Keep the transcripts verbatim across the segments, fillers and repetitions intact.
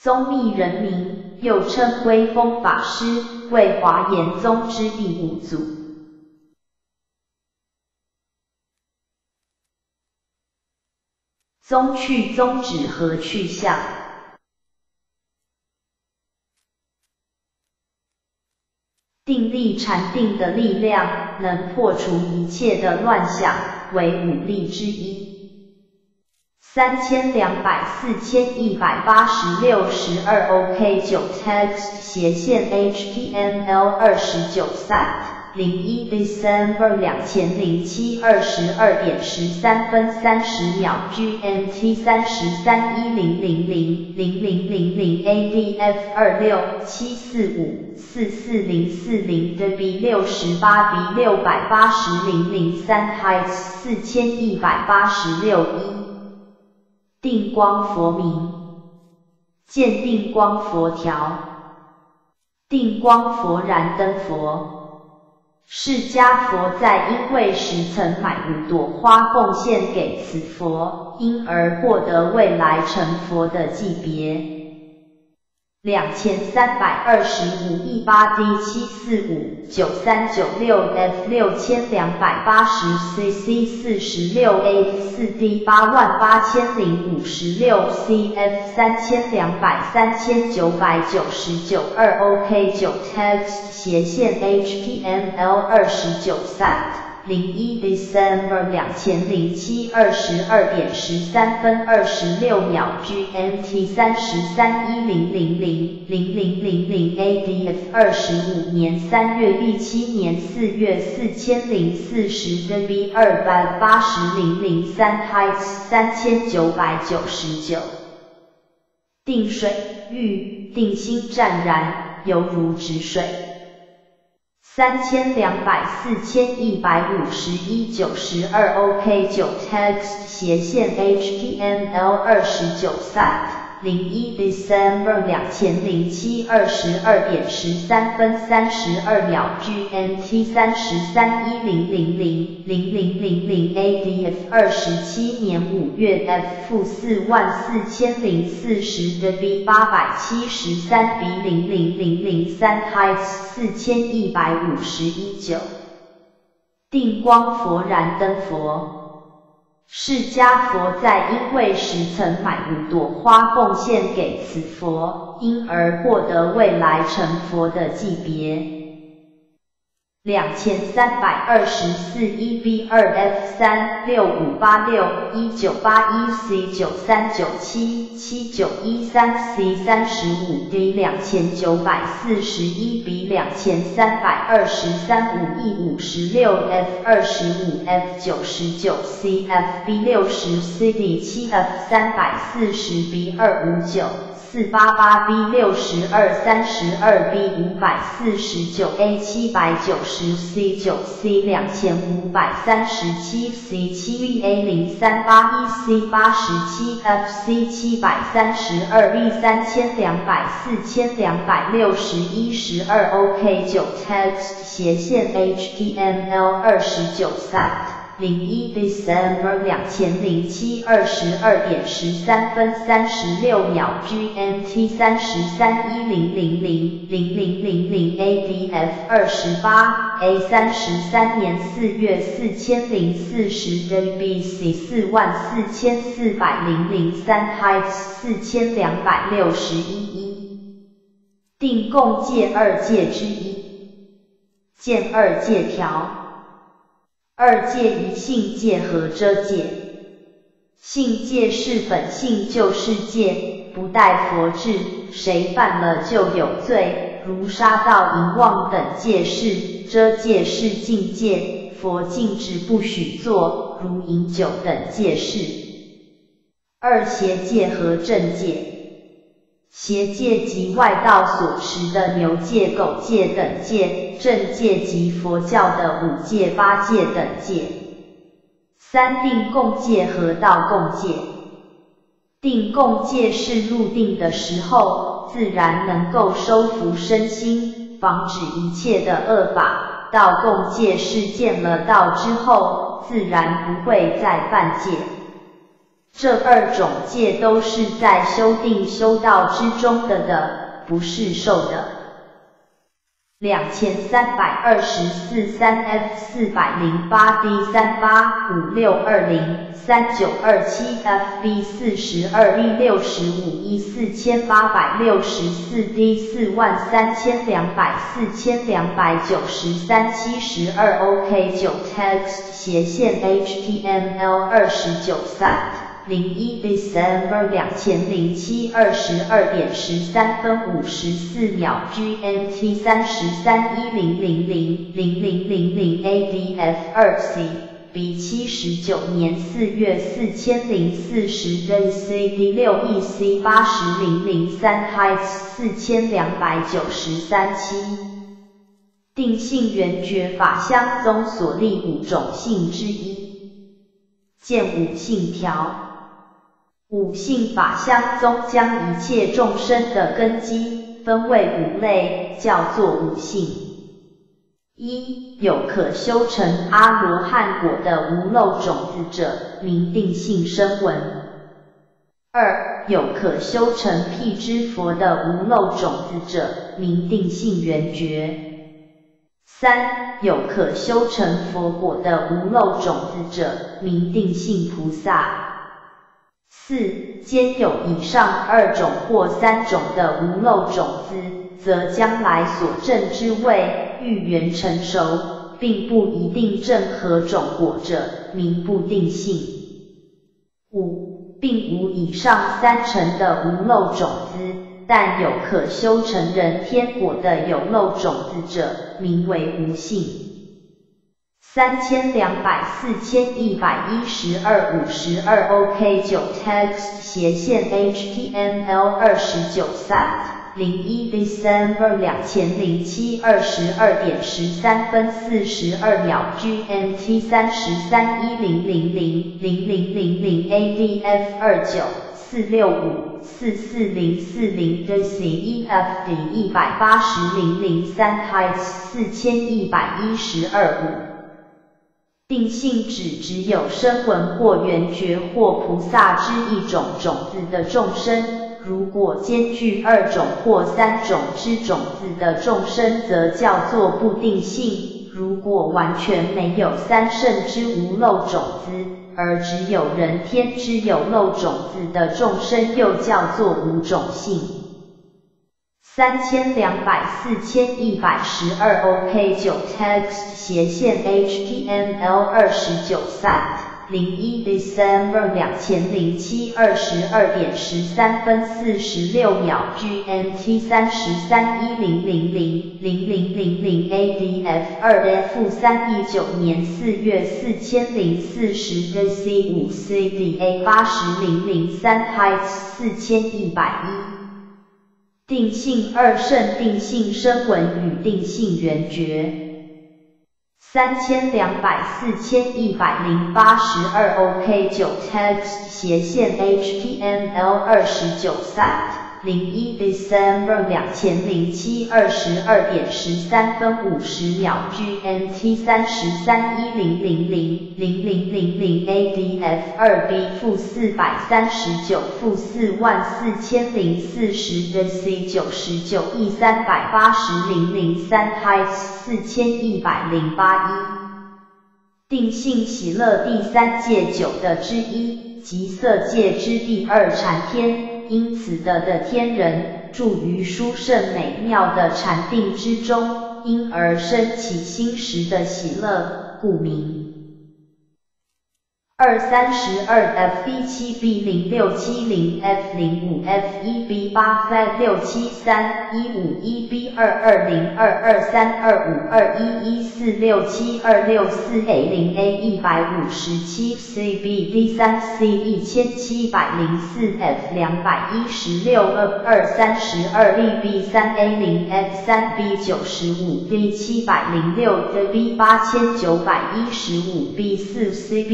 宗密人名，又称归峰法师，为华严宗之第五祖。宗趣宗旨和去向。定力禅定的力量，能破除一切的乱想，为五力之一。三千两百四千一百八十六十二 OK 九 text 斜线 H T M L 二十九 site 零一 December 两千零七二十二点十三分三十秒 G M T 三十三一零零零零零零零 A D F 二六七四五四四零四零 D B 六十八 B 六百八十零零三 Heights 四千一百八十六一。定光佛名，见定光佛条，定光佛燃灯佛。释迦佛在因为时曾买五朵花贡献给此佛，因而获得未来成佛的级别。两千三百二十五 一八 D 七四五 九三九六 F 六千两百八十 C C 四十六 A 四 D 八万八千零五十六 C F 三千两百三千九百九十九二 OK 九 text 斜线 H T M L 二十九 site 零一 December 两千零七二十二点十三分二十六秒 G M T 三十三一零零零零零零零 A D F 二十五年三月第七年四月四千零四十 D B 二百八十零零三 Heights 三千九百九十九。定水玉，定心湛然，犹如止水。三千两百四千一百五十一九十二 OK 九 text 斜线 H T M L 二十九 site 零一 December 两千零七二十二点十三分三十二秒 G M T 三十三一零零零零零零零 A D F 二十七年五月 F 四万四千零四十 D B 八百七十三 B 零零零零三 Heights 四千一百五十一九。定光佛燃灯佛。释迦佛在因为时曾买五朵花贡献给此佛，因而获得未来成佛的级别。两千三百二十四 E B 二 F 三 六五八六 一九八一 C 九三九七 七九一三 C 三十五 D 两千九百四十一 B 两千三百二十三 五 E 五十六 F 二十五 F 九十九 C F B 六十 C D 七 F 三百四十 B 二五九四八八 B 六十二 三十二 B 五百四十九 A 七百九十 C 九 C 两千五百三十七 C 七 V A 零三八一 C 八十七 F C 七百三十二 B 三千两百四千两百六十一十二 OK 九 text 斜线 H T M L 二十九 site零一 December 两千零七二十二点十三分三十六秒 G M T 三十三一零零零零零零零 A D F 二十八 A 三十三年四月四千零四十 D B C 四万四千四百零零三 Heights 四千两百六十一一。定共戒二戒之一。见二戒条。二戒一性戒和遮戒。性戒是本性救世戒，不待佛制，谁犯了就有罪，如杀盗淫妄等戒事。遮戒是禁戒，佛禁止不许做，如饮酒等戒事。二邪戒和正戒。邪戒即外道所持的牛戒、狗戒等戒，正戒即佛教的五戒、八戒等戒。三定共戒和道共戒。定共戒是入定的时候，自然能够收服身心，防止一切的恶法。道共戒是见了道之后，自然不会再犯戒。 这二种戒都是在修定修道之中的的，不是受的。两千三百二十四 三 F 四百零八 D 三八五六二零 三九二七 F B 四十二 E 六十五 E 四千八百六十四 D 四万三千两百四千两百九十三七十二 OK 九 Text 斜线 H T M L 二十九 Site零一 December 两千零七二十二点十三分五十四秒 G M T 三十三一零零零零零零零 A D F 二 C B 七十九年四月四千零四十 J C D 六 E C 八十零零三 Heights 四千两百九十三七定性圆觉法相宗所立五种性之一，见五性条。五性法相宗将一切众生的根基分为五类，叫做五性。一、有可修成阿罗汉果的无漏种子者，名定性声闻。二、有可修成辟支佛的无漏种子者，名定性圆觉。三、有可修成佛果的无漏种子者，名定性菩萨。四、兼有以上二种或三种的无漏种子，则将来所证之谓欲缘成熟，并不一定证何种果者，名不定性。五、并无以上三成的无漏种子，但有可修成人天果的有漏种子者，名为无性。三千两百四千一百一十二五十二 OK 九 Text 斜线 H T M L 二十九 Site 零一 December 两千零七二十二点十三分四十二秒 G M T 三十三一零零零零零零零 A D F 二九四六五四四零四零 J C E F D 一百八十零零三 Heights 四千一百一十二五。定性指只有声闻或缘觉或菩萨之一种种子的众生，如果兼具二种或三种之种子的众生，则叫做不定性。如果完全没有三圣之无漏种子，而只有人天之有漏种子的众生，又叫做无种性。三千两百四千一百十二 OK 九 Text 斜线 H T M L 二十九 Site 零一 December 两千零七二十二点十三分四十六秒 G M T 三十三一零零零零零零零 A D F 二 F 三一九年四月四千零四十 J C 五 C D A 八十零零三 Heights 四千一百一。定性二圣定性声闻与定性缘觉。三千两百四千一百零八十二 OK 九 Text 斜线 H T M L 二十九 Site 零一 December 两千零七二十二点十三分五十秒 G M T 三十三一零零零零零零零 A D F 二 B 负四百三十九负四万四千零四十 J C 九十九 E 三百八十零零三 Heights 四千一百零八一。定性喜乐第三界九的之一，即色界之第二禅天。因此的的天人住于殊胜美妙的禅定之中，因而生起心时的喜乐，故名。二三十二 F 一七 B 零六七零 F 零五 F 一 B 八 F 六七三一五一 B 二二零二二三二五二一一四六七二六四 A 零 A 一百五十七 C B D 三 C 一千七百零四 F 两百一十六二二三十二 E B 三 A 零 F 三 B 九十五 B 七百零六 B 八千九百一十五 B 四 C B 零六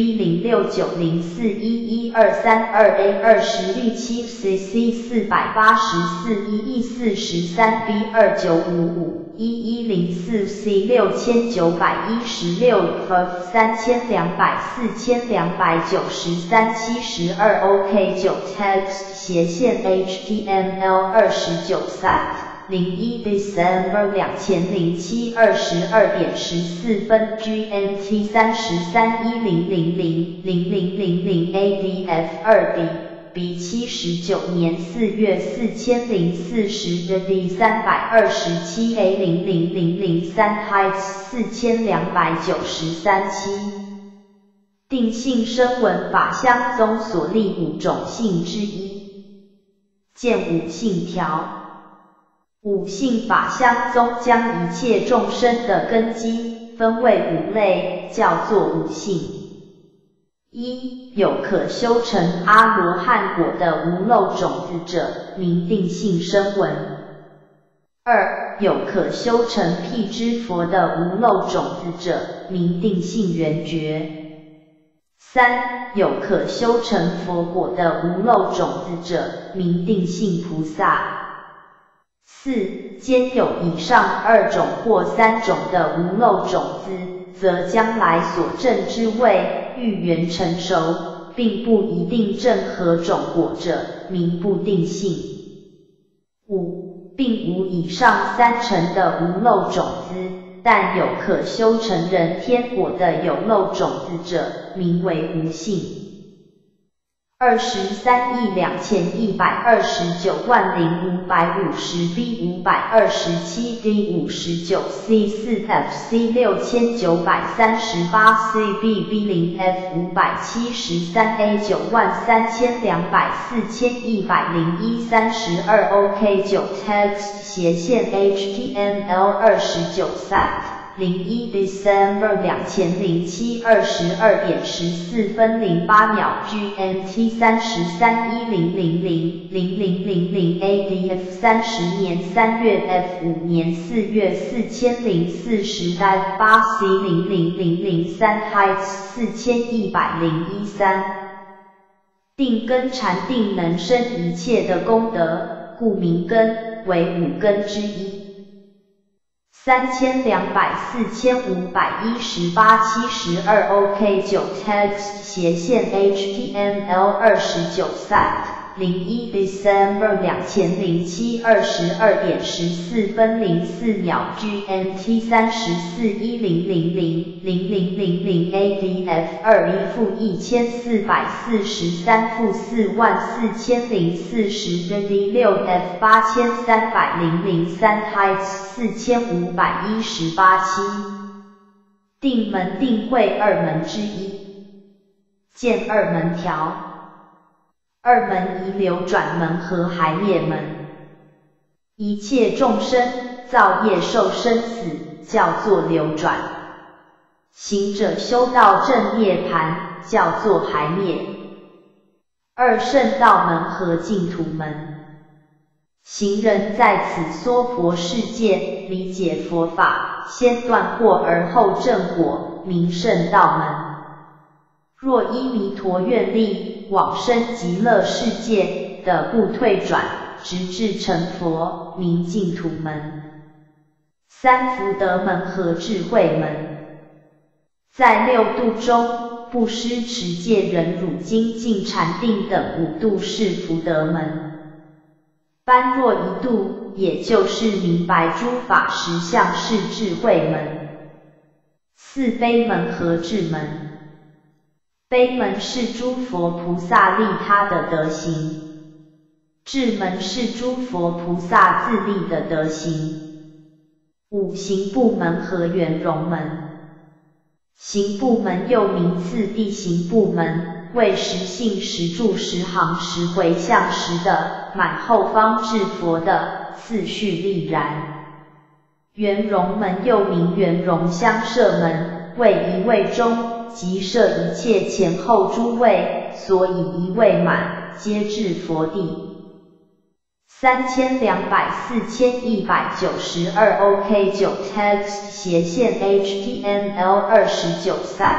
六九零四一一二三二 A 二十六七 C C 四百八十四一一四十三 B 二九五五一一零四 C 六千九百一十六 F 三千两百四千两百九十三七十二 OK 九 Text 斜线 H T M L 二十九 Site零一 December 两千零七二十二点十四分 G M T 三十三一零零零零零零零 A D F 二 D B 七十九年四月四千零四十的 D 三百二十七 A 零零零零三 Heights 四千两百九十三期。定性声纹法相宗所立五种性之一。见五性条。五性法相宗将一切众生的根基分为五类，叫做五性。一、有可修成阿罗汉果的无漏种子者，名定性声闻。二、有可修成辟支佛的无漏种子者，名定性缘觉。三、有可修成佛果的无漏种子者，名定性菩萨。四、兼有以上二种或三种的无漏种子，则将来所证之谓欲缘成熟，并不一定证何种果者，名不定性。五、并无以上三成的无漏种子，但有可修成人天果的有漏种子者，名为无性。二十三亿两千一百二十九万零五百五十 B 五百二十七 D 五十九 C 四 F C 六千九百三十八 C B B 零 F 五百七十三 A 九万三千两百四千一百零一三十二 OK 九 Text 斜线 H T M L 二十九 Site零一 December 两千零七二十二点十四分零八秒 G M T 三十三一零零零零零零零 A D F 三十年三月 F 五年四月四千零四十 F 八 C 零零零零三 Heights 四千一百零一三。定根禅定能生一切的功德，故名根为五根之一。三千两百四千五百一十八七十二 OK 九 Text 斜线 H T M L 二十九 Site 零一 December 两千零七二十二点十四分零四秒 G M T 三十四一零零零零零零零 A D F 二一负一千四百四十三负四万四千零四十 D 六 F 八千三百零零三 Heights 四千五百一十八期。定门定慧二门之一。见二门条。二门遗流转门和还灭门。一切众生造业受生死，叫做流转。行者修道正涅槃，叫做还灭。二圣道门和净土门。行人在此娑婆世界理解佛法，先断惑而后证果，名圣道门。若依弥陀愿力，往生极乐世界的不退转，直至成佛，名净土门。三福德门和智慧门。在六度中，布施持戒忍辱精进禅定等五度是福德门。般若一度，也就是明白诸法实相是智慧门。四悲门和智门。悲门是诸佛菩萨利他的德行，智门是诸佛菩萨自利的德行。五行部门和圆融门。行部门又名次第行部门，为十信十住十行十回向十的满后方至佛的次序立然。圆融门又名圆融相摄门，为一位中即摄一切前后诸位，所以一位满，皆至佛地。三千两百四千一百九十二 OK 九 Text 斜线 H T M L 二十九 Site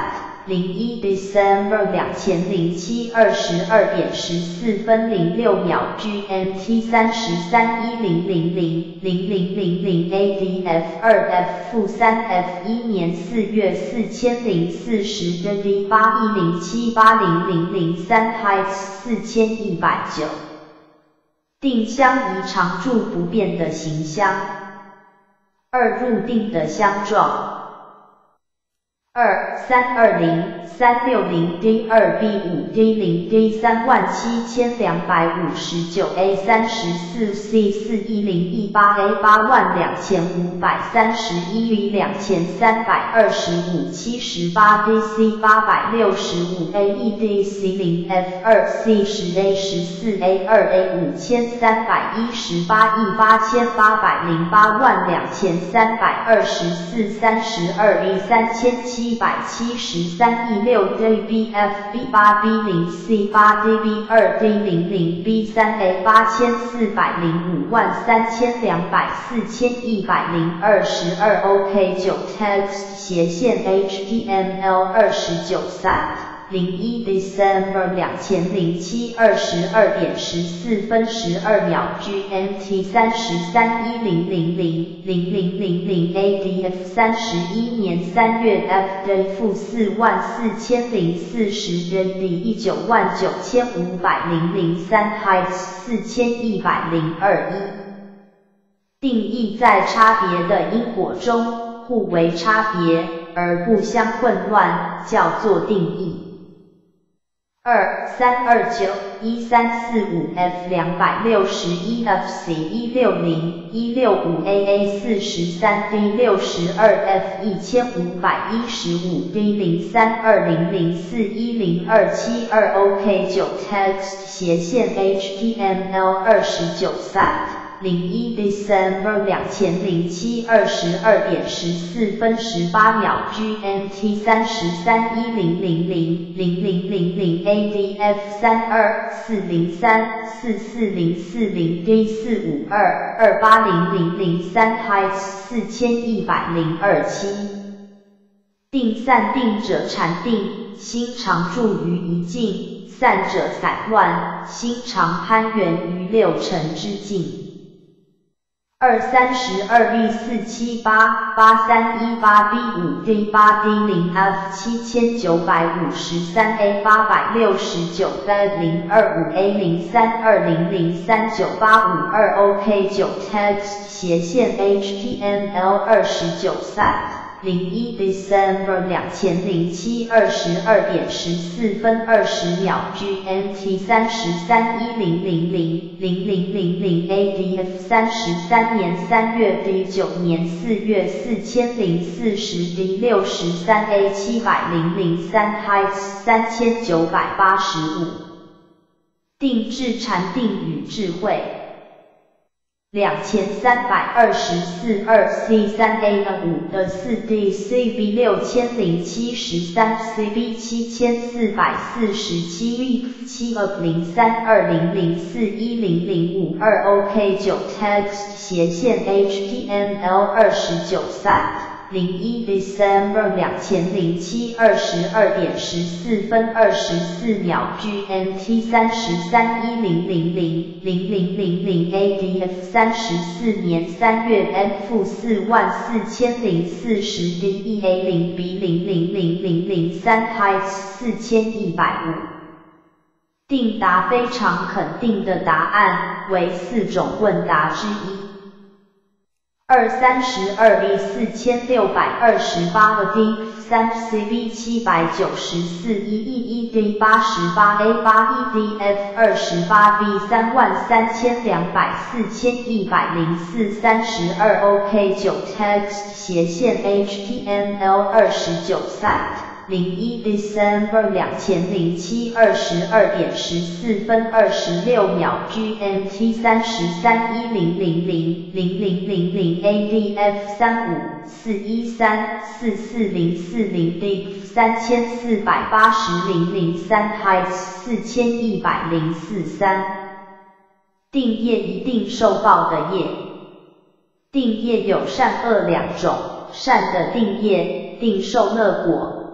零一 December 两千零七二十二点十四分零六秒 G M T 三十三一零零零零零零零 A D F 二 F 三 F 一年四月四千零四十 D 八一零七八零零零三 Heights 四千一百九。定箱宜常驻不变的形箱。二入定的箱状。二三二零三六零 D 二 B 五 D 零 D 三万七千两百五十九 A 三十四 C 四一零一八 A 八万两千五百三十一 V 两千三百二十五七十八 D C 八百六十五 A 一 D C 零 F 二 C 十 A 十四 A 二 A 五千三百一十八 E 八千八百零八万两千三百二十四三十二 A 三千七一百七十三 E 六 D B F B 八 B 零 C 八 D B 二 D 零零 B 三 A 八千四百零五万三千两百四千一百零二十二 OK 九 Text 斜线 H T M L 二十九 Site 零一 December 两千零七二十二点十四分十二秒 G M T 三十三一零零零零零零零 A D F 三十一年三月 F D 负四万四千零四十 D 一九万九千五百零零三 Heights 四千一百零二一。定义在差别的因果中互为差别而不相混乱，叫做定义。二三二九一三四五 F 两百六十一 F C 一六零一六五 A A 四十三 D 六十二 F 一千五百一十五 D 零三二零零四一零二七二 OK 九 Text 斜线 H T M L 二十九 Site 零一 December 两千零七二十二点十四分十八秒 G M T 三十三一零零零零零零零 A D F 三二四零三四四零四零 D 四五二二八零零零三 Heights 四千一百零二七。定散定者禅定，心常住于一境；散者散乱，心常攀缘于六尘之境。二三十二 B 四七八八三一八 B 五 D 八 D 零 F 七千九百五十三 A 八百六十九 D 零二五 A 零三二零零三九八五二 OK 九 Text 斜线 H T M L 二十九 Site 零一 December 两千零七二十二点十四分二十秒 G M T 三十三一零零零零零零零 A D F 三十三年三月 D 九年四月四千零四十 D 六十三 A 七百零零三 Heights 三千九百八十五。定制禅定与智慧。两千三百二十四 二 C 三 A 五的四 D C B 六千零七十三 C B 七千四百四十七 V 七 零三二零零四一零零五二 OK 九 Text 斜线 H T M L 二十九 Site 零一 December 两千零七二十二点十四分二十四秒 G M T 三十三一零零零零零零零 A D F 三十四年三月 F 四万四千零四十 D E A 零 B 零零零零零三 Heights 四千一百五。定答非常肯定的答案为四种问答之一。二三十二 B 四千六百二十八个 D 三 C B 七百九十四一一一 D 八十八 A 八一 D F 二十八 B 三万三千两百四千一百零四三十二 OK 九 Text 斜线 H T M L 二十九 Site 零一 December 两千零七二十二点十四分二十六秒 G M T 三十三一零零零零零零零 A D F 三五四一三四四零四零 D 三千四百八十零零三 Heights 四千一百零四三。定业一定受报的业。定业有善恶两种，善的定业定受乐果。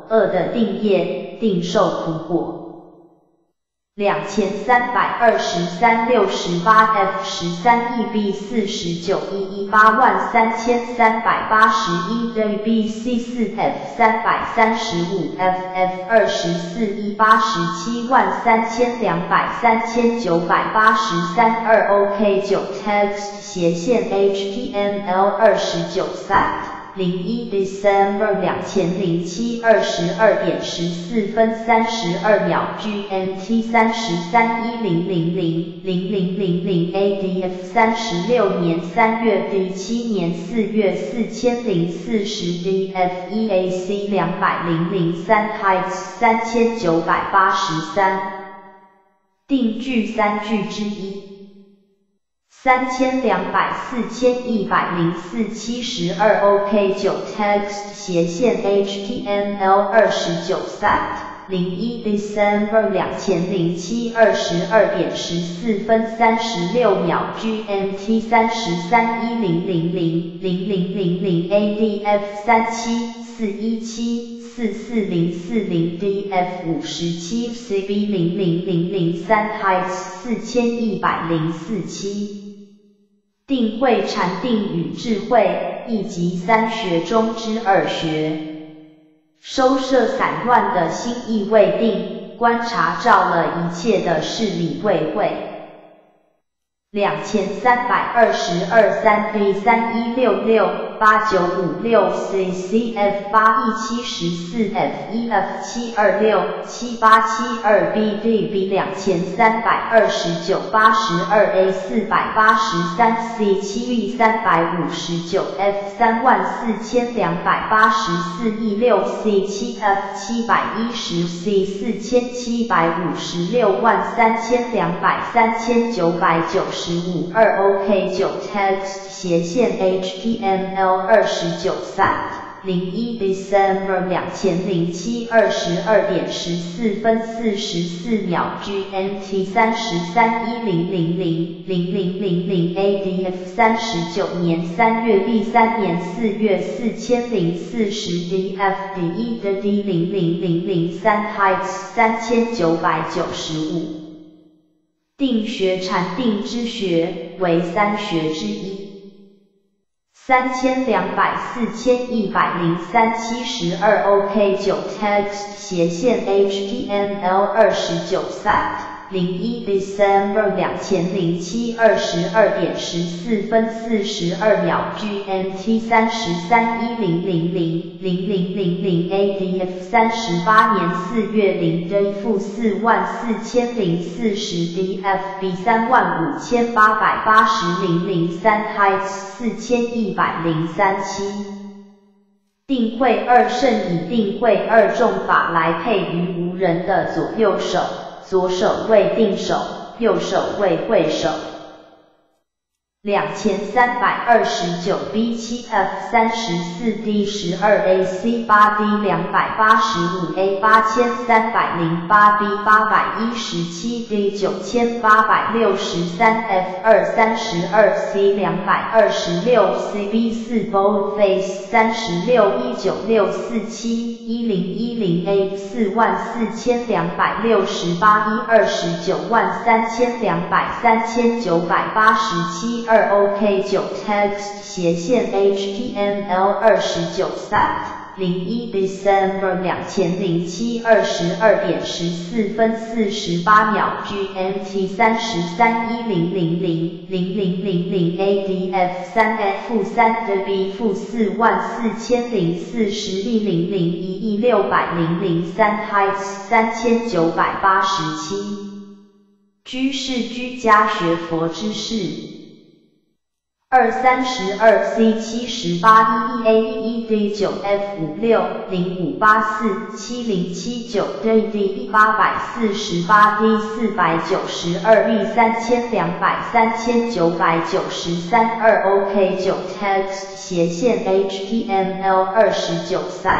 二的定业，定受苦果。两千三百二十三六十八 F 十三 E B 四十九 E 一八万三千三百八十一 J B C 四 F 三百三十五 F F 二十四 E 八十七万三千两百三千九百八十三 二 OK 九 Text 斜线 H T M L 二十九 Site零一 December 两千零七二十二点十四分三十二秒 G M T 三十三一零零零零零零零 A D F 三十六年三月 D 七年四月四千零四十 D F E A C 两百零零三 Heights 三千九百八十三定句三句之一。三千两百四千一百零四七十二 OK 九 Text 斜线 H T M L 二十九 Site 零一 December 两千零七二十二点十四分三十六秒 G M T 三十三一零零零零零零零 A D F 三七四一七四四零四零 D F 五十七 C B 零零零零三 Heights 四千一百零四七定慧禅定与智慧，一即三学中之二学。收摄散乱的心意未定，观察照了一切的事理未会。两千三百二十二三 B 三一六六八九五六 C C F 八一七十四 F 一 F 七二六七八七二 B D B 两千三百二十九八十二 A 四百八十三 C 七 B 三百五十九 F 三万四千两百八十四 E 六 C 七 F 七百一十 C 四千七百五十六万三千两百三千九百九十五二 OK 九 Text 斜线 H T M L 二十九 Site 零一 December 两千零七二十二点十四分四十四秒 G M T 三十三一零零零零零零零 A D F 三十九年三月 B 三年四月四千零四十 D F D 一的 D 零零零零三 Heights 三千九百九十五定学禅定之学为三学之一。三千两百四千一百零三七十二 OK 九 Text 斜线 H T M L 二十九 Site 零一 December 两千零七二十二点十四分四十二秒 G M T 三十三一零零零零零零零 A D F 三十八年四月零 J 负四万四千零四十 D F B 三万五千八百八十零零三 Heights 四千一百零三七定慧二圣以定慧二众法来配于无人的左右手，左手为定手，右手为慧手。两千三百二十九 B 七 F 三十四 D 十二 A C 八 D 两百八十五 A 八千三百零八 B 八百一十七 D 九千八百六十三 F 二三十二 C 两百二十六 C B 四 Boldface 三十六一九六四七一零一零 A 四万四千两百六十八一二十九万三千两百三千九百八十七二 OK 九 Text 斜线 H T M L 二十九 Site 零一 December 两千零七二十二点十四分四十八秒 G M T 三十三一零零零零零零零 A D F 三 F 三 的 B 负四万四千零四十一零零一亿六百零零三 Heights 三千九百八十七居士居家学佛之事。二三十二 C 七十八 E A 一 D 九 F 五六零五八四七零七九 J D 一八百四十八 D 四百九十二 B 三千两百三千九百九十三二 OK 九 Text 斜线 H T M L 二十九 Site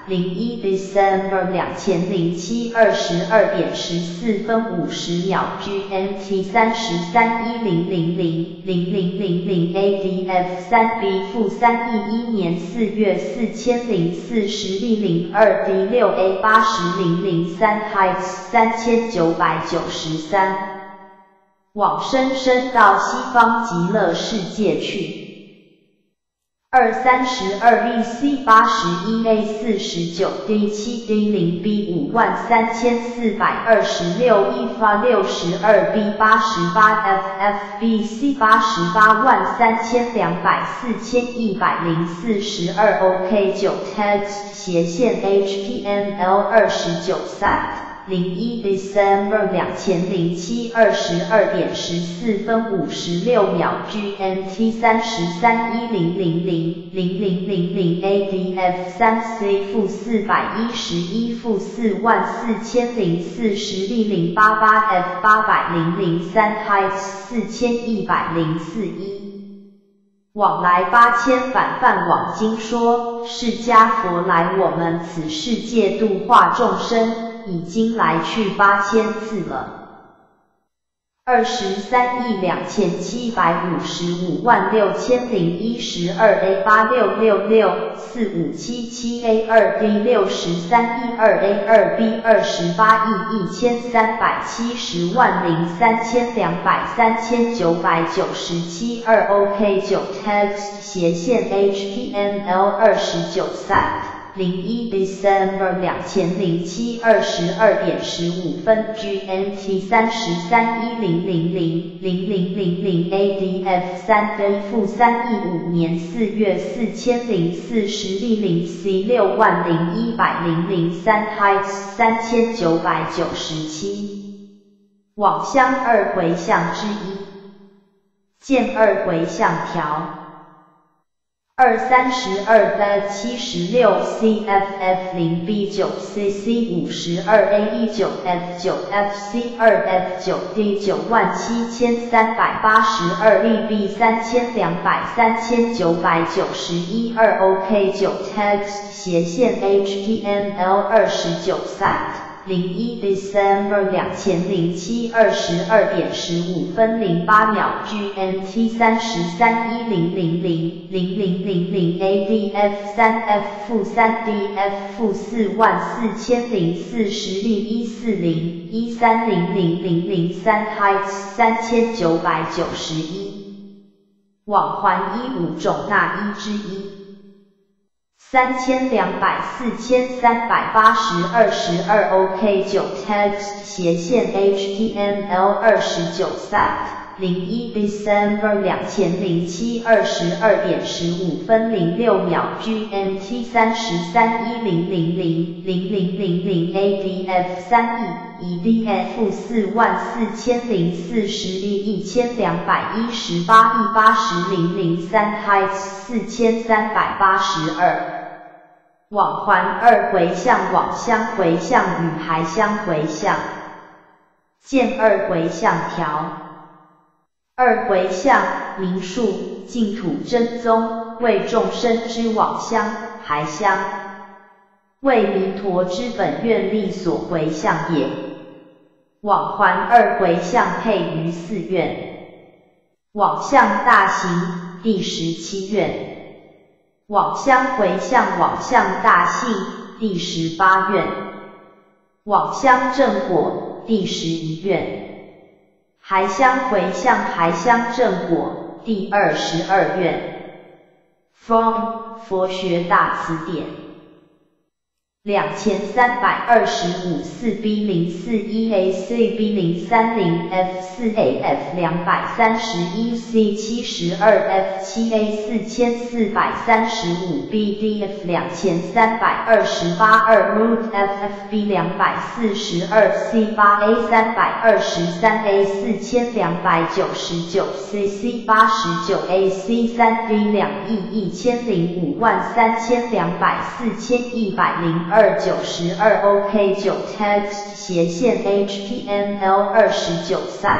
零一 December 两千零七二十二点十四分五十秒 G M T 三十三一零零零零零零零 A D F 三 B 负三一一年四月四千零四十零零二 D 六 A 八十零零三 Heights 三千九百九十三，往生生到西方极乐世界去。二三十二 B C 八十一 A 四十九 D 七 D 零 B 五万三千四百二十六 E 发六十二 B 八十八 F F B C 八十八万三千两百四千一百零四十二 OK 九 Text 斜线 H T M L 二十九 Sat零一 December 两千零七二十二点十四分五十六秒 G M T 三十三一零零零零零零零 A D F 三 C 负四百一十一负四万四千零四十零零八八 F 八百零零三 Heights 四千一百零四一。往来八千反梵网经说，释迦佛来我们此世界度化众生。已经来去八千次了。二十三亿两千七百五十五万六千零一十二 A 八六六六四五七七 A 二 B 六十三一二 A 二 B 二十八亿一千三百七十万零三千两百三千九百九十七二 OK 九 Text 斜线 H T M L 二十九 Sat零一 December 两千零七二十二点十五分 G M T 三十三一零零零零零零零 A D F 三 B 负三一五年四月四千零四十零零 C 六万零一百零零三 Heights 三千九百九十七，往相二回向之一，见二回向条。二三十二 B 七十六 C F F 零 B 九 C C 五十二 A 一九 F 九 F C 二 F 九 D 九万七千三百八十二 E B 三千两百三千九百九十一二 OK 九 Text 斜线 H T M L 二十九 Sat零一 December 两千零七二十二点十五分零八秒 G M T 三十三一零零零零零零零 A D F 三 F 负三 D F 负四万四千零四十零一四零一三零零零零三 Heights 三千九百九十一，往还一五种那一之一。三千两百四千三百八十二十二 OK 九 Text 斜线 H T M L 二十九 Sat 零一 December 两千零七二十二点十五分零六秒 G M T 三十三一零零零零零零零 A D F 三 E 以 D F 四万四千零四十零一千两百一十八 E 八十零零三 Heights 四千三百八十二。往还二回向往相回向与还相回向，见二回向条。二回向名数净土真宗为众生之往相还相，为弥陀之本愿力所回向也。往还二回向配于四愿。往向大行第十七愿。往相回向往相大信第十八愿。往相正果第十一愿。还相回向还相正果第二十二愿。From 佛学大辞典两千三百二十五 四 B 零四一 A C B 零三零 F 四 A F 两百三十一 C 七十二 F 七 A 四千四百三十五 B D F 两千三百二十八 二 Root F F B 两百四十二 C 八 A 三百二十三 A 四千两百九十九 C C 八十九 A C 三 B 两亿一千零五万三千两百四千一百零二九十二 OK 九 Text 斜线 H T M L 二十九 Sat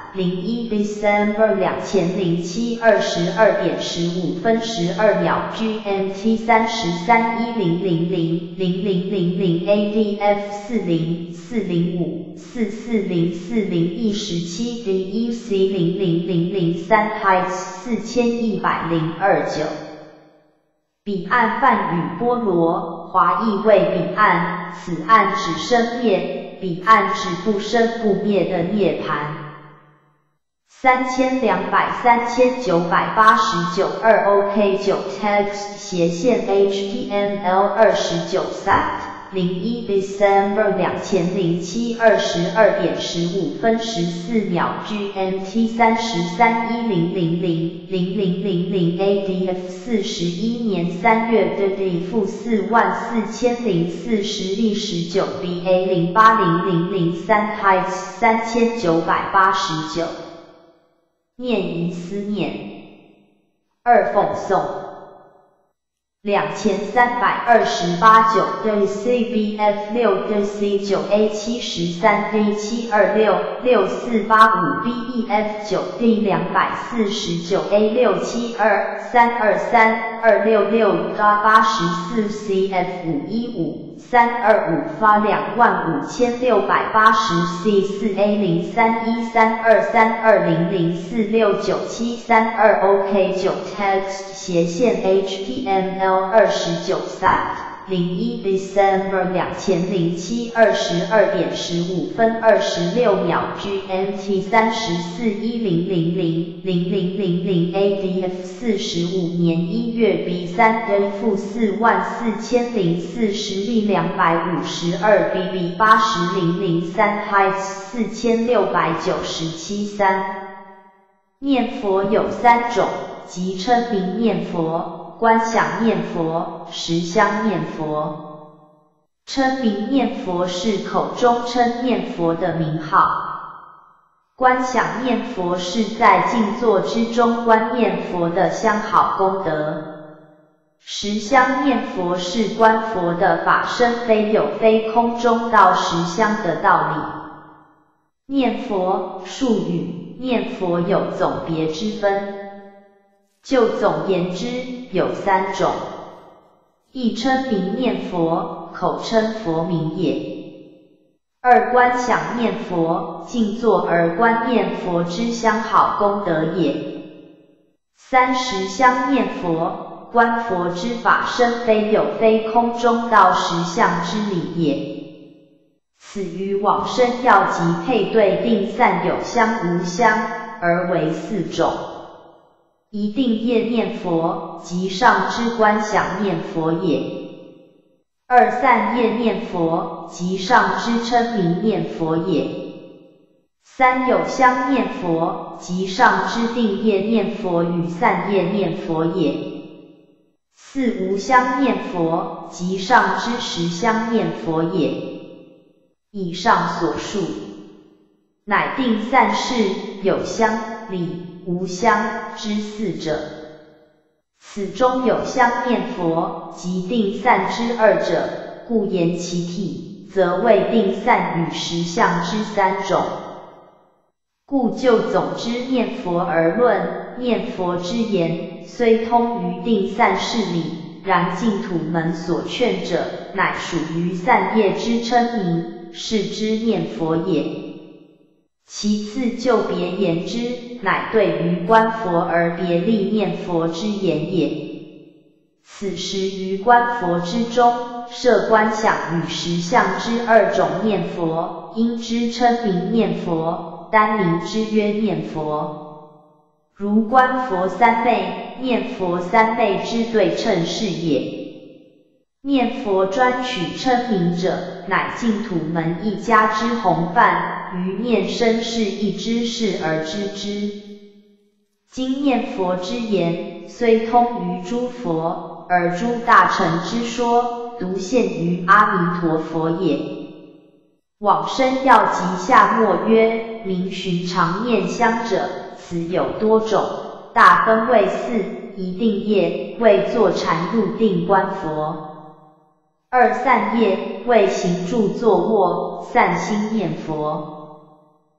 零一 December 两千零七二十二点十五分十二秒 G M T 三十三一零零零零零零零 A D F 四零四零五四四零四零 E 十七 D E C 零零零零三 Heights 四千一百零二九。彼岸梵语波罗，华译为彼岸，此岸指生灭，彼岸指不生不灭的涅槃。三千两百三千九百八十九二 OK 九 text 斜线 H T M L 二十九 sat 零一 December 两千零七二十二点十五分十四秒 G M T 三十三一零零零零零零零 A D F 四十一年三月的 D 负四万四千零四十 D 十九 B A 零八零零零三 Heights 三千九百八十九。念一思念，二奉送，两千三百二十八九对 C B F 六对 C 九 A 七十三 D 七二六六四八五 B E F 九 D 两百四十九 A 六七二三二三二六六八十四 C F 五一五三二五发两万五千六百八十 C 四 A 零三一三二三二零零四六九七三二 OK 九 text 斜线 H T M L 二十九 sat 零一 December 两千零七二十二点十五分二十六秒 G M T 三十四一零零零零零零零 A D F 四十五年一月 B 三 D 负四万四千零四十 B 两百五十二 B B 八十零零三 Heights 四千六百九十七三。念佛有三种，即称名念佛、观想念佛、实相念佛。称名念佛是口中称念佛的名号，观想念佛是在静坐之中观念佛的相好功德，实相念佛是观佛的法身非有非空中道实相的道理。念佛术语，念佛有总别之分，就总言之有三种：一称名念佛，口称佛名也；二观想念佛，静坐而观念佛之相好功德也；三实相念佛，观佛之法身非有非空中道实相之理也。此于往生要及配对定散有相无相，而为四种。一定业念佛，即上之观想念佛也；二散业念佛，即上之称名念佛也；三有相念佛，即上之定业念佛与散业念佛也；四无相念佛，即上之实相念佛也。以上所述，乃定散事有相、理、无相之四者。此中有相念佛及定散之二者，故言其体，则为定散与实相之三种。故就总之念佛而论，念佛之言虽通于定散事理，然净土门所劝者，乃属于散业之称名，是之念佛也。其次就别言之，乃对于观佛而别立念佛之言也。此时于观佛之中，设观想与实相之二种念佛，因之称名念佛，单名之曰念佛。如观佛三昧、念佛三昧之对称是也。念佛专取称名者，乃净土门一家之弘范，于念生是一之事而知之。今念佛之言，虽通于诸佛，而诸大乘之说，独限于阿弥陀佛也。往生要集下末曰：名寻常念香者，此有多种，大分为四：一定业，为坐禅入定观佛。二散业，为行住坐卧散心念佛；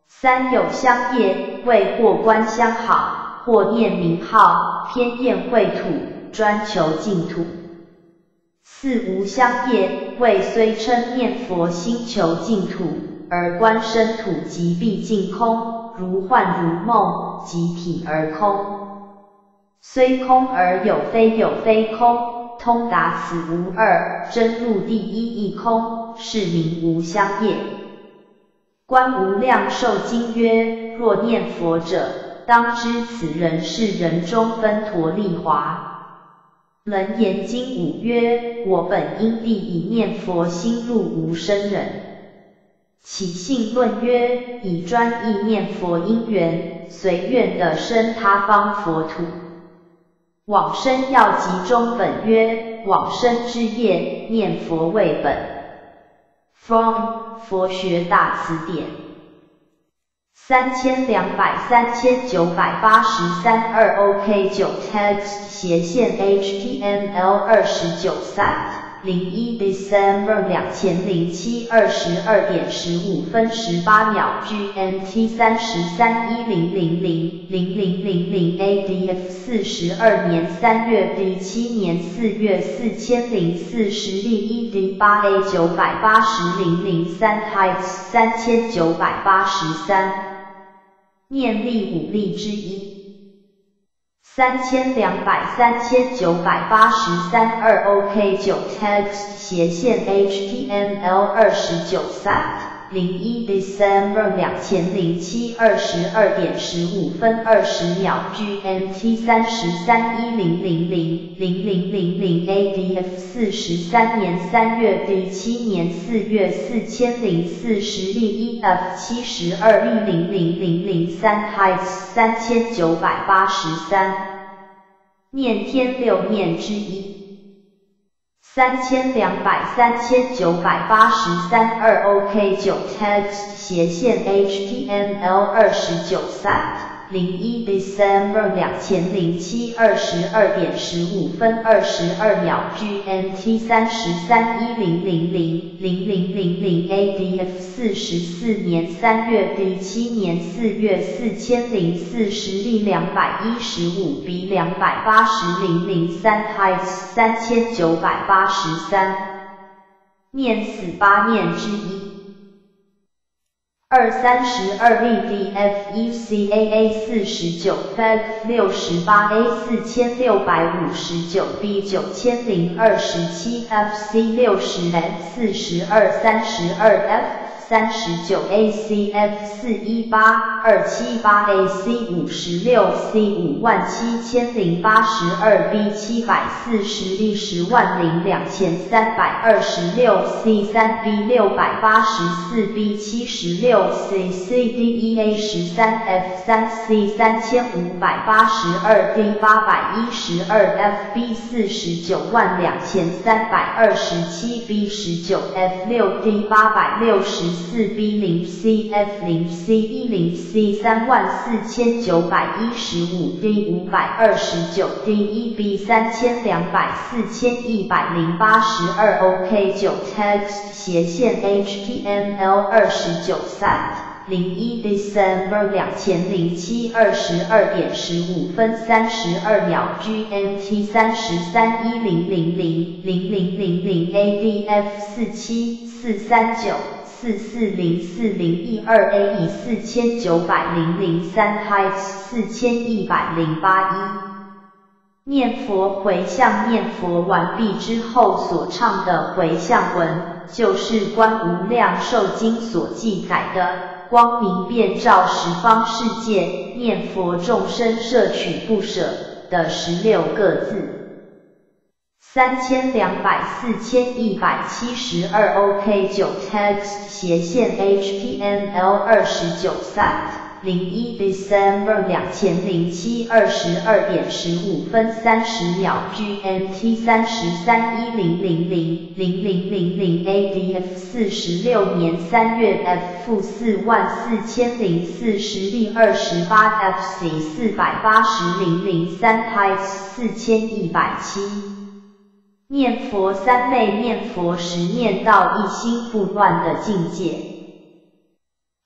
三有香业，为或观相好，或念名号，偏厌秽土，专求净土。四无香业，为虽称念佛心求净土，而观身土即毕竟空，如幻如梦，即体而空。虽空而有非有非空，通达此无二，真入第一义空，是名无香业。观无量寿经曰：若念佛者，当知此人是人中分陀利华。楞严经五曰：我本因地以念佛心入无生忍。起信论曰：以专意念佛因缘，随愿的生他方佛土。往生要集中本曰：往生之业，念佛为本。From 佛学大词典。三千两百三千九百八十三二 OK 九 text 斜线 H T M L 二十九 site 零一 December 两千零七二十二点十五分十八秒 G M T 三十三一零零零零零零零 A D F 四十二年三月 D 七年四月四千零四十 D 一 D 八 A 九百八十零零三 Heights 三千九百八十三。念力五力之一。三千两百三千九百八十三二 OK 九 text 斜线 H T M L 二十九 site 零一 December 两千零七二十二点十五分二十秒 G M T 三十三一零零零零零零零 A D F 四十三年三月 D 七年四月四千零四十 D 一 F 七十二一零零零零三 Heights 三千九百八十三。念天六念之一。三千两百三千九百八十三二 OK 九 text 斜线 H T M L 二十九 site 零一 December 两千零七二十二点十五分二十二秒 G M T 三十三一零零零零零零零 A D F 四十四年三月 D 七年四月四千零四十 D 两百一十五 B 两百八十零零三 Heights 三千九百八十三。念死八念之一。二三十二 V D F E C A A 四十九 F E F 六十八 A 四千六百五十九 B 九千零二十七 F C 六十 F 四十二三十二 F 三十九 A C F 四一八二七八 A C 五十六 C 五万七千零八十二 B 七百四十 D 十万零两千三百二十六 C 三 B 六百八十四 B 七十六 C C D E A 十三 F 三 C 三千五百八十二 D 八百一十二 F B 四十九万两千三百二十七 B 十九 F 六 D 八百六十四 B 零 C F 零 C 一零 C 三万四千九百一十五 D 五百二十九 D 一 B 三千两百四千一百零八十二 OK 九 text 斜线 H T M L 二十九 site 零一 December 两千零七二十二点十五分三十二秒 G M T 三十三一零零零零零零零 A D F 四七四三九四四零四零一二 A 以四千九百零零三 Heights 四千一百零八一。念佛回向念佛完毕之后所唱的回向文，就是观无量寿经所记载的光明遍照十方世界，念佛众生摄取不舍的十六个字。三千两百四千一百七十二 OK 九 text 斜线 H T M L 二十九 site 零一 December 两千零七二十二点十五分三十秒 G M T 三十三一零零零零零零零 A D F 四十六年三月 F 四万四千零四十 D 二十八 F C 四百八十零零三 Heights 四千一百七。念佛三昧念佛时念到一心不乱的境界。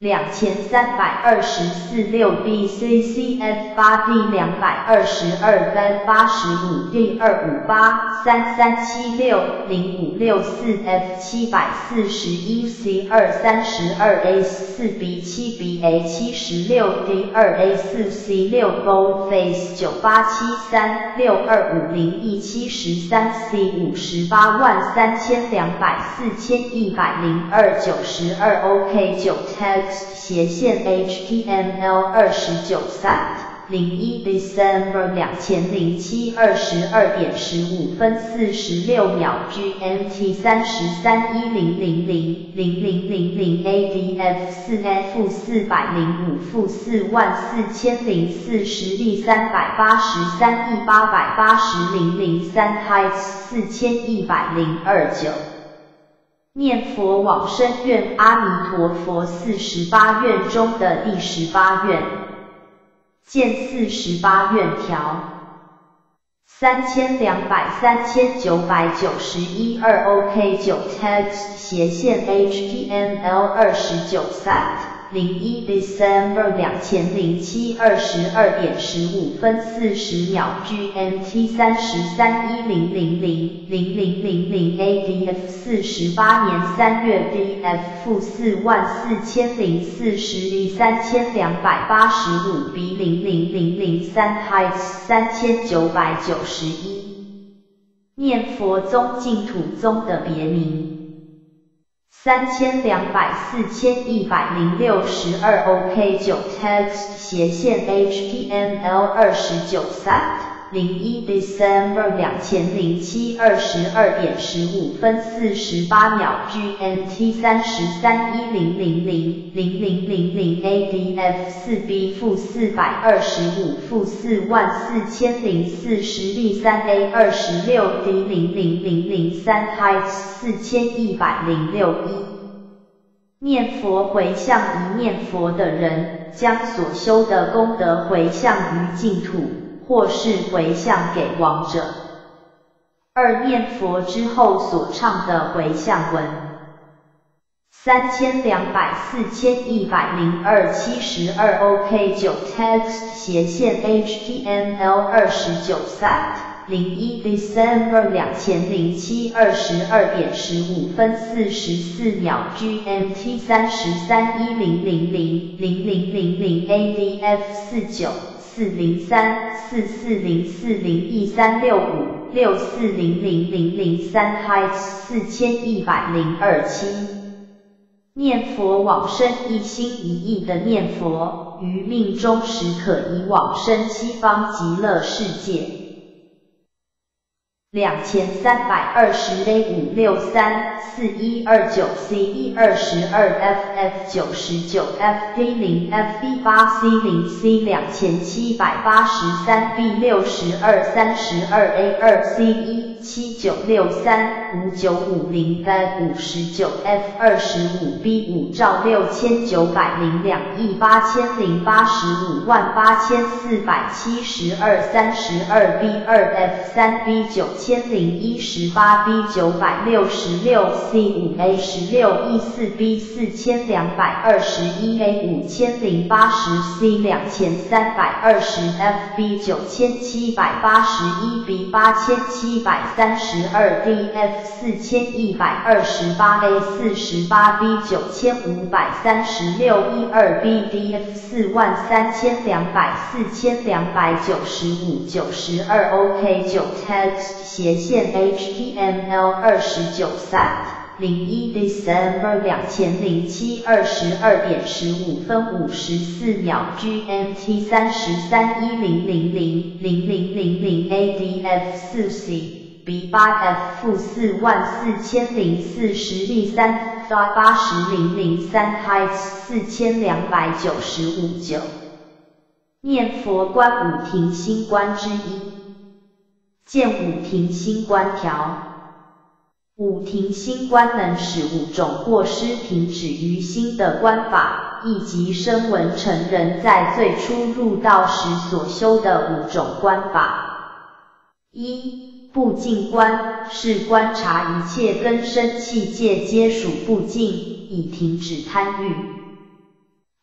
两千三百二十四六 B C C F 八 D 两百二十二 V 八十五 D 二五八三三七六零五六四 F 七百四十一 C 二三十二 A 四 B 七 B A 七十六 D 二 A 四 C 六 Boldface 九八七三六二五零 E 七十三 C 五十八万三千两百四千一百零二九十二 OK 九 Text斜线 H T M L 二十九 Sat 零一 December 两千零七二十二点十五分四十六秒 G M T 三十三一零零零零零零零 A D F 四 F 四百零五负四万四千零四十 D 三百八十三 E 八百八十零零三 Heights 四千一百零二九。念佛往生愿阿弥陀佛四十八愿中的第十八愿，见四十八愿条，三千两百三千九百九十一二 OK 九 Text 斜线 H T M L 二十九 Sat 零一 December 两千零七二十二点十五分四十秒 G M T 三十三一零零零零零零零 A D F 四十八年三月 D F 负四万四千零四十 D 三千两百八十五 B 零零零零三 Heights 三千九百九十一。念佛宗净土宗的别名。三千两百四千一百零六十二 OK 九 Text 斜线 H T M L 二十九 Sat 零一 December 两千零七二十二点十五分四十八秒 G M T 三十三一零零零零零零零 A D F 四 B 负四百二十五负四万四千零四十 D 三 A 二十六 D 零零零零三 Heights 四千一百零六一。念佛回向一念佛的人，将所修的功德回向于净土，或是回向给亡者。二念佛之后所唱的回向文，三千两百四千一百零二七十二 OK 九 Text 斜线 H T M L 二十九 Sat 零一 December 两千零七二十二点十五分四十四秒 G M T 三十三一零零零零零零零 A D F 四九四零三四四零四零 E 三六五六四零零零零三 Heights 四千一百零二七。念佛往生一心一意的念佛，于命终时可以往生西方极乐世界。两千三百二十 A 五六三四一二九 C 一二十二 F F 九十九 F D 零 F D 八 C 零 C 两千七百八十三 B 六十二三十二 A 二 C 一七九六三五九五零 V 五十九 F 二十五 B 五兆六千九百零两亿八千零八十五万八千四百七十二三十二 B 二 F 三 B 九千零一十八 B 九百六十六 C 五 A 十六 E 四 B 四千两百二十一 A 五千零八十 C 两千三百二十 F B 九千七百八十一 B 八千七百三十二 D F 四千一百二十八 A 四十八 B 九千五百三十六 E 二 B D F 四万三千两百四千两百九十五九十二 OK 九 Text 斜线 H T M L 二十九 Sat 零一 December 两千零七二十二点十五分五十四秒 G M T 三十三一零零零零零零零 A D F 四 C B 八 F 负四万四千零四十 D 三八十零零三 Heights 四千两百九十五九。念佛观五停心观之一。见五停心观条。五停心观能使五种过失停止于心的观法，亦即声闻乘人在最初入道时所修的五种观法。一、不净观，是观察一切根身器界皆属不净，以停止贪欲。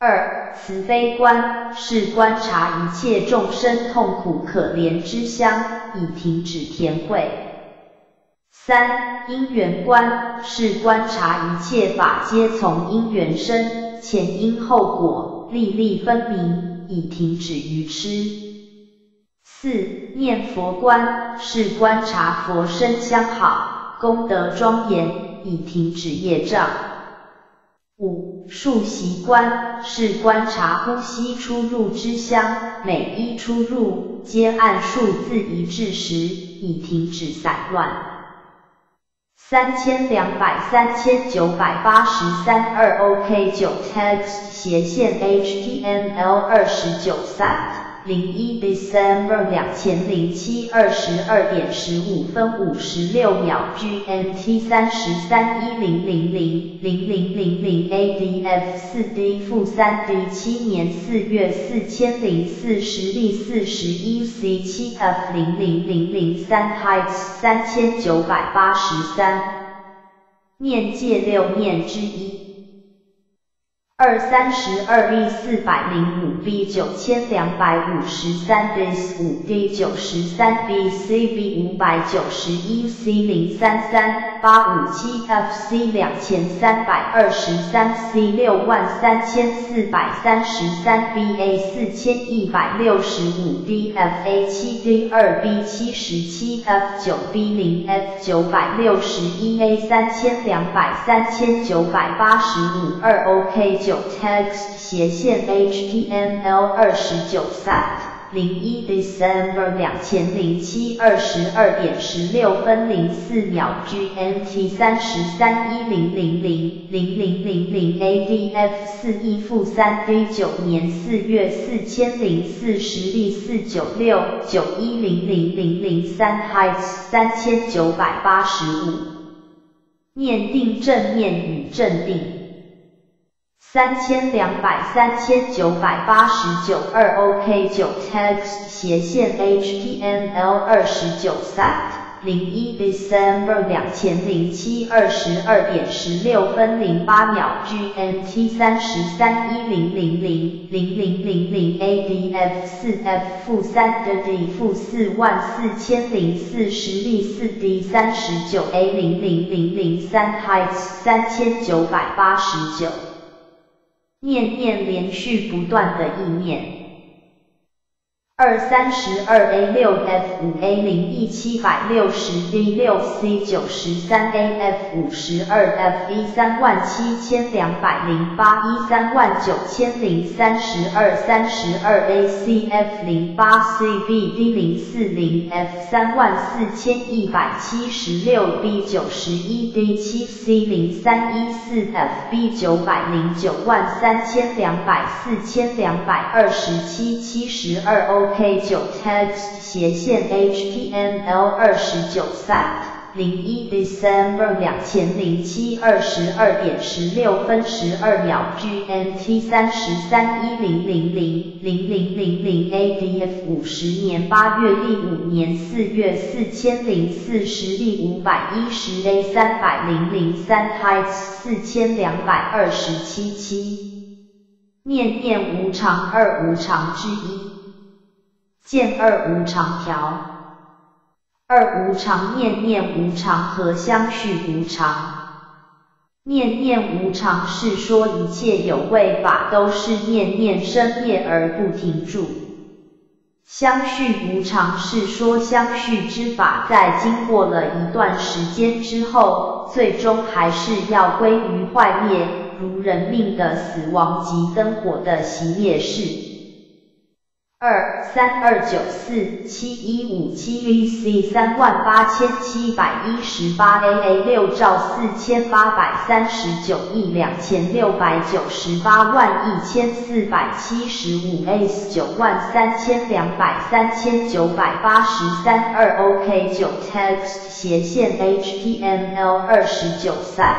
二、慈悲观是观察一切众生痛苦可怜之相，以停止甜慧。三、因缘观是观察一切法皆从因缘生，前因后果，粒粒分明，以停止愚痴。四、念佛观是观察佛身相好，功德庄严，以停止业障。五、数息观是观察呼吸出入之相，每一出入皆按数字一致时，以停止散乱。三千两百三千九百八十三二 OK 九 text 斜线 H T M L 二十九 sat 零一 December 两千零七二十二点十五分五十六秒 G M T 三十三一零零零零零零零 A D F 四 D 负三 D 七年四月四千零四十例四十一 C 七 F 零零零零三 Heights 三千九百八十三念界六念之一。二三十二 B 四百零五 B 九千两百五十三 B 五 D 九十三 B C B 五百九十一 C 零三三八五七 F C 两千三百二十三 C 六万三千四百三十三 B A 四千一百六十五 D F A 七 D 二 B 七十七 F 九 B 零 F 九百六十一 A 三千两百三千九百八十五二 OK 九 text 斜线 H T M L 二十九 sat 零一 December 两千零七二十二点十六分零四秒 G M T 三十三一零零零零零零零 A D F 四一负三 D 九年四月四千零四十例四九六九一零零零零三 Heights 三千九百八十五念定正念与正定。三千两百三千九百八十九二 OK 九 text 斜线 H T M L 二十九 sat 零一 December 两千零七二十二点十六分零八秒 G M T 三十三一零零零零零零零 A D F 四 F 负三 D 负四万四千零四十例四 D 三十九 A 零零零零三 Heights 三千九百八十九念念连续不断的意念。二三十二 A 六 F 五 A 零一七百六十 D 六 C 九十三 A F 五十二 F 一三万七千两百零八一三万九千零三十二三十二 A C F 零八 C B D 零四零 F 三万四千一百七十六 B 九十一 D 七 C 零三一四 F B 九百零九万三千两百四千两百二十七七十二 OK 九 text 斜线 H T M L 二十九 sat 零一 December 两千零七二十二点十六分十二秒 G M T 三十三一零零零零零零零 A D F 五十年八月历五年四月四千零四十历五百一十 A 三百零零三 Heights 四千两百二十七七念念无常二无常之一。见二无常条。二无常念念无常和相续无常。念念无常是说一切有为法都是念念生灭而不停住。相续无常是说相续之法在经过了一段时间之后，最终还是要归于坏灭，如人命的死亡及灯火的熄灭式。二三二九四七一五七 V C 三万八千七百一十八 A A 六兆四千八百三十九亿两千六百九十八万一千四百七十五 A 九万三千两百三千九百八十三二 OK 九 text 斜线 H T M L 二十九 sat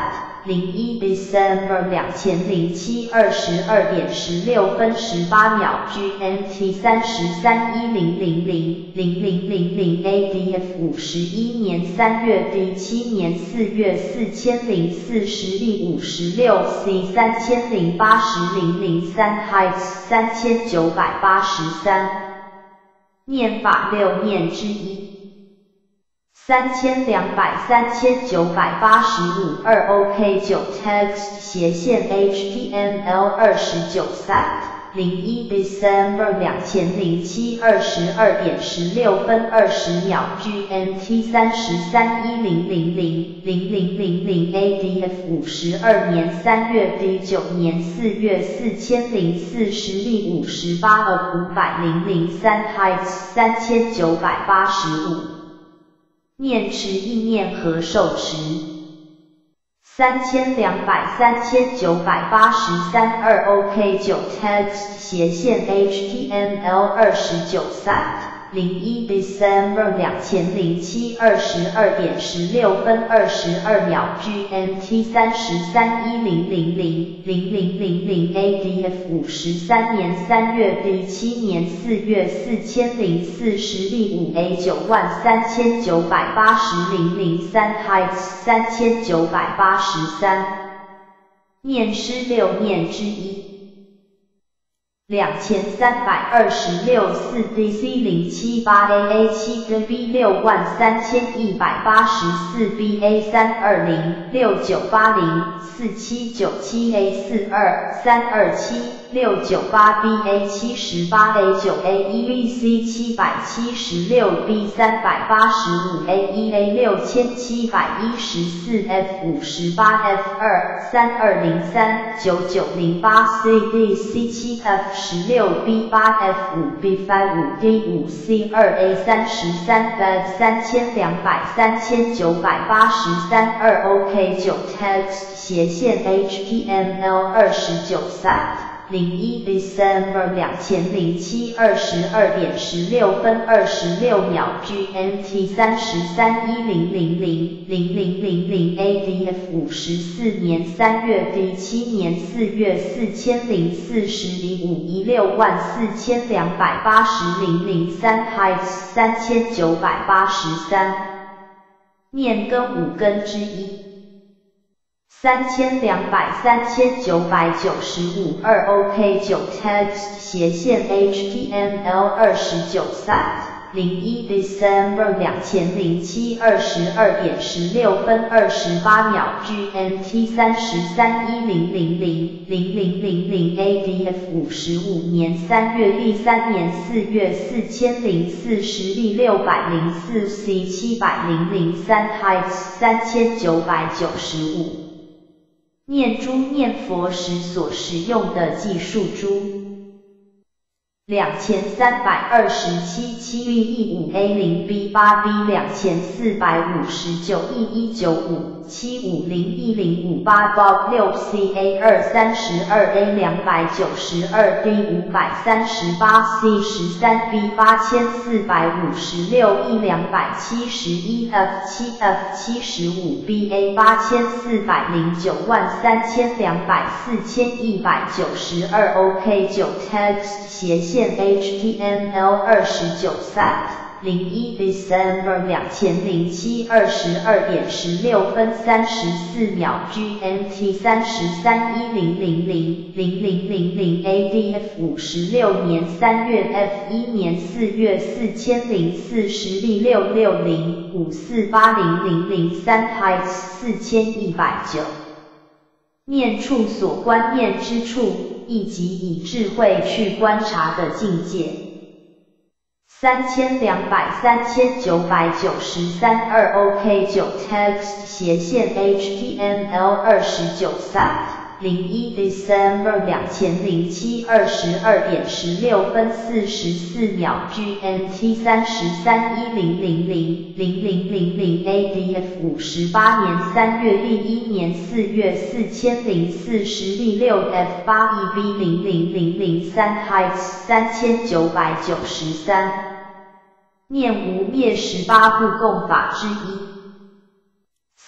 零一 December 两千零七二十二点十六分十八秒 G M T 三十三一零零零零零零零 A D F 五十一年三月 D 七年四月四千零四十 D 五十六 C 三千零八十零零三 Heights 三千九百八十三念法六念之一。三千两百三千九百八十五二 OK 九 text 斜线 H T M L 二十九 site 零一 December 两千零七二十二点十六分二十秒 G M T 三十三一零零零零零零零 A D F 五十二年三月 D 九年四月四千零四十 D 五十八 of 五百零零三 Heights 三千九百八十五念持意念和受持。三千两百三千九百八十三二 OK 九 text 斜线 H T M L 二十九 site 零一 December 两千零七二十二点十六分二十二秒 G M T 三十三一零零零零零零零 A D F 五十三年三月 D 七年四月四千零四十 D 五 A 九万三千九百八十零零三 Heights 三千九百八十三念诗六念之一。两千三百二十六四 D C 零七八 A A 七 D B 六万三千一百八十四 B A 三二零六九八零四七九七 A 四二三二七六九八 B A 七十八 A 九 A 一 V C 七百七十六 B 三百八十五 A 一 A 六千七百一十四 F 五十八 F 二三二零三九九零八 C D C 七 F 十六 B 八 F 五 B 五 D 五 C 二 A 三十三 F 三千两百三千九百八十三二 OK 九 text 斜线 H T M L 二十九 site 零一 December 两千零七二十二点十六分二十六秒 G M T 三十三一零零零零零零零 A D F 五十四年三月 D 七年四月四千零四十 D 五一六万四千两百八十零零三 Heights 三千九百八十三念根五根之一。三千两百三千九百九十五二 OK 九 text 斜线 H T M L 二十九 site 零一 December 两千零七二十二点十六分二十八秒 G M T 三十三一零零零零零零零 A D F 五十五年三月第三年四月四千零四十 D 六百零四 C 七百零零三 Heights 三千九百九十五念珠念佛时所使用的计数珠。两千三百二十七七 V E 五 A 零 B 八 B 两千四百五十九 E 一九五七五零一零五八 Bob 六 C A 二三十二 A 两百九十二 D 五百三十八 C 十三 B 八千四百五十六 E 两百七十一 F 七 F 七十五 B A 八千四百零九万三千两百四千一百九十二 OK 九 text 斜线 H T M L 二十九 site 零一 December 两千零七二十二点十六分三十四秒 G M T 三十三一零零零零零零零 A D F 五十六年三月 F 一年四月四千零四十 D 六六零五四八零零零三 Heights 四千一百九念处所观念之处，以及以智慧去观察的境界。三千两百三千九百九十三二 OK 九 text 斜线 H T M L 二十九 site 零一 December 两千零七二十二点十六分四十四秒 G M T 三十三一零零零零零零零 A D F 五十八年三月第一年四月四千零四十 D 六 F 八 E B 零零零零三 Heights 三千九百九十三念无灭十八部共法之一。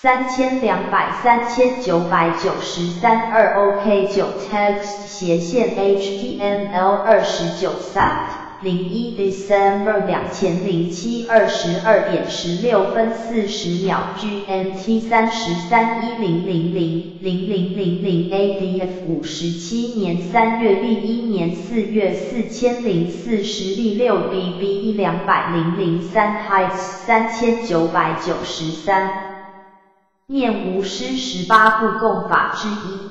三千两百三千九百九十三二 OK 九 text 斜线 H T M L 二十九 sat 零一 December 两千零七二十二点十六分四十秒 G M T 三十三一零零零零零零零 A D F 五十七年三月历一年四月四千零四十历六 B B 一两百零零三 Heights 三千九百九十三。念无师十八部共法之一。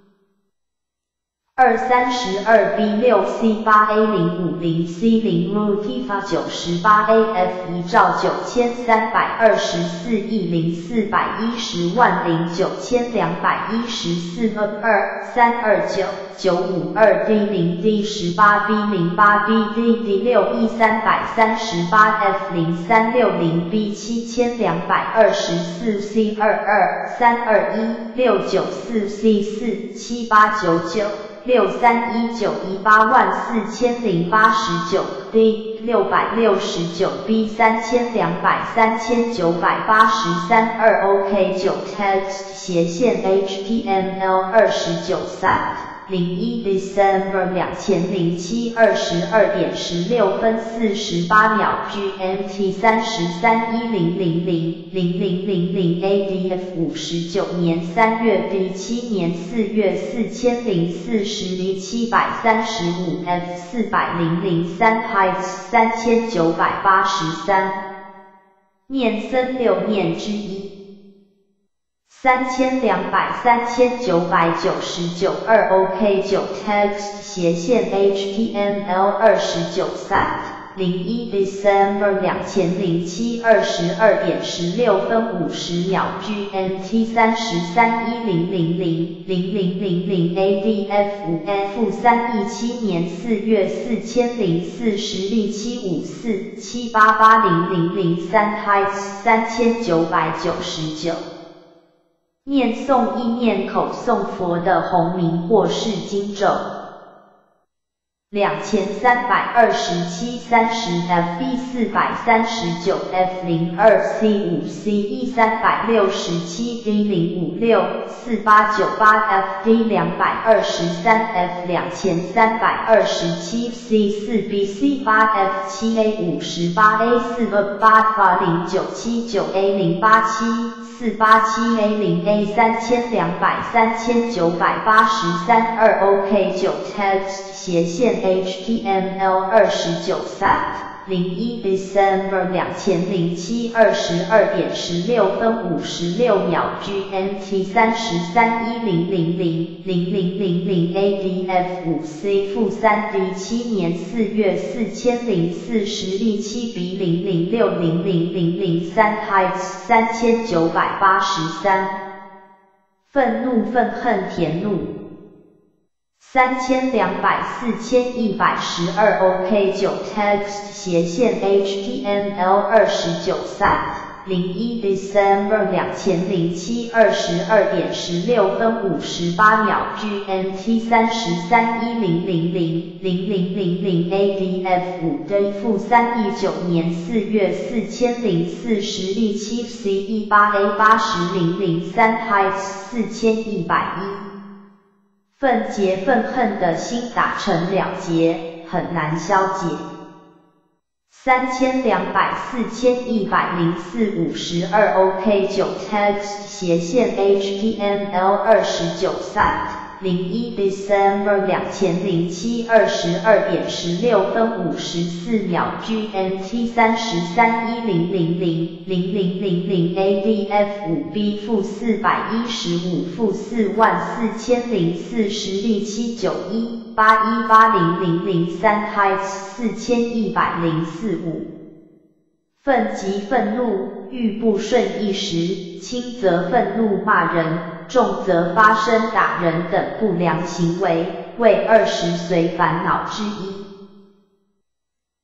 二三十二 B 六 C 八 A 零五零 C 零 root T 法九十八 A F 一兆九千三百二十四亿零四百一十万零九千两百一十四 N 二三二九九五二 D 零 D 十八 B 零八 B D D 六 E 三百三十八 F 零三六零 B 七千两百二十四 C 二二三二一六九四 C 四七八九九六三一九一八万四千零八十九 D 六百六十九 B 三千两百三千九百八十三二 OK 九 text 斜线 H T M L 二十九 sat 零一 December 两千零七二十二点十六分四十八秒 G M T 三十三一零零零零零零零 A D F 五十九年三月 D 七年四月四千零四十零七百三十五 F 四百零零三 Heights 三千九百八十三。念僧六念之一。三千两百三千九百九十九二 OK 九 text 斜线 H T M L 二十九 sat 零一 December 两千零七二十二点十六分五十秒 G M T 三十三一零零零零零零零 A D F 五 F 三一七年四月四千零四十历七五四七八八零零零三 Heights 三千九百九十九。念诵意念口诵佛的洪名或是经咒。两千三百二十七三十 F 一四百三十九 F 零二 C 五 C 一三百六十七 D 零五六四八九八 F D 两百二十三 F 两千三百二十七 C 四 B C 八 F 七 A 五十八 A 四 F 八八零九七九 A 零八七四八七 A 零 A 三千两百三千九百八十三二 OK 九 text 斜线 H T M L 二十九 sat 零一 December 两千零七二十二点十六分五十六秒 G M T 三十三一零零零零零零零 A D F 五 C 负三 D 七年四月四千零四十历七 B 零零六零零零零三 Heights 三千九百八十三。愤怒愤恨甜怒。三千两百四千一百十二 OK 九 text 斜线 H T M L 二十九 sat 零一 December 两千零七二十二点十六分五十八秒 G M T 三十三一零零零零零零零 A D F 五 D 负三一九年四月四千零四十历七 C 一八 A 八十零零三 Heights 四千一百一。愤结愤恨的心打成了结，很难消解。三千两百四千一百零四五十二 OK 九 text 斜线 H T M L 二十九 sat 零一 December 两千零七二十二点十六分五十四秒 G M T 三十三一零零零零零零零 A D F 五 B 负四百一十五负四万四千零四十历七九一八一八零零零三 Heights 四千一百零四五。愤即愤怒，欲不顺一时，轻则愤怒骂人，重则发生打人等不良行为，为二十随烦恼之一。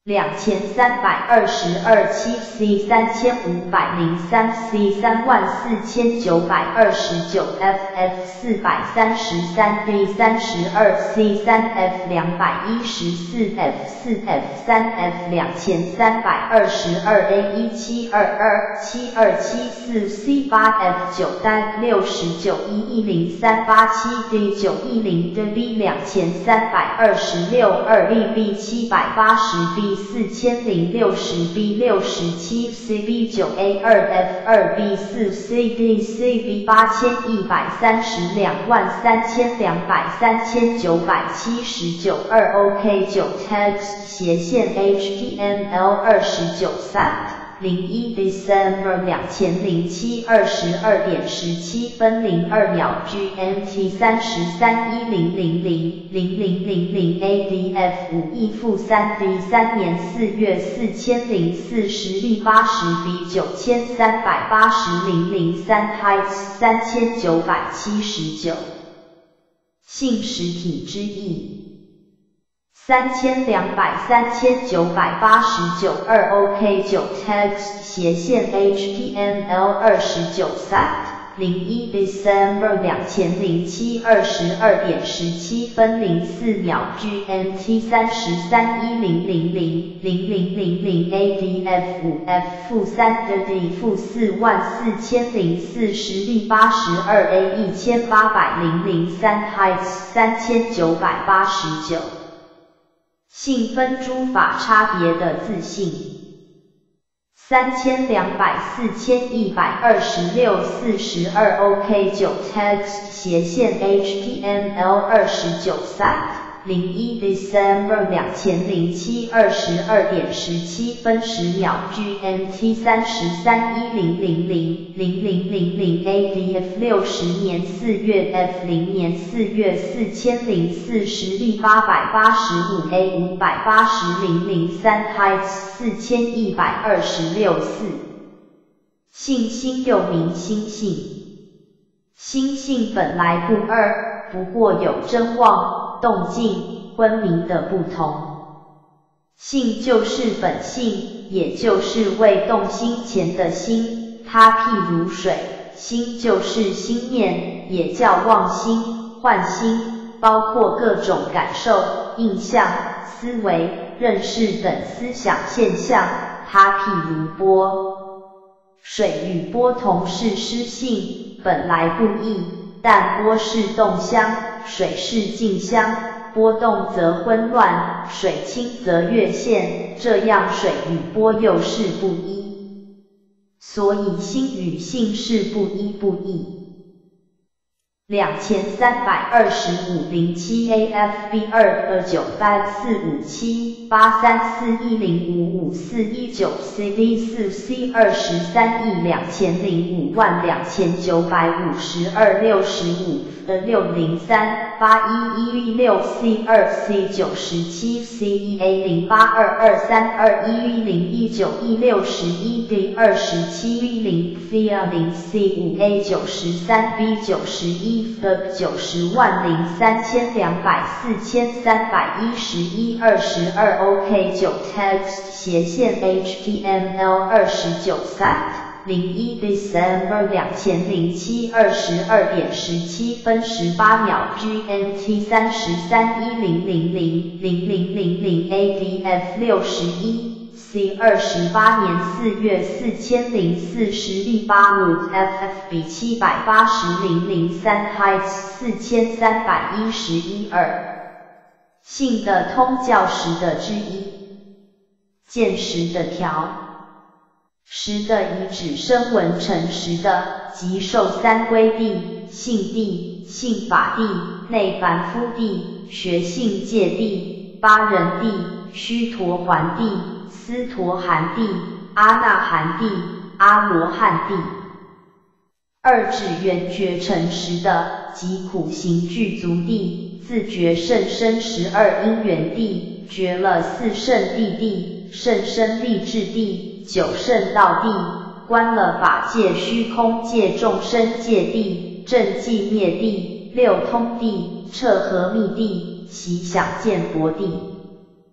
两千三百二十二 七 C 三千五百零三 C 三万四千九百二十九 F F 四百三十三 D 三十二 C 三 F 两百一十四 F 四 F 三 F 两千三百二十二 A 一七二二 七二七四 C 八 F 九 D 六十九 一一零三八七 D 九一零 D B 两千三百二十六 二 B B 七百八十 B四千零六十 B 六十七 C B 九 A 二 F 二 B 四 C D C B 八千一百三十两万三千两百三千九百七十九二 OK 九 Text 斜线 H T M L 二十九 S A T零一 December 两千零七二十二点十七分零二秒 G M T 三十三一零零零零零零零 A D F 五 E 负三 D 三年四月四千零四十 B 八十 B 九千三百八十零零三 Heights 三千九百七十九性实体之意三千两百三千九百八十九二 OK 九 Text 斜线 H T M L 二十九 S A T零一 December 两千零七二十二点十七分零四秒 G M T 三十三一零零零零零零零 A D F 五 F 负三 D 负四万四千零四十 B 八十二 A 一千八百零零三 Heights 三千九百八十九性分诸法差别的自性三千两百四千一百二十六四十二 OK 九 Text 斜线 H T M L 二十九 S A T零一 December 两千零七二十二点十七分十秒 G M T 三十三一零零零零零零零 A D F 六十年四月 F 零年四月四千零四十 B 八百八十五 A 五百八十零零三 Heights 四千一百二十六四性星又名心性心性本来不二，不过有真妄动静、昏迷的不同。性就是本性，也就是未动心前的心，它譬如水，心就是心念，也叫妄心、幻心，包括各种感受、印象、思维、认识等思想现象，它譬如波。水与波同是湿性，本来不异，但波是动相，水是静相，波动则昏乱，水清则越现，这样水与波又是不一。所以心与性是不一不异。两千三百二十五零七 A F B 二二九八四五七八三四一零五五四一九 C D 四 C 二十三亿两千零五万两千九百五十二六十五呃六零三八一一六 C 二 C 九十七 C 一 A 零八二二三二一零一九一六十一 D 二十七一零 C 二零 C 五 A 九十三 B 九十一F 九十万零三千两百四千三百一十一二十二 OK 九 Text 斜线 H T M L 二十九 S A T零一 December 两千零七二十二点十七分十八秒 G M T 三十三一零零零零零零零 A D F 六十一C 二十八年四月四千零四十 B 八 Root F F B 七百八十零零三 Heights 四千三百一十一二性的通教时的之一见时的条时的以指声闻成时的，即受三归地、性地、性法地、内凡夫地、学性界地、八人地、须陀洹地、斯陀含地、阿那含地、阿罗汉地。二指缘觉成时的，即苦行具足地、自觉甚深十二因缘地、觉了四圣地地、甚深立志地、九圣道地、观了法界虚空界众生界地、正寂灭地、六通地、彻和密地、习想见佛地。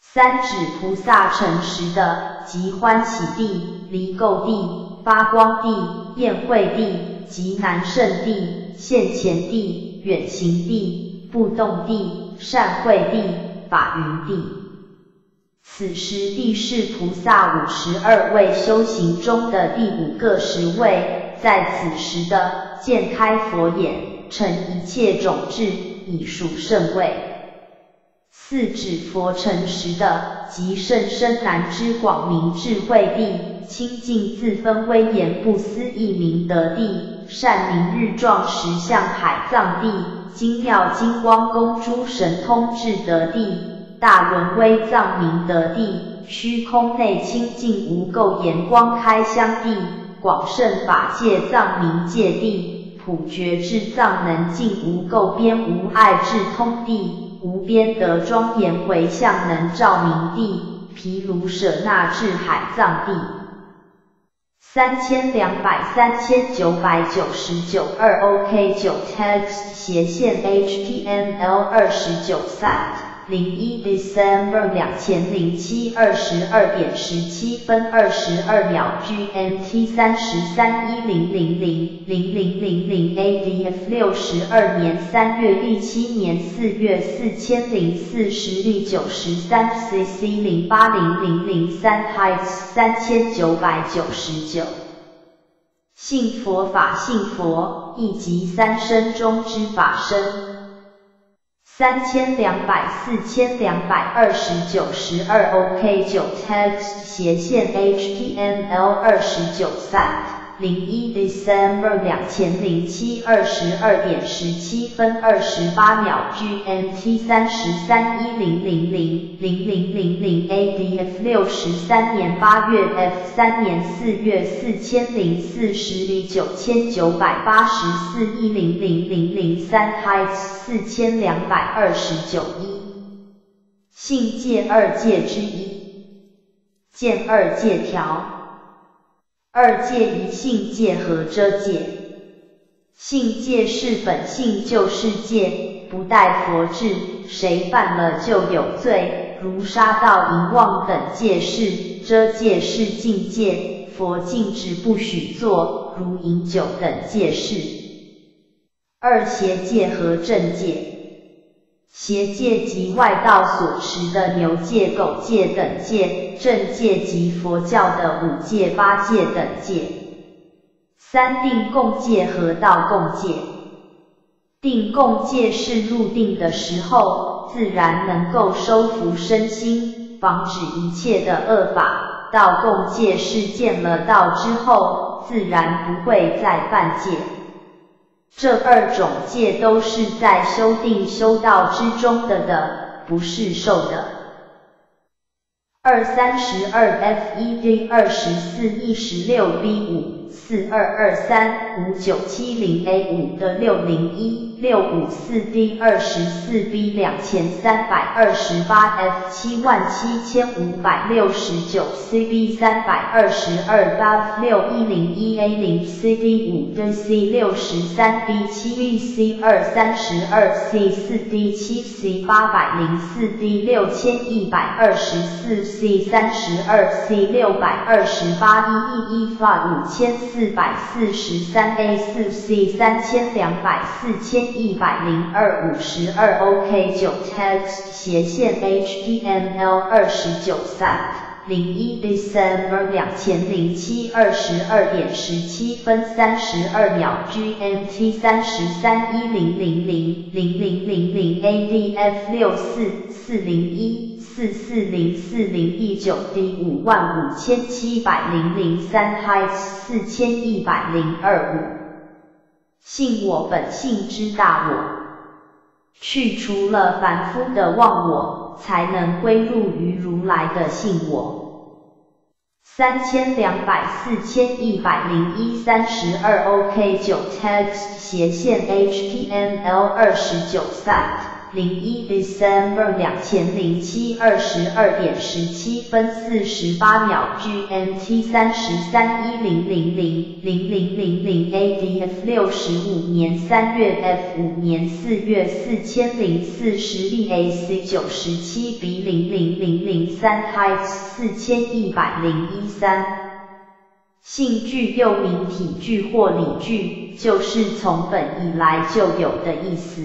三指菩萨成实的，即欢喜地、离垢地、发光地、宴会地及南胜地、现前地、远行地、不动地、善慧地、法云地。此十地是菩萨五十二位修行中的第五个十位，在此时的见开佛眼，成一切种智，以属圣位。四指佛成实的，即甚深难知广明智慧地，清净自分威严不思议明德地，善明日状实相海藏地，精妙金光公诸神通智德地，大轮威藏明德地，虚空内清净无垢炎光开香地，广胜法界藏明界地，普觉智藏能尽无垢边无碍智通地，无边德庄严回向能照明地，毗卢舍那智海藏地。三千两百三千九百九十九二 OK 九 text 斜线 H T M L 二十九 sat 零一 December 两千零七二十二点十七分二十二秒 G M T 三十三一零零零零零零零 A D F 六十二年三月历七年四月四千零四十历九十三 C C 零八零零零三 Heights 三千九百九十九。信佛法信佛，亦即三生中之法身。三千两百四千两百二十九十二 OK 九 text 斜线 H T M L 二十九 sat 零一 December 两千零七二十二点十七分二十八秒 G M T 三十三一零零零零零零零 A D F 六十三年八月 F 三年四月四千零四十里九千九百八十四一零零零零三 Heights 四千两百二十九一。信界二界之一，见二界条。二界一性界和遮界。性界是本性就是界，不待佛制，谁犯了就有罪，如杀盗淫妄等戒事。遮界是境界，佛禁止不许做，如饮酒等戒事。二邪界和正界。邪界即外道所持的牛戒、狗戒等戒，正戒即佛教的五戒、八戒等戒。三定共戒和道共戒。定共戒是入定的时候，自然能够收服身心，防止一切的恶法。道共戒是见了道之后，自然不会再犯戒。这二种戒都是在修定修道之中的的，不是受的。二三十二 F 一 D 二十四 E 十六 B 五四二二三五九七零 A 五的六零一六五四 D 二十四 B 两千三百二十八 F 七万七千五百六十九 C B 三百二十二 F 六一零一 A 零 C D 五对 C 六十三 B 七 E C 二三十二 C 四 D 七 C 八百零四 D 六千一百二十四 C 三十二 C 六百二十八 E E E 发五千四百四十三 A 四 C 三千两百四千一百零二五十二 OK 九 text 斜线 H T M L 二十九 sat 零一 December 两千零七二十二点十七分三十二秒 G M T 三十三一零零零零零零零 A D F 六四四零一四四零四零一九 D 五万五千七百零零三 Heights 四千一百零二五。信我本性之大我，去除了凡夫的忘我，才能归入于如来的信我。三千两百四千一百零一三十二 OK 九 text 斜线 H T M L 二十九 sat 零一 December 两千零七二十二点十七分四十八秒 G M T 三十三一零零零零零零零 A D F 六十五年三月 F 五年四月四千零四十 B A C 九十七 B 零零零零三 Heights 四千一百零一三。性句又名体句或理句，就是从本以来就有的意思。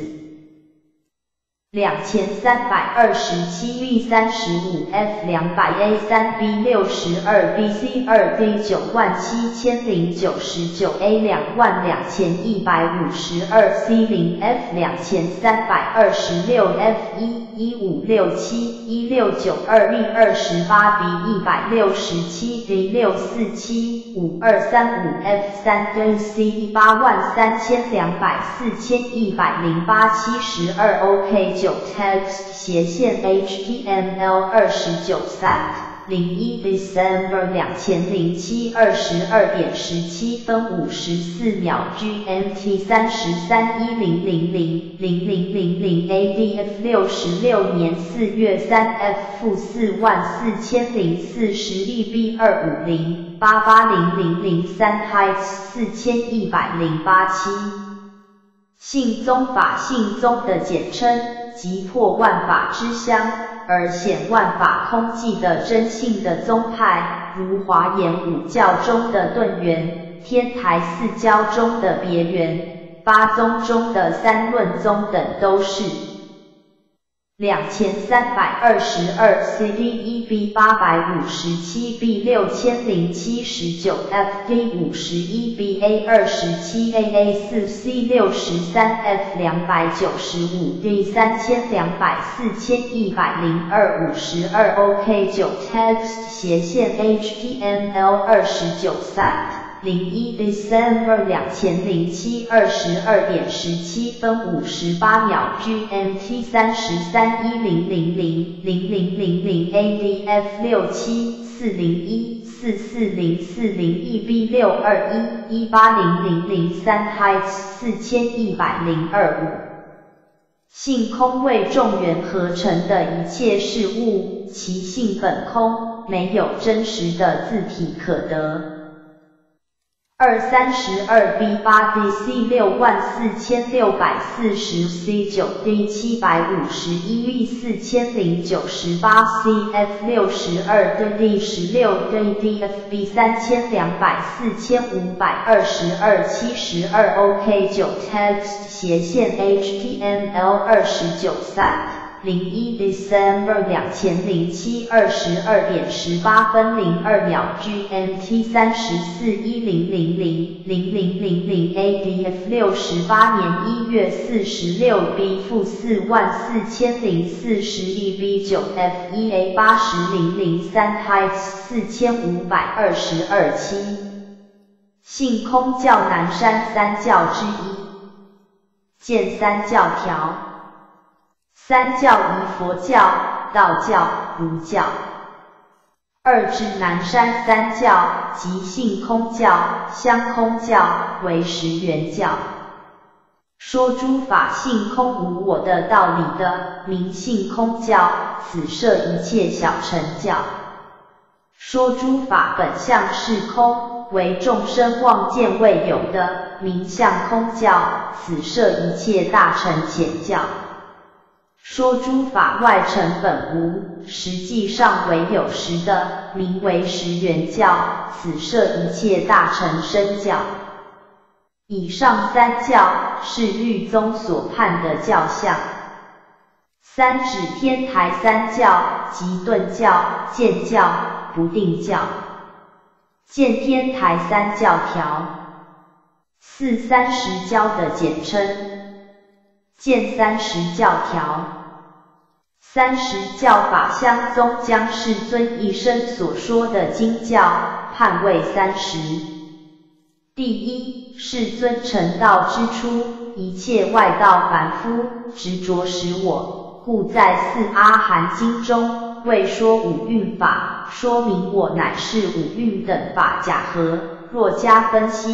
两千三百二十七 B 三十五 F 两百 A 三 B 六十二 B C 二 D 九万七千零九十九 A 两万两千一百五十二 C 零 F 两千三百二十六 F 一一五六七一六九二 B 二十八 B 一百六十七 D 六四七五二三五 F 三 D C 八万三千两百四千一百零八七十二 OK 九 text 斜线 H T M L 二十九 sat 零一 December 两千零七二十二点十七分五十四秒 G M T 三十三一零零零零零零零 A D F 六十六年四月三 F 负四万四千零四十 E B 二五零八八零零零三 Heights 四千一百零八七。性宗法性宗的简称，即破万法之乡，而显万法空寂的真性的宗派，如华严五教中的顿圆、天台四教中的别圆、八宗中的三论宗等都是。两千三百二十二 C D E B 八百五十七 B 六千零七十九 F D 五十一 B A 二十七 A A 四 C 六十三 F 两百九十五 D 三千两百四千一百零二五十二 OK 九 text 斜线 H T M L 二十九 sat零一 December 两千零七二十二点十七分五十八秒 G M T 三十三一零零零零零零零 A D F 六七四零一四四零四零 E B 六二一一八零零零三 Heights 四千一百零二五。性空为众缘合成的一切事物，其性本空，没有真实的自体可得。二三十二 B 八 D C 六万四千六百四十 C 九 D 七百五十一 B 四千零九十八 C F 六十二 D 十六 D D F B 三千两百四千五百二十二七十二 OK 九 text 斜线 H T M L 二十九 sat零一 December 两千零七二十二点十八分零二秒 G M T 三十四一零零零零零零零 A D F 六十八年一月四十六 B 负四万四千零四十 E B 九 F 一 A 八十零零三 Heights 四千五百二十二七。性空教南山三教之一，见三教条。三教依佛教、道教、儒教。二至南山三教即性空教、相空教为实缘教。说诸法性空无我的道理的，名性空教，此摄一切小乘教。说诸法本相是空，为众生妄见未有的，名相空教，此摄一切大乘显教。说诸法外尘本无，实际上为有实的，名为实缘教，此摄一切大乘身教。以上三教是律宗所判的教相。三指天台三教即顿教、渐教、不定教。见天台三教条。四三十教的简称。见三十教条。三十教法相宗将世尊一生所说的经教判为三十。第一，世尊成道之初，一切外道凡夫执着实我，故在四阿含经中为说五蕴法，说明我乃是五蕴等法假合。若加分析，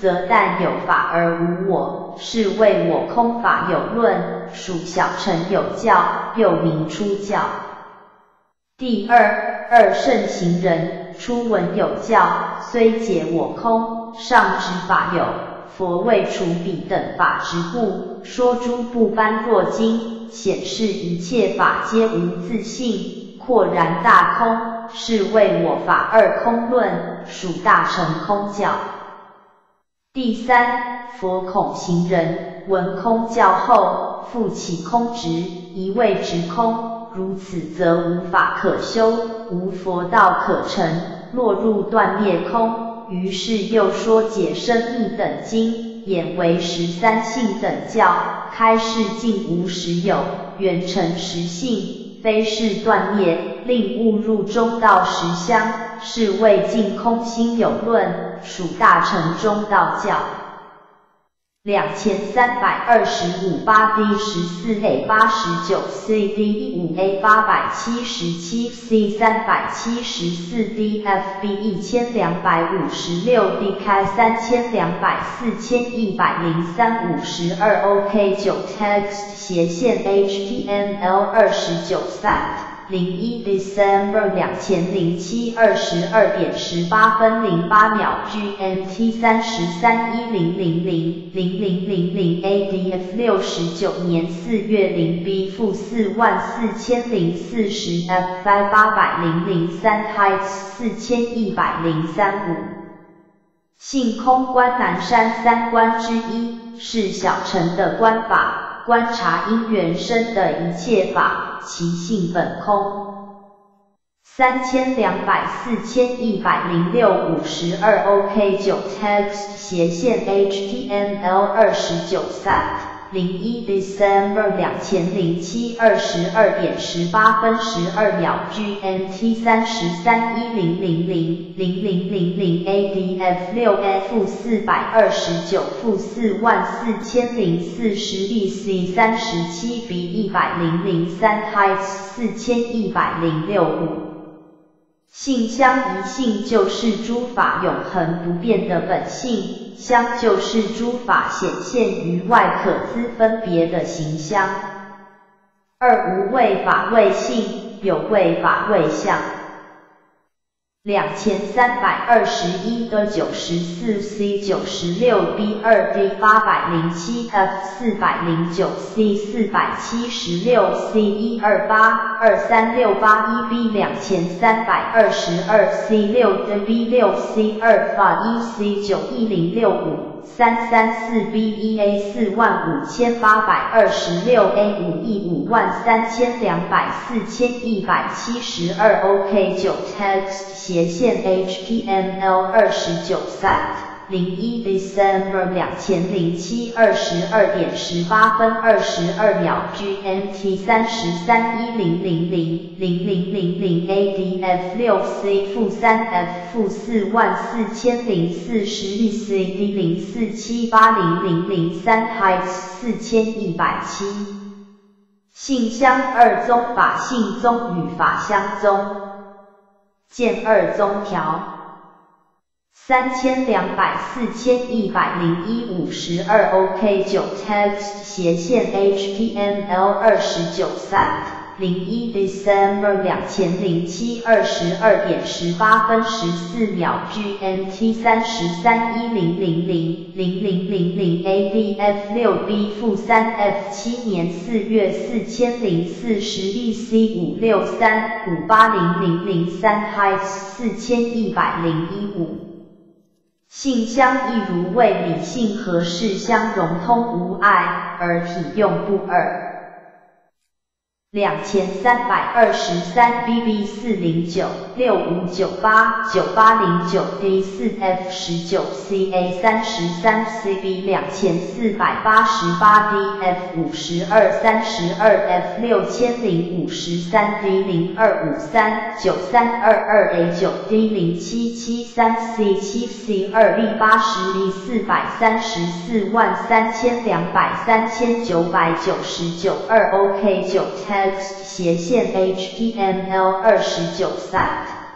则但有法而无我，是谓我空法有论，属小乘有教，又名出教。第二，二圣行人，初闻有教，虽解我空，上执法有，佛为除彼等法执故，说诸部般若经，显示一切法皆无自性，廓然大空，是谓我法二空论，属大乘空教。第三，佛恐行人，闻空教后，复起空执，一味执空，如此则无法可修，无佛道可成，落入断灭空。于是又说解生密等经，演为十三性等教，开示尽无实有，圆成实性，非是断灭，令误入中道实相，是谓尽空心有论，属大乘中道教。两千三百二十五八 D 十四 A 八十九 C D 五 A 八百七十七 C 三百七十四 D F B 一千两百五十六 D 开三千两百四千一百零三五十二 OK 九 Text 斜线 H T M L 二十九 Fact零一 December 两千零七二十二点十八分零八秒 G M T 三十三一零零零零零零零 A D F 六十九年四月零 B 负四万四千零四十 F 八百零零三 Heights 四千一百零三五。性空观南山三观之一，是小乘的观法，观察因缘生的一切法，其性本空。三千两百四千一百零六五十二 OK 九 Text 斜线 H T M L 二十九 Fact 零一 December 两千零七二十二点十八分十二秒 G M T 三十三一零零零零零零零 A D F 六 F 四百二十九负四万四千零四十 B C 三十七 B 一百零零三 Heights 四千一百零六五。性相一性就是诸法永恒不变的本性，相就是诸法显现于外可资分别的形象。二无为法为性，有为法为相。两千三百二十一的九十四 C 九十六 B 二 D 八百零七 F 四百零九 C 四百七十六 C 一二八二三六八一 B 两千三百二十二 C 六的 B 六 C 二法一 C 九一零六五三三四 B 一 A 四万五千八百二十六 A 五亿五万三千两百四千一百七十二 OK 九 Text 斜线 H T M L 二十九 Fact 零一 December 两千零七二十二点十八分二十二秒 G M T 三十三一零零零零零零零 A D F 六 C 负三 F 负四万四千零四十 C D 零四七八零零零三 Heights 四千一百七。性相二宗法性宗与法相宗。见二宗条。三千两百四千一百零一五十二 OK 九 Text 斜线 H T M L 二十九 Fact 零一 December 两千零七二十二点十八分十四秒 G M T 三十三一零零零零零零零 A D F 六 B 负三 F 七年四月四千零四十 E C 五六三五八零零零三 Heights 四千一百零一五。性相亦如为理性和事相融通无碍，而体用不二。两千三百二十三 B B 四零九六五九八九八零九 D 四 F 十九 C A 三十三 C B 两千四百八十八 D F 五十二三十二 F 六千零五十三 D 零二五三九三二二 A 九 D 零七七三 C 七 C 二 B 八十 D 四百三十四万三千两百三千九百九十九二 OK 九 Text 斜线 H T M L 二十九 Fact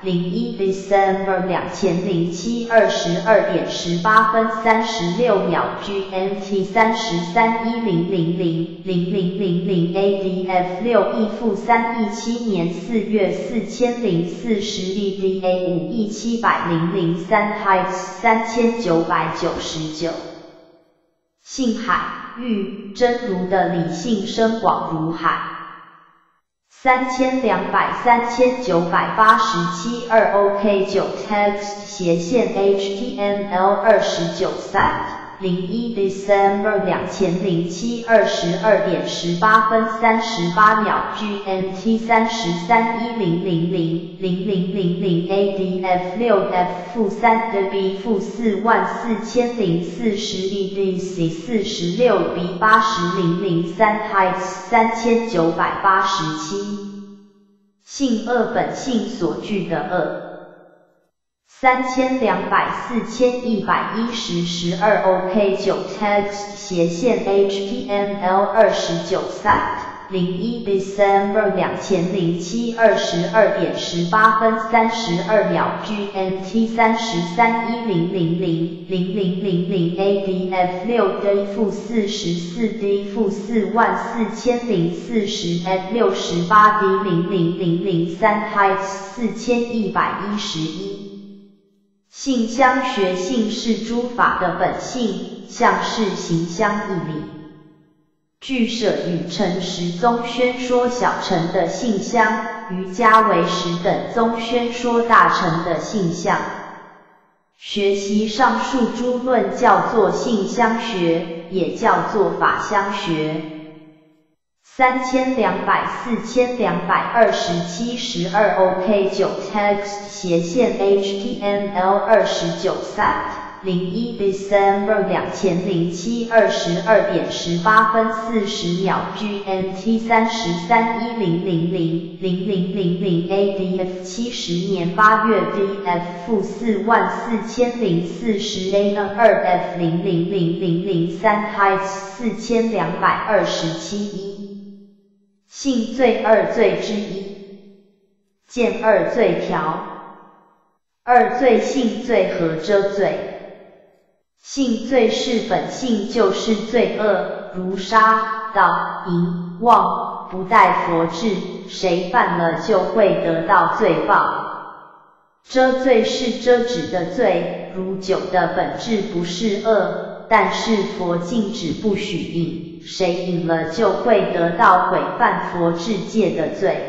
零一 December 两千零七二十二点十八分三十六秒 G M T 三十三一零零零零零零零 A D F 六一负三一七年四月四千零四十 E D A 五亿七百零零三 Heights 三千九百九十九。性海域真如的理性深广如海。三千两百三千九百八十七二 OK 九 text 斜线 H T M L 二十九 site 零一 December 两千零七二十二点十八分三十八秒 G M T 三十三一零零零零零零零 A D F 六 F 负三 的 B 负四万四千零四十 E D C 四十六 B 八十零零三 Heights 三千九百八十七。性恶本性所具的恶。三千两百四千一百一十十二 OK 九 text 斜线 H T M L 二十九 site 零一 December 两千零七二十二点十八分三十二秒 G M T 三十三一零零零零零零零 A D F 六 D 负四十四 D 负四万四千零四十 F 六十八 D 零零零零三 Heights 四千一百一十一。性相学性是诸法的本性，相是行相义理。据舍与陈实宗宣说小乘的性相，瑜伽唯识等宗宣说大乘的性相。学习上述诸论叫做性相学，也叫做法相学。三千两百四千两百二十七十二 OK 九 text 斜线 H T M L 二十九 site 零一 December 两千零七二十二点十八分四十秒 G M T 三十三一零零零零零零零 A D F 七十年八月 D F 负四万四千零四十 A N 二 F 零零零零零三 Heights 四千两百二十七一。性罪二罪之一，见二罪条。二罪性罪和遮罪。性罪是本性就是罪恶，如杀、盗、淫、妄，不待佛制，谁犯了就会得到罪报。遮罪是遮止的罪，如酒的本质不是恶，但是佛禁止不许饮，谁饮了就会得到毁犯佛制戒的罪。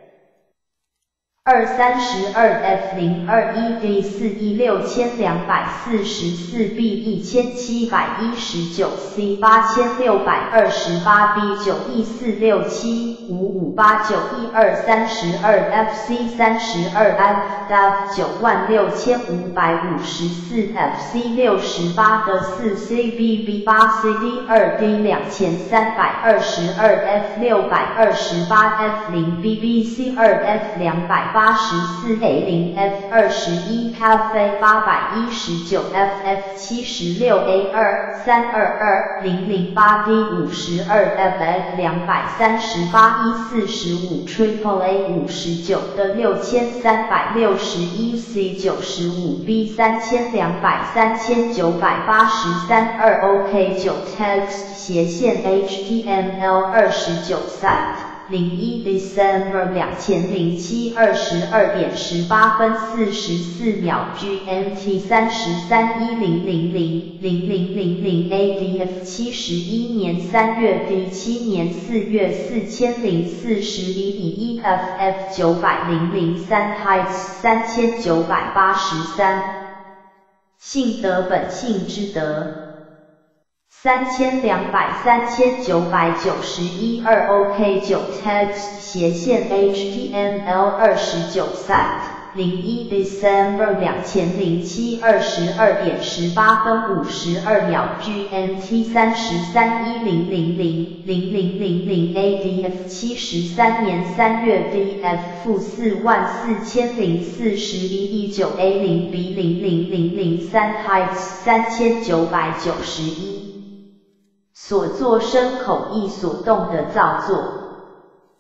二三十二 F 零二一 D 四一六千两百四十四 B 一千七百一十九 C 八千六百二十八 B 九 E 四六七五五八九一二三十二 F C 三十二 F F 九万六千五百五十四 F C 六十八的四 C B B 八 C D 二 D 两千三百二十二 F 六百二十八 F 零 B B C 二 F 两百八十四 A 零 F 二十一 咖啡八百一十九 F F 七十六 A 二三二二零零八 D 五十二 F F 两百三十八 E 四十五 Triple A 五十九的六千三百六十一 C 九十五 B 三千两百三千九百八十三二 OK 九 text 斜线 H T M L 二十九 site零一 December 两千零七二十二点十八分四十四秒 G M T 三十三一零零零零零零零 A D F 七十一年三月 D 七年四月四千零四十一 E F F 九百零零三 Heights 三千九百八十三。性德本性之德。三千两百三千九百九十一二 OK 九 text 斜线 H T M L 二十九 site 零一 December 两千零七二十二点十八分五十二秒 G M T 三十三一零零零零零零零 A D F 七十三年三月 D F 负四万四千零四十一 E 九 A 零 B 零零零零三 Heights 三千九百九十一。所作身口意所动的造作。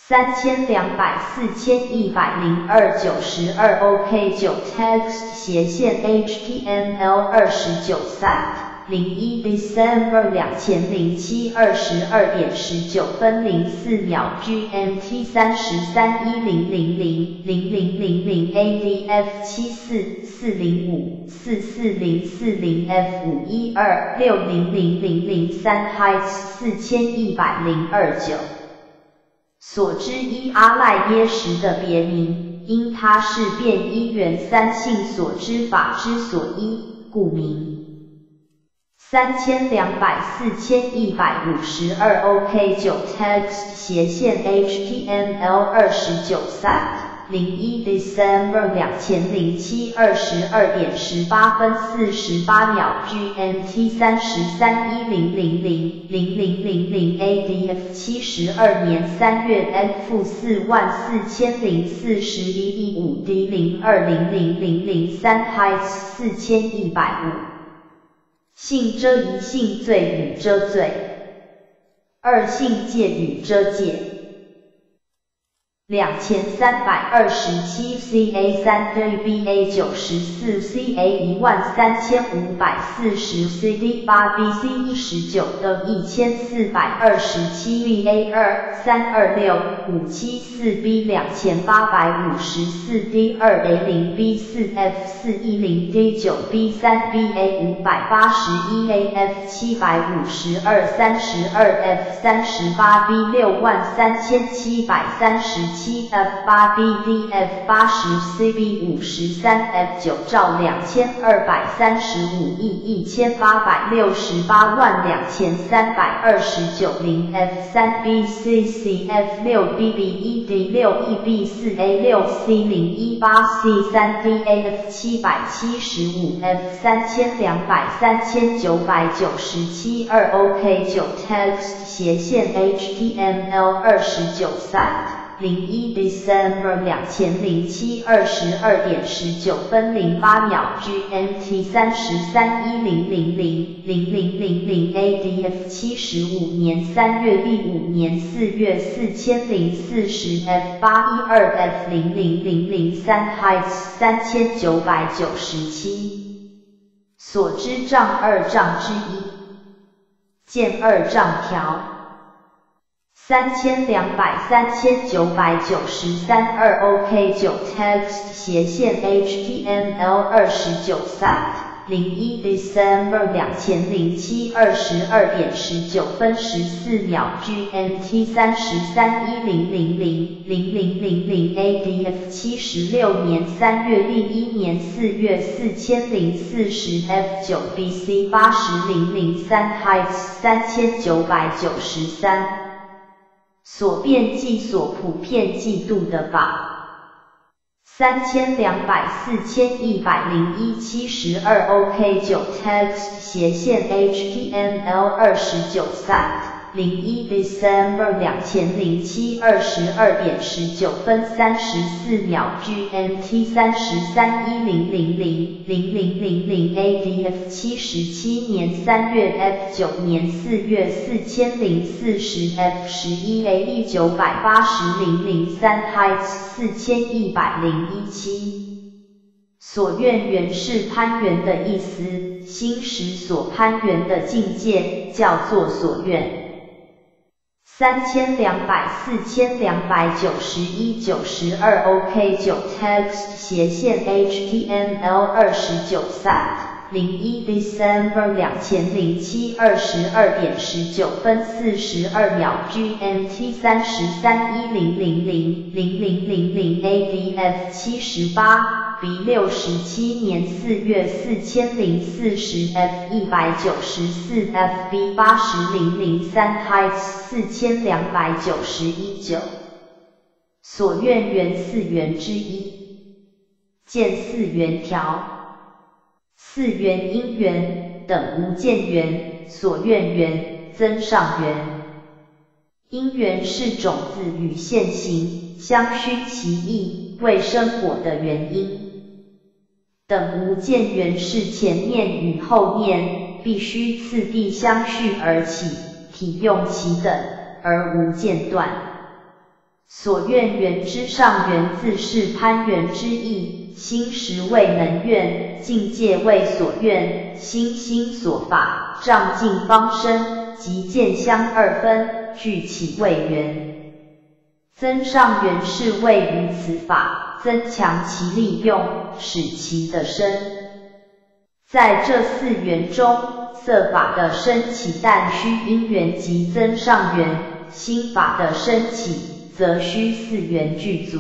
三千两百四千一百零二九十二 OK 九 text 斜线 H T M L 二十九 site 零一 December 两千零七二十二点十九分零四秒 G M T 三十三一零零零零零零零 A D F 七四四零五四四零四零 F 五一二六零零零零三 Heights 四千一百零二九。所知一阿赖耶识的别名，因它是变一元三性所知法之所依，故名。三千两百四千一百五十二 OK 九 text 斜线 H T M L 二十九 site 零一 December 两千零七二十二点十八分四十八秒 G M T 三十三一零零零零零零零 A D F 七十二年三月 F 四万四千零四十一 E 五 D 零二零零零零三 Heights 四千一百五。性遮一性罪与遮罪，二性戒与遮戒。两千三百二十七 C A 三 对 B A 九十四 C A 一万三千五百四十 C D 八 B C 一十九的一千四百二十七 V A 二三二六五七四 B 两千八百五十四 D 二 A 零 B 四 F 四一零 D 九 B 三 B A 五百八十一 A F 七百五十二三十二 F 三十八 B 六万三千七百三十七 F 八 B D F 八十 C B 五十三 F 九兆两千二百三十五亿一千八百六十八万两千三百二十九零 F 三 B C C F 六 B B 一 D 六 E B 四 A 六 C 零一八 C 三 D A F 七百七十五 F 三千两百三千九百九十七二 OK 九 text 斜线 H T M L 二十九 site零一 December 两千零七二十二点十九分零八秒 G M T 三十三一零零零零零零零 A D F 七十五年三月第五年四月四千零四十 F 八一二 F 零零零零三 Heights 三千九百九十七。所知障二障之一，见二障条。三千两百三千九百九十三二 OK 九 text 斜线 H T M L 二十九 site 零一 December 两千零七二十二点十九分十四秒 G M T 三十三一零零零零零零零 A D F 七十六年三月历一年四月四千零四十 F 九 B C 八十零零三 Heights 三千九百九十三。所变计所普遍计度的法。三千两百四千一百零一七十二 OK 九 text 斜线 H T M L 二十九 site 零一 December 两千零七二十二点十九分三十四秒 G M T 三十三一零零零零零零零 A D F 七十七年三月 F 九年四月四千零四十 F 十一 A 一九百八十零零三 Heights 四千一百零一七。所愿原是攀缘的意思，心识所攀缘的境界叫做所愿。三千两百四千两百九十一九十二 OK 九 text 斜线 H T M L 二十九 site 零一 December 两千零七二十二点十九分四十二秒 G M T 三十三一零零零零零零零 A D F 七十八 B 六十七年四月四千零四十 F 一百九十四 F B 八十零零三 Heights 四千两百九十一九。所愿缘四缘之一，见四缘条。四缘因缘等无见缘、所愿缘、增上缘。因缘是种子与现行相须其意未生果的原因。等无见缘是前面与后面必须次第相续而起，体用其等而无间断。 所愿缘之上缘自是攀缘之意，心实为能愿，境界为所愿，心心所法，障尽方生，即见相二分，具起谓缘。增上缘是为于此法，增强其利用，使其得生。在这四缘中，色法的升起但需因缘及增上缘，心法的升起则需四缘具足。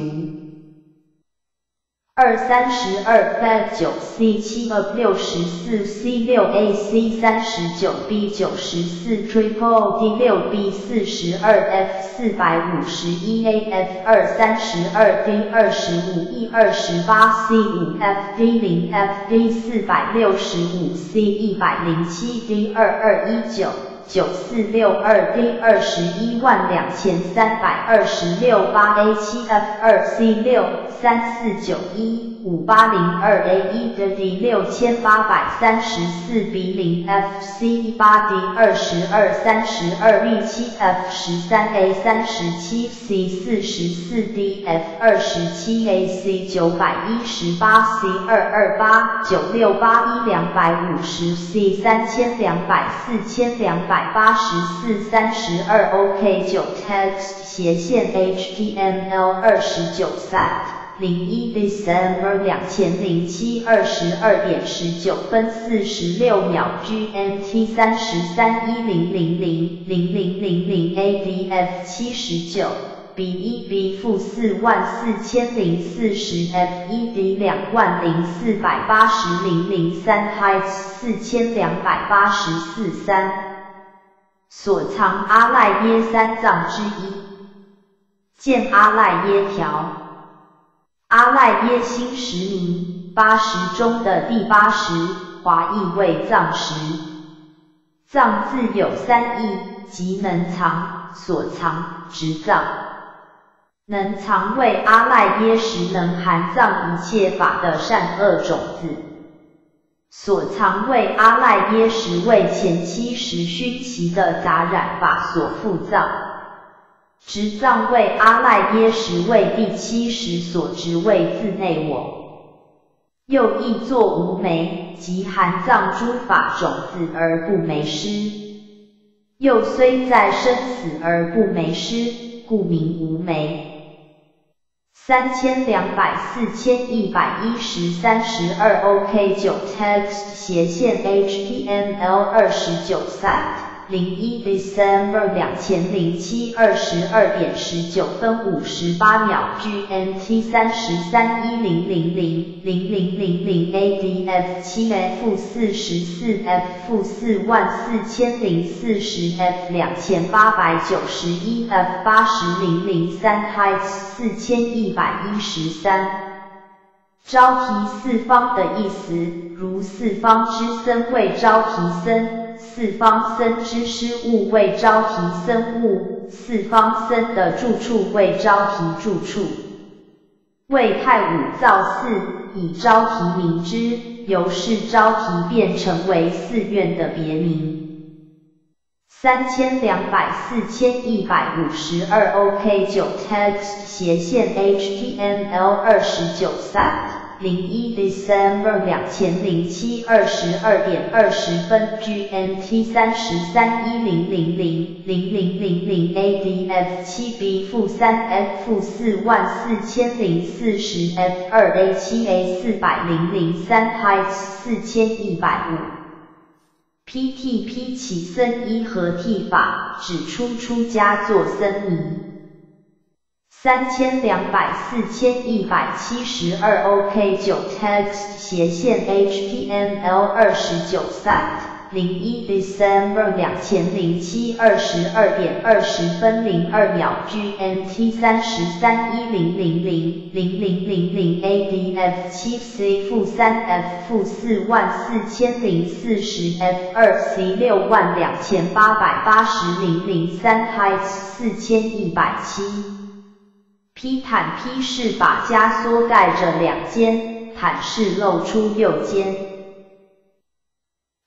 二三十二 F 九 C 七 Up 六十四 C 六 A C 三十九 B 九十四 Triple D 六 B 四十二 F 四百五十一 A F 二三十二 D 二十五 E 二十八 C 五 F D 零 F D 四百六十五 C 一百零七 D 二二一九九四六二 D 二十一万两千三百二十六八 A 七 F 二 C 六三四九一五八零二 A 一的 D 六千八百三十四 B 零 F C 一八 D 二十二三十二 B 七 F 十三 A 三十七 C 四十四 D F 二十七 A C 九百一十八 C 二二八九六八一两百五十 C 三千两百四千两百八十四三十二 OK 九 Text 斜线 H T M L 二十九 Sat 零一 December 两千零七二十二点十九分四十六秒 G M T 三十三一零零零零零零零 A D F 七十九 B 一 B 负四万四千零四十 F 一 D 两万零四百八十零零三 Heights 四千两百八十四三所藏阿赖耶三藏之一，见阿赖耶条。阿赖耶心识名，八识中的第八识，华译为藏识。藏字有三义，即能藏、所藏、执藏。能藏为阿赖耶识能含藏一切法的善恶种子。所藏为阿赖耶识为前七识熏习的杂染法所附藏。执藏为阿赖耶识为第七识所执为自内我，又译作无昧，即含藏诸法种子而不昧失。又虽在生死而不昧失，故名无昧。三千两百四千一百一十三十二 OK 九 Text 斜线 H T M L 二十九 Sat零一 December 两千零七二十二点十九分五十八秒 G M T 三十三一零零零零零零零 A D F 七 F 四十四 F 负四万四千零四十 F 两千八百九十一 F 八十零零三 Heights 四千一百一十三。招提四方的意思，如四方之僧为招提僧，四方僧之施物为招提僧物，四方僧的住处为招提住处。为太武造寺，以招提名之，由是招提便成为寺院的别名。三千两百四千一百五十二 OK 九 Text 斜线 H T M L 二十九 Sat零一 December 两千零七二十二点二十分 G M T 三十三一零零零零零零零 A D F 七 B 负三 F 负四万四千零四十 F 二 A 七 A 四百零零三 Heights 四千一百五。P T P 起僧一合剃法，指出出家做僧尼。三千两百四千一百七十二 OK 九 Text 斜线 H T M L 二十九 Sat 零一 December 两千零七二十二点二十分零二秒 G M T 三十三一零零零零零零零 A D F 七 C 负三 F 负四万四千零四十 F 二 C 六万两千八百八十零零三 Heights 四千一百七。披毯披是把枷缩盖着两肩，毯是露出右肩。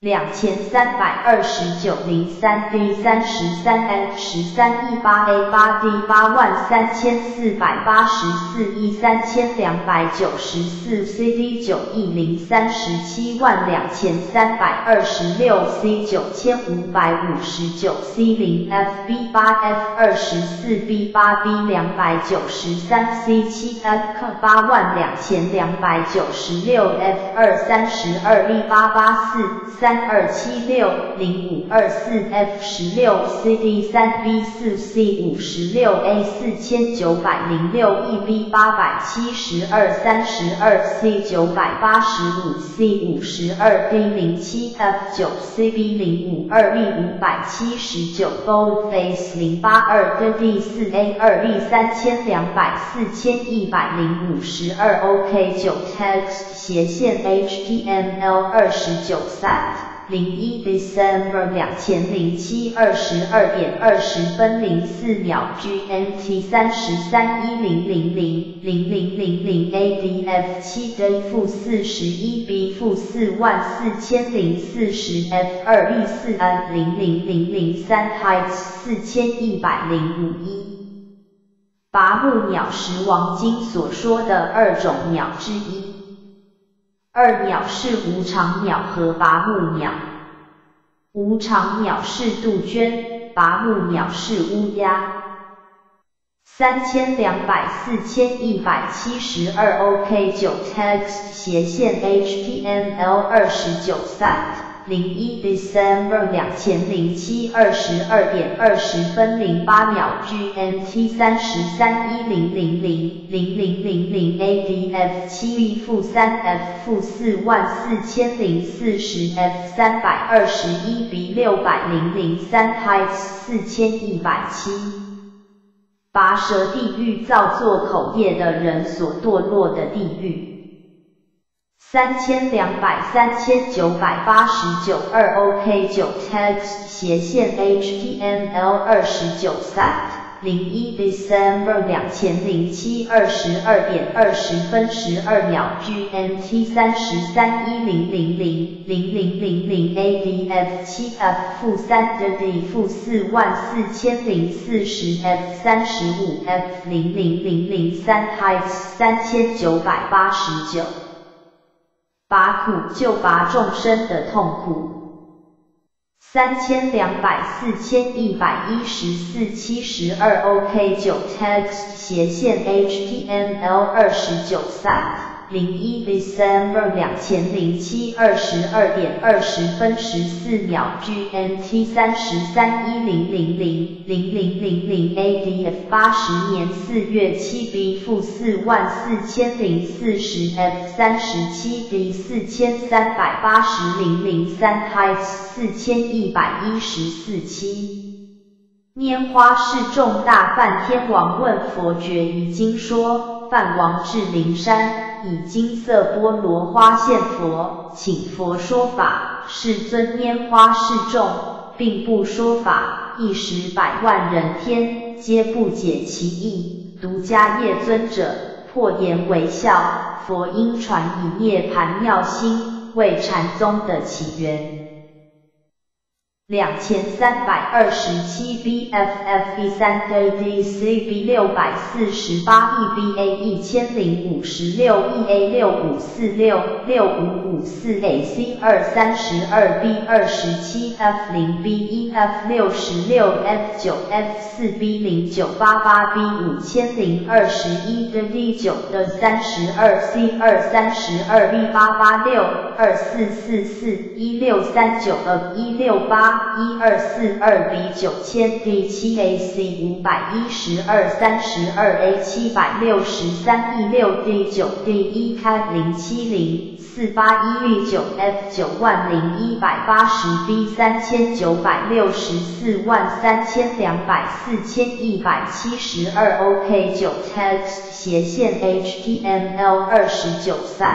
两千三百二十九零三 D 三十三 F 十三一八 A 八 D 八万三千四百八十四亿三千两百九十四 C D 九亿零三十七万两千三百二十六 C 九千五百五十九 C 零 F B 八 F 二十四 B 八 B 两百九十三 C 七 F 八万两千两百九十六 F 二三十二 B 八八四三二七六零五二四 F 十六 C D 三 B 四 C 五十六 A 四千九百零六 E B 八百七十二三十二 C 九百八十五 C 五十二 D 零七 F 九 C B 零五二 B 五百七十九 Boldface 零八二 D 四 A 二 B 三千两百四千一百零五十二 OK 九 Text 斜线 H T M L 二十九 Sat零一 December 两千零七二十二点二十分零四秒 G M T 三十三一零零零零零零零 A D F 七 D 负四十一 B 负四万四千零四十 F 二 E 四 N 零零零零三 Heights 四千一百零五一。拔木鸟是王经所说的二种鸟之一。二鸟是无常鸟和拔木鸟。无常鸟是杜鹃，拔木鸟是乌鸦。三千两百四千一百七十二 OK 九 Text 斜线 H T M L 二十九 Sat零一 December 两千零七二十二点二十分零八秒 G M T 三十三一零零零零零零零 A D F 七 B 负三 F 负四万四千零四十 F 三百二十一 B 六百零零三 Heights 四千一百七。拔舌地狱造作口业的人所堕落的地狱。三千两百三千九百八十九二 OK 九 Text 斜线 H T M L 二十九 Sat 零一 December 两千零七二十二点二十分十二秒 G M T 三十三一零零零零零零零 A D F 七 F 负三 D 负四万四千零四十 F 三十五 F 零零零零三 Heights 三千九百八十九。拔苦就拔众生的痛苦。三千两百四千一百一十四七十二 OK 九 Text 斜线 H T M L 二十九 Sat 零一 December 两千零七二十二点二十分十四秒 G M T 三十三一零零零零零零零 A D F 八十年四月七 B 负四万四千零四十 F 三十七 D 四千三百八十零零三 Heights 四千一百一十四七。拈花示众大梵天王问佛觉已经说，梵王至灵山。以金色波罗花现佛，请佛说法。世尊拈花示众，并不说法，一时百万人天皆不解其意。独迦叶尊者破颜微笑，佛因传以涅盘妙心，为禅宗的起源。两千三百二十七 B F F 一三 D C B 六百四十八 E B A 一千零五十六 E A 六五四六 六五五四 A C 二三十二 B 二十七 F 零 B 一 F 六十六 F 九 F 四 B 零九八八 B 五千零二十一 D 九的三十二 C 二三十二 B 八八六二四四四一六三九 F 一六八一二四二 B 九千 D 七 A C 五百一十二三十二 A 七百六十三 E 六 D 九 D 一开零七零四八一 B 九 F 九万零一百八十 B 三千九百六十四万三千两百四千一百七十二 OK 九 Text 斜线 H T M L 二十九 Sat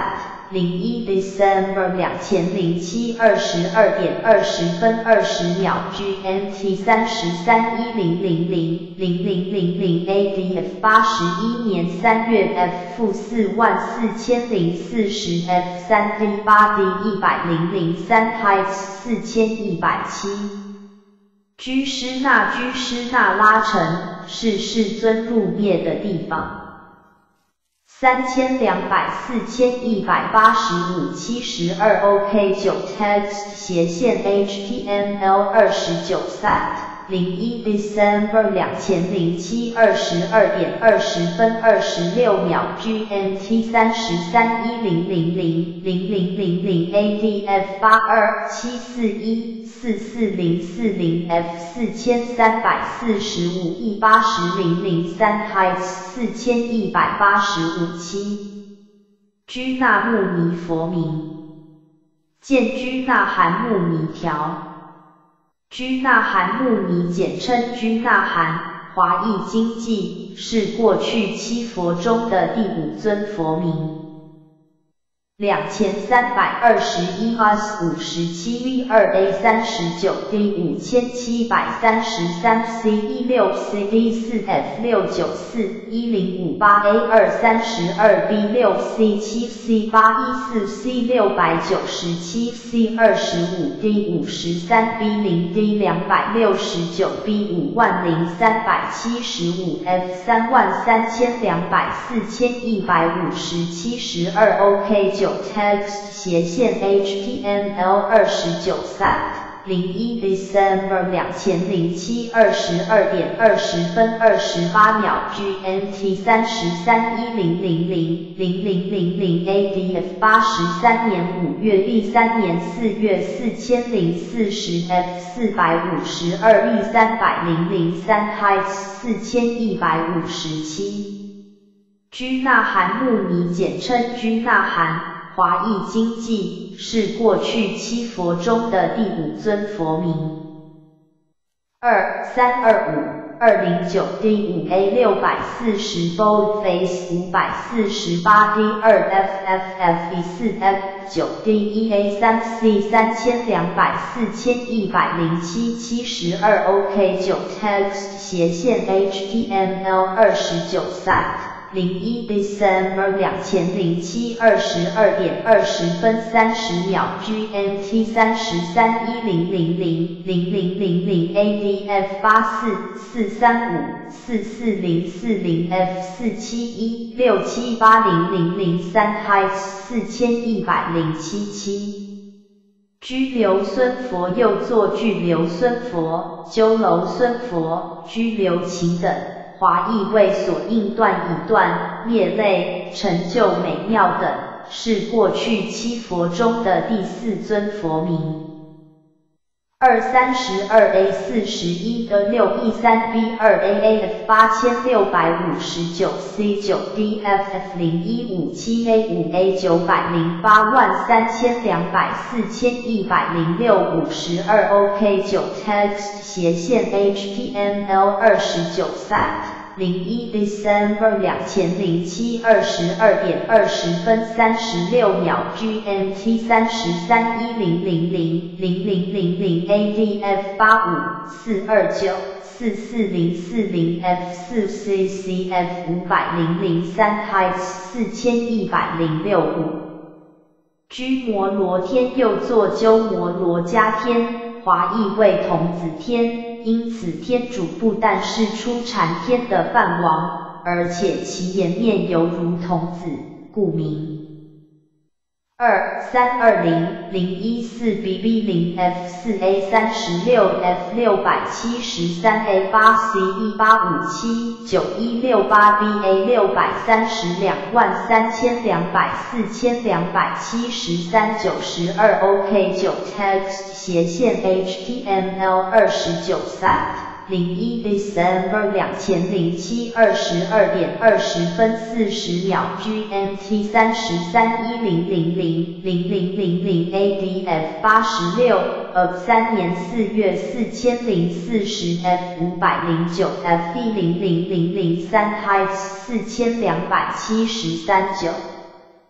零一 December 两千零七二十二点二十分二十秒 G M T 三十三一零零零零零零零 A D F 八十一年三月 F 四万四千零四十 F 三 D 八 D 一百零零三 Heights 四千一百七。居士那居士那拉城是世尊入灭的地方。三千两百四千一百八十五七十二 OK 九 text 斜线 H T M L 二十九 sat 零一 December 两千零七二十二点二十分二十六秒 G M T 三十三一零零零零零零零 A D F 八二七四一四四零四零 F 四千三百四十五 E 八十零零三 Heights 四千一百八十五七。居那穆尼佛名，见居那含穆尼条。居那含穆尼简称居那含，华译经记，是过去七佛中的第五尊佛名。两千三百二十一 S 五十七 V 二 A 三十九 D 五千七百三十三 C 一六 C D 四 F 六九四一零五八 A 二三十二 B 六 C 七 C 八一四 C 六百九十七 C 二十五 D 五十三 B 零 D 两百六十九 B 五万零三百七十五 F 三万三千两百四千一百五十七十二 OK 九 text 斜线 H T M L 二十九 sat 零一 December 两千零七二十二点二十分二十八秒 G M T 三十三一零零零零零零零 A D F 八十三年五月 B 三年四月四千零四十 F 四百五十二 B 三百零零三 Heights 四千一百五十七。居那含穆尼简称居那含。华译经记，是过去七佛中的第五尊佛名。二三二五二零九 D 五 A 六百四十 bold face 五百四十八 D 二 F F F 一四 F 九 D 一 A 三 C 三千两百四千一百零七七十二 OK 九 text 斜线 H T M L 二十九 sat零一 December 两千零七二十二点二十分三十秒 G M T 三十三一零零零零零零零 A D F 八四四三五四四零四零 F 四七一六七八零零零三 Heights 四千一百零七七。居留孙佛又作居留孙佛、鸠楼孙佛、居留勤等。华译为所应断已断、灭类、成就美妙等，是过去七佛中的第四尊佛名。二三十二 A 四十一的六 E 三 B 二 A A F 八千六百五十九 C 九 D F F 零一五七 A 五 A 九百零八万三千两百四千一百零六五十二 OK 九 text 斜线 H T M L 二十九 sat 零一 December 两千零七二十二点二十分三十六秒 G M T 三十三一零零零零零零零 A D F 八五四二九四四零四零 F 四 C C F 五百零零三 Heights 四千一百零六五。居摩罗天又作鸠摩罗迦天，华译为童子天，因此天主不但是出禅天的梵王，而且其颜面犹如童子，故名。二三二零零一四 B B 零 F 四 A 三十六 F 六百七十三 A 八 C 一八五七九一六八 B A 六百三十两万三千两百四千两百七十三九十二 OK 九 text 斜线 H T M L 二十九 sat 零一 December 两千零七二十二点二十分四十秒 G M T 三十三一零零零零零零零 A D F 八十六 F 三年四月四千零四十 F 五百零九 F 一零零零零三 Heights 四千两百七十三九。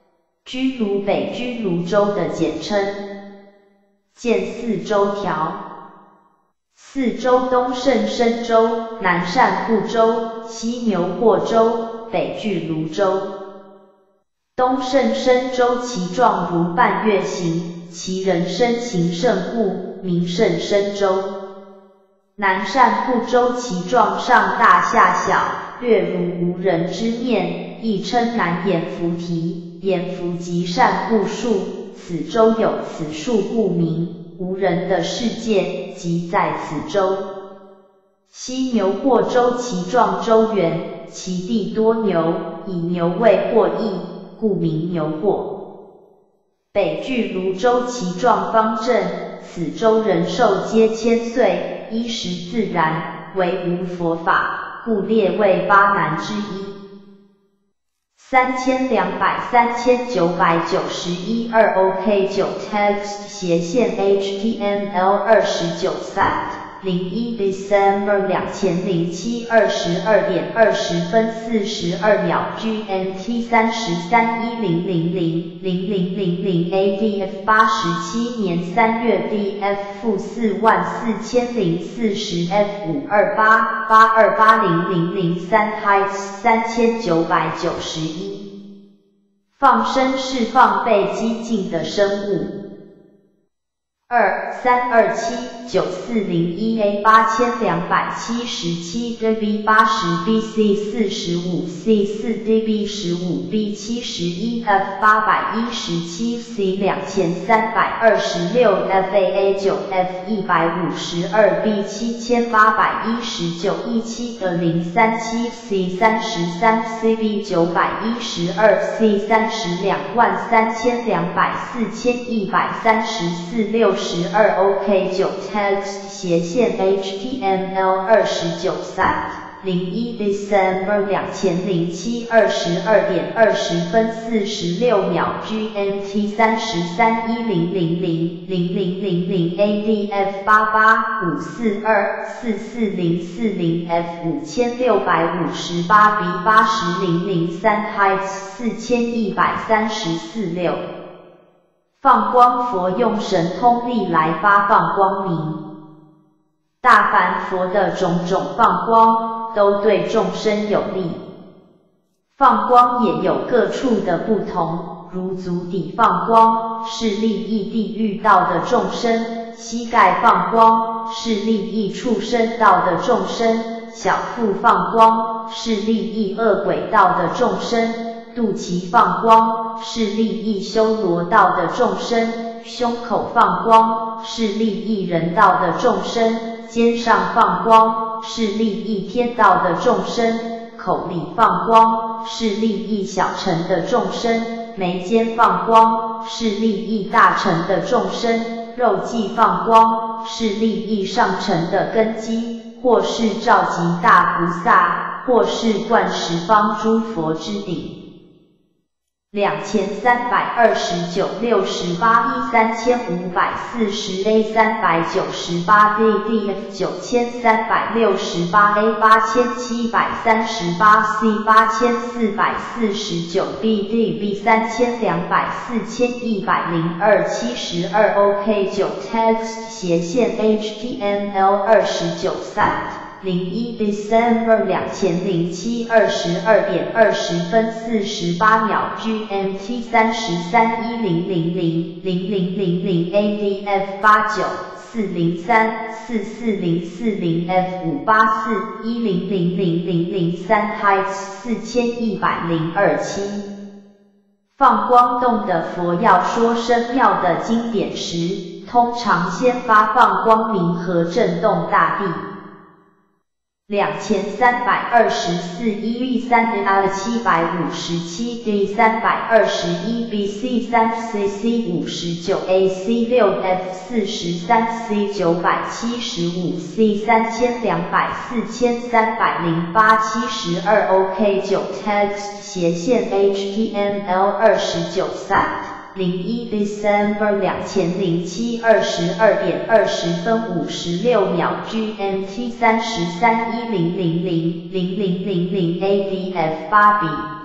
居卢北居卢州的简称。见四州条。四州东胜申州，南赡部州，西牛霍州，北距卢州。东胜申州其状如半月形，其人身形甚故，名胜申州。南赡部州其状上大下小，略如无人之面，亦称南阎浮提，阎浮即赡部树，此州有此树故名，无人的世界即在此州。西牛霍州其状周圆，其地多牛，以牛为霍邑，故名牛霍。北距卢州其状方正，此州人寿皆千岁，衣食自然，唯无佛法，故列为八难之一。三千两百三千九百九十一二 OK 九 text 斜线 H T M L 二十九 site 零一 December 两千零七二十二点二十分四十二秒 G M T 三十三一零零零零零零零 A D F 八十七年三月 D F 负四万四千零四十 F 五二八八二八零零零三 Heights 三千九百九十一。放生释放被激进的生物。二三二七九四零一 A 八千两百七十七 D B 八十 B C 四十五 C 四 D B 十五 B 七十一 F 八百一十七 C 两千三百二十六 F A A 九 F 一百五十二 B 七千八百一十九 E 七的零三七 C 三十三 C B 九百一十二 C 三十两万三千两百四千一百三十四六十二 OK 九 text 斜线 H T M L 二十九 site 零一 December 两千零七二十二点二十分四十六秒 G M T 三十三一零零零零零零零 A D F 八八五四二四四零四零 F 五千六百五十八 B 八十零零三 Heights 四千一百三十四六。放光佛用神通力来发放光明，大凡佛的种种放光都对众生有利。放光也有各处的不同，如足底放光是利益地狱道的众生，膝盖放光是利益畜生道的众生，小腹放光是利益恶鬼道的众生，肚脐放光是利益修罗道的众生，胸口放光是利益人道的众生，肩上放光是利益天道的众生，口里放光是利益小乘的众生，眉间放光是利益大乘的众生，肉际放光是利益上乘的根基，或是召集大菩萨，或是灌十方诸佛之顶。两千三百二十九六十八一三千五百四十 A 三百九十八 D D F 九千三百六十八 A 八千七百三十八 C 八千四百四十九 B D B 三千两百四千一百零二七十二 OK 九 text 斜线 H T M L 二十九 site零一 December 两千零七二十二点二十分四十八秒 G M T 三十三一零零零零零零零 A D F 八九四零三四四零四零 F 五八四一零零零零零三 Heights 四千一百零二七。放光动的佛要说生妙的经典时，通常先发放光明和震动大地。两千三百二十四 E V 三 L 七百五十七 D 三百二十一 B C 三 C C 五十九 A C 六 F 四十三 C 九百七十五 C 三千两百四千三百零八七十二 OK 九 text 斜线 H T M L 二十九 site零一 December 两千零七二十二点二十分五十六秒 G M T 三十三一零零零零零零零 A D F 八 B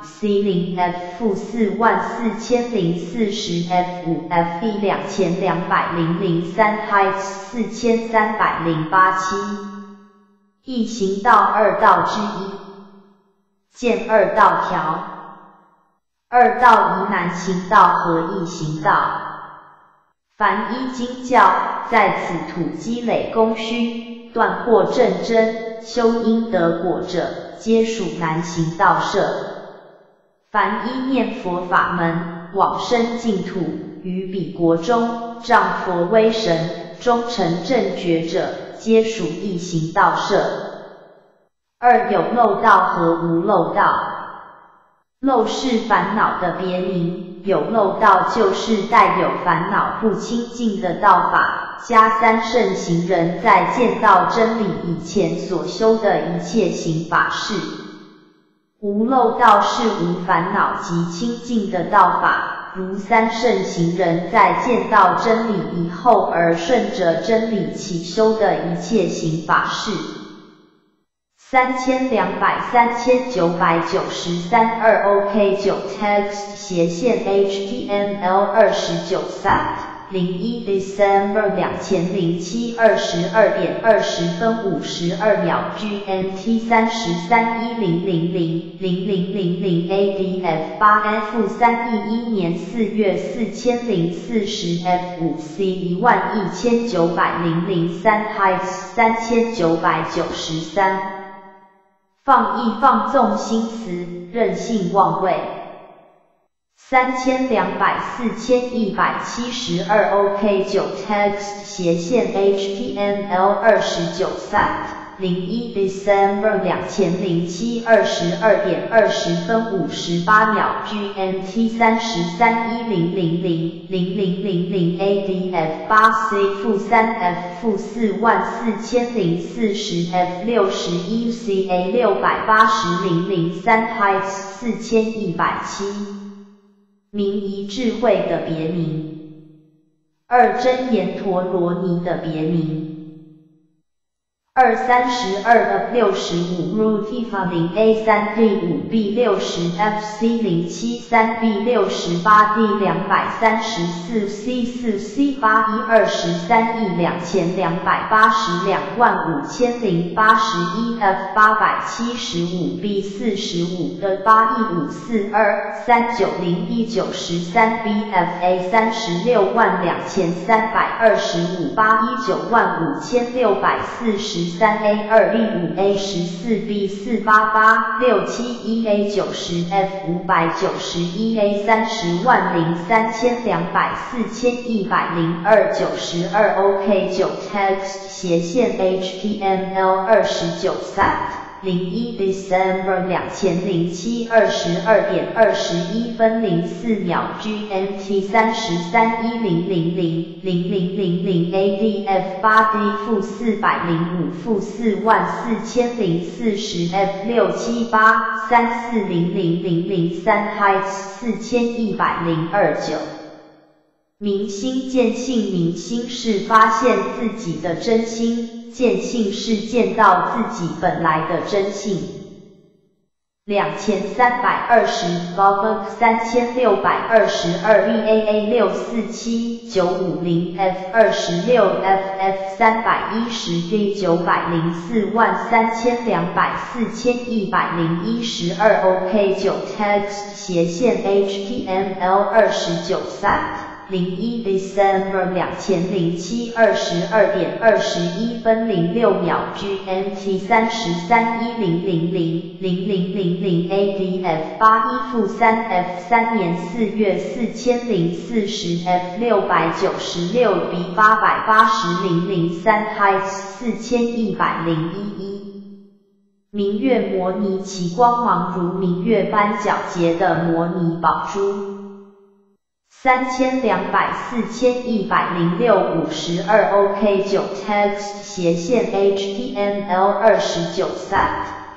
C 零 F 负四万四千零四十 F 五 F D 两千两百零零三 Heights 四千三百零八七一行道二道之一，见二道条。二道宜南行道和一行道。凡依经教，在此土积累功勋，断惑正真，修因得果者，皆属南行道舍。凡依念佛法门，往生净土，于彼国中，仗佛威神，终成正觉者，皆属一行道舍。二有漏道和无漏道。漏是烦恼的别名，有漏道就是带有烦恼不清净的道法，加三圣行人在见到真理以前所修的一切行法事。无漏道是无烦恼及清净的道法，如三圣行人在见到真理以后而顺着真理起修的一切行法事。三千两百三千九百九十三二 OK 九 text 斜线 H T M L 二十九 sat 零一 December 两千零七二十二点二十分五十二秒 G M T 三十三一零零零零零零零 A D F 八 F 三一一年四月四千零四十 F 五 C 一万一千九百零零三 Heights 三千九百九十三。放逸放纵心思，任性妄为。三千两百四千一百七十二 OK 九 text 斜线 H T M L 二十九 sat 零一 December 两千零七二十二点二十分五十八秒 G M T 三十三一零零零零零零零 A D F 八 C 负三 F 负四万四千零四十 F 六十一 C A 六百八十零零三 Heights 四千一百七。名一智慧的别名。二真言陀罗尼的别名。二三十二 F 六十五 Rutifa 零 A 三 D 五 B 六十 F C 零七三 B 六十八 D 两百三十四 C 四 C 八一二十三亿两千两百八十两万五千零八十一 F 八百七十五 B 四十五的八亿五四二三九零一九十三 B F A 三十六万两千三百二十五八一九万五千六百四十三 A 二一五 A 十四 B 四八八六七一 A 九十 F 五百九十一 A 三十万零三千两百四千一百零二九十二 OK 九 text 斜线 H T M L 二十九 sat 零一 December 两千零七二十二点二十一分零四秒 G M T 三十三一零零零零零零零 A D F 八 D 负四百零五负四万四千零四十 F 六七八三四零零零零三 Heights 四千一百零二九。明心见性，明心是发现自己的真心，见性是见到自己本来的真性。两千三百二十 G O V 三千六百二十二 V A A 六四七九五零 F 二十六 F F 三百一十 D 九百零四万三千两百四千一百零一十二 OK 九 text 斜线 H T M L 二十九 sat 零一 December 两千零七二十二点二十一分零六秒 G M T 三十三一零零零零零零零 A D F 八一负三 F 三年四月四千零四十 F 六百九十六 B 八百八十零零三 Heights 四千一百零一一。明月摩尼其光芒如明月般皎洁的摩尼宝珠。三千两百四千一百零六五十二 OK 九 text 斜线 H T M L 二十九 sat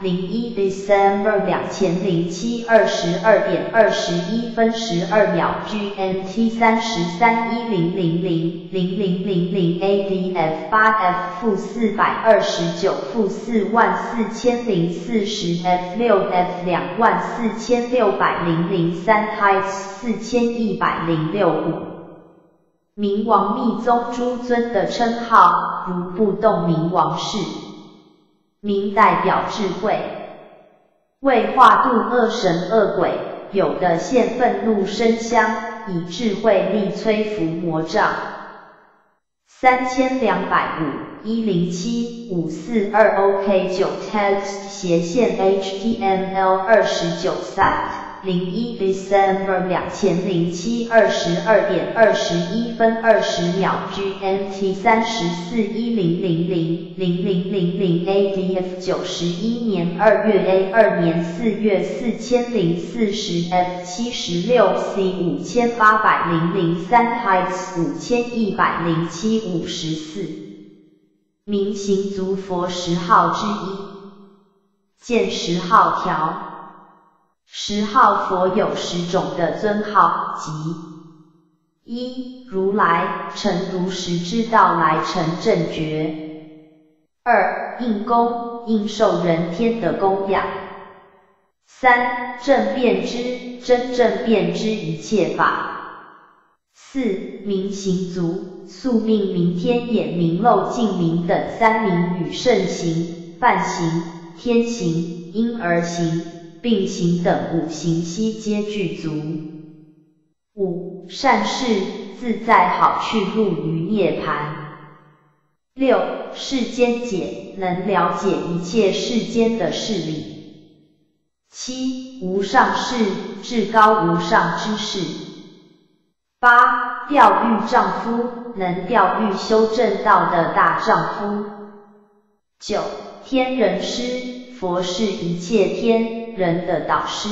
零一 December 两千零七二十二点二十一分十二秒 G M T 三十三一零零零零零零零 A D F 八 F 负四百二十九负四万四千零四十 F 六 F 两万四千六百零零三 Heights 四千一百零六五。明王密宗诸尊的称号，如不动明王是。明代表智慧，为化度恶神恶鬼，有的现愤怒生香，以智慧力摧伏魔障。三千两百五一零七五四二 O K 九 text 斜线 H T M L 二十九 site。零一 December 两千零七二十二点二十一分二十秒 G M T 三十四一零零零零零零零 A D F 九十一年二月 A 二年四月四千零四十 F 七十六 C 五千八百零零三 Heights 五千一百零七五十四。明行足佛十号之一。见十号条。十号佛有十种的尊号，即一如来，成如实之道来成正觉；二应供，应受人天的供养；三正遍知，真正遍知一切法；四明行足，宿命明天眼明漏净明等三明与圣行、梵行、天行、婴儿行。并行等五行悉皆具足。五善事，自在好去入于涅槃。六世间解，能了解一切世间的事理。七无上士，至高无上之事。八调御丈夫，能调御修正道的大丈夫。九天人师，佛是一切天人的导师。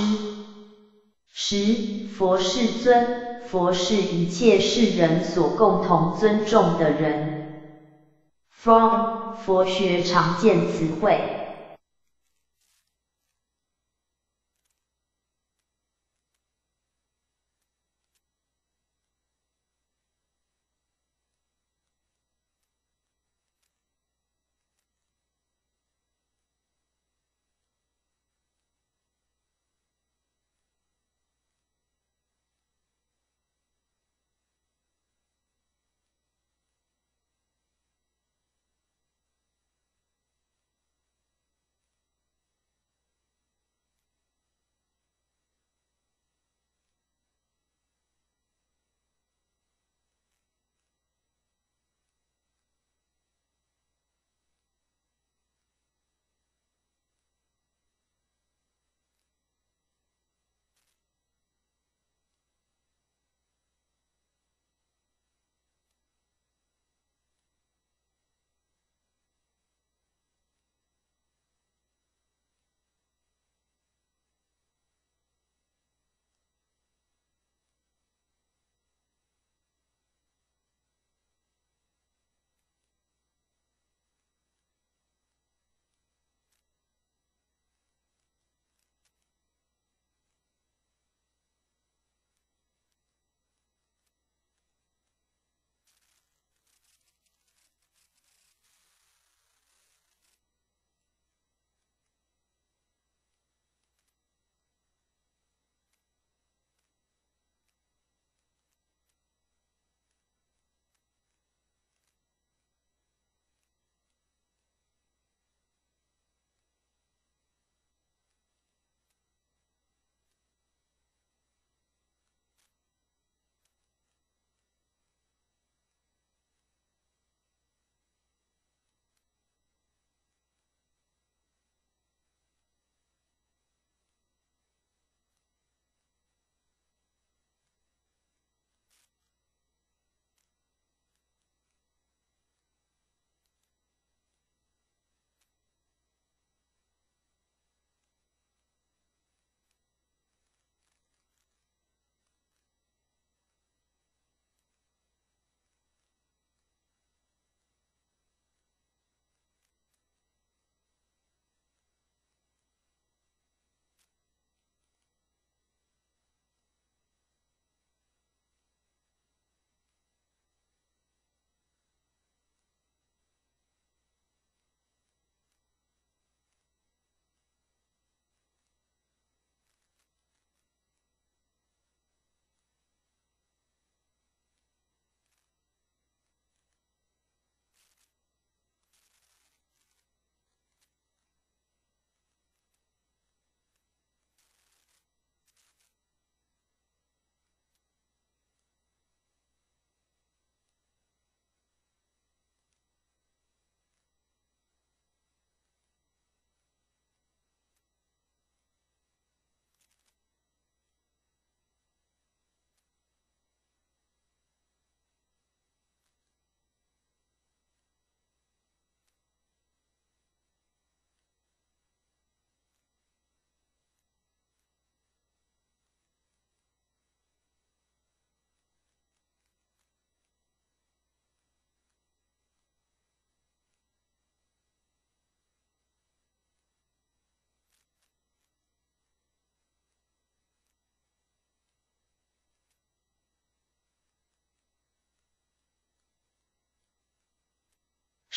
十佛世尊，佛是一切世人所共同尊重的人。From 佛学常见词汇。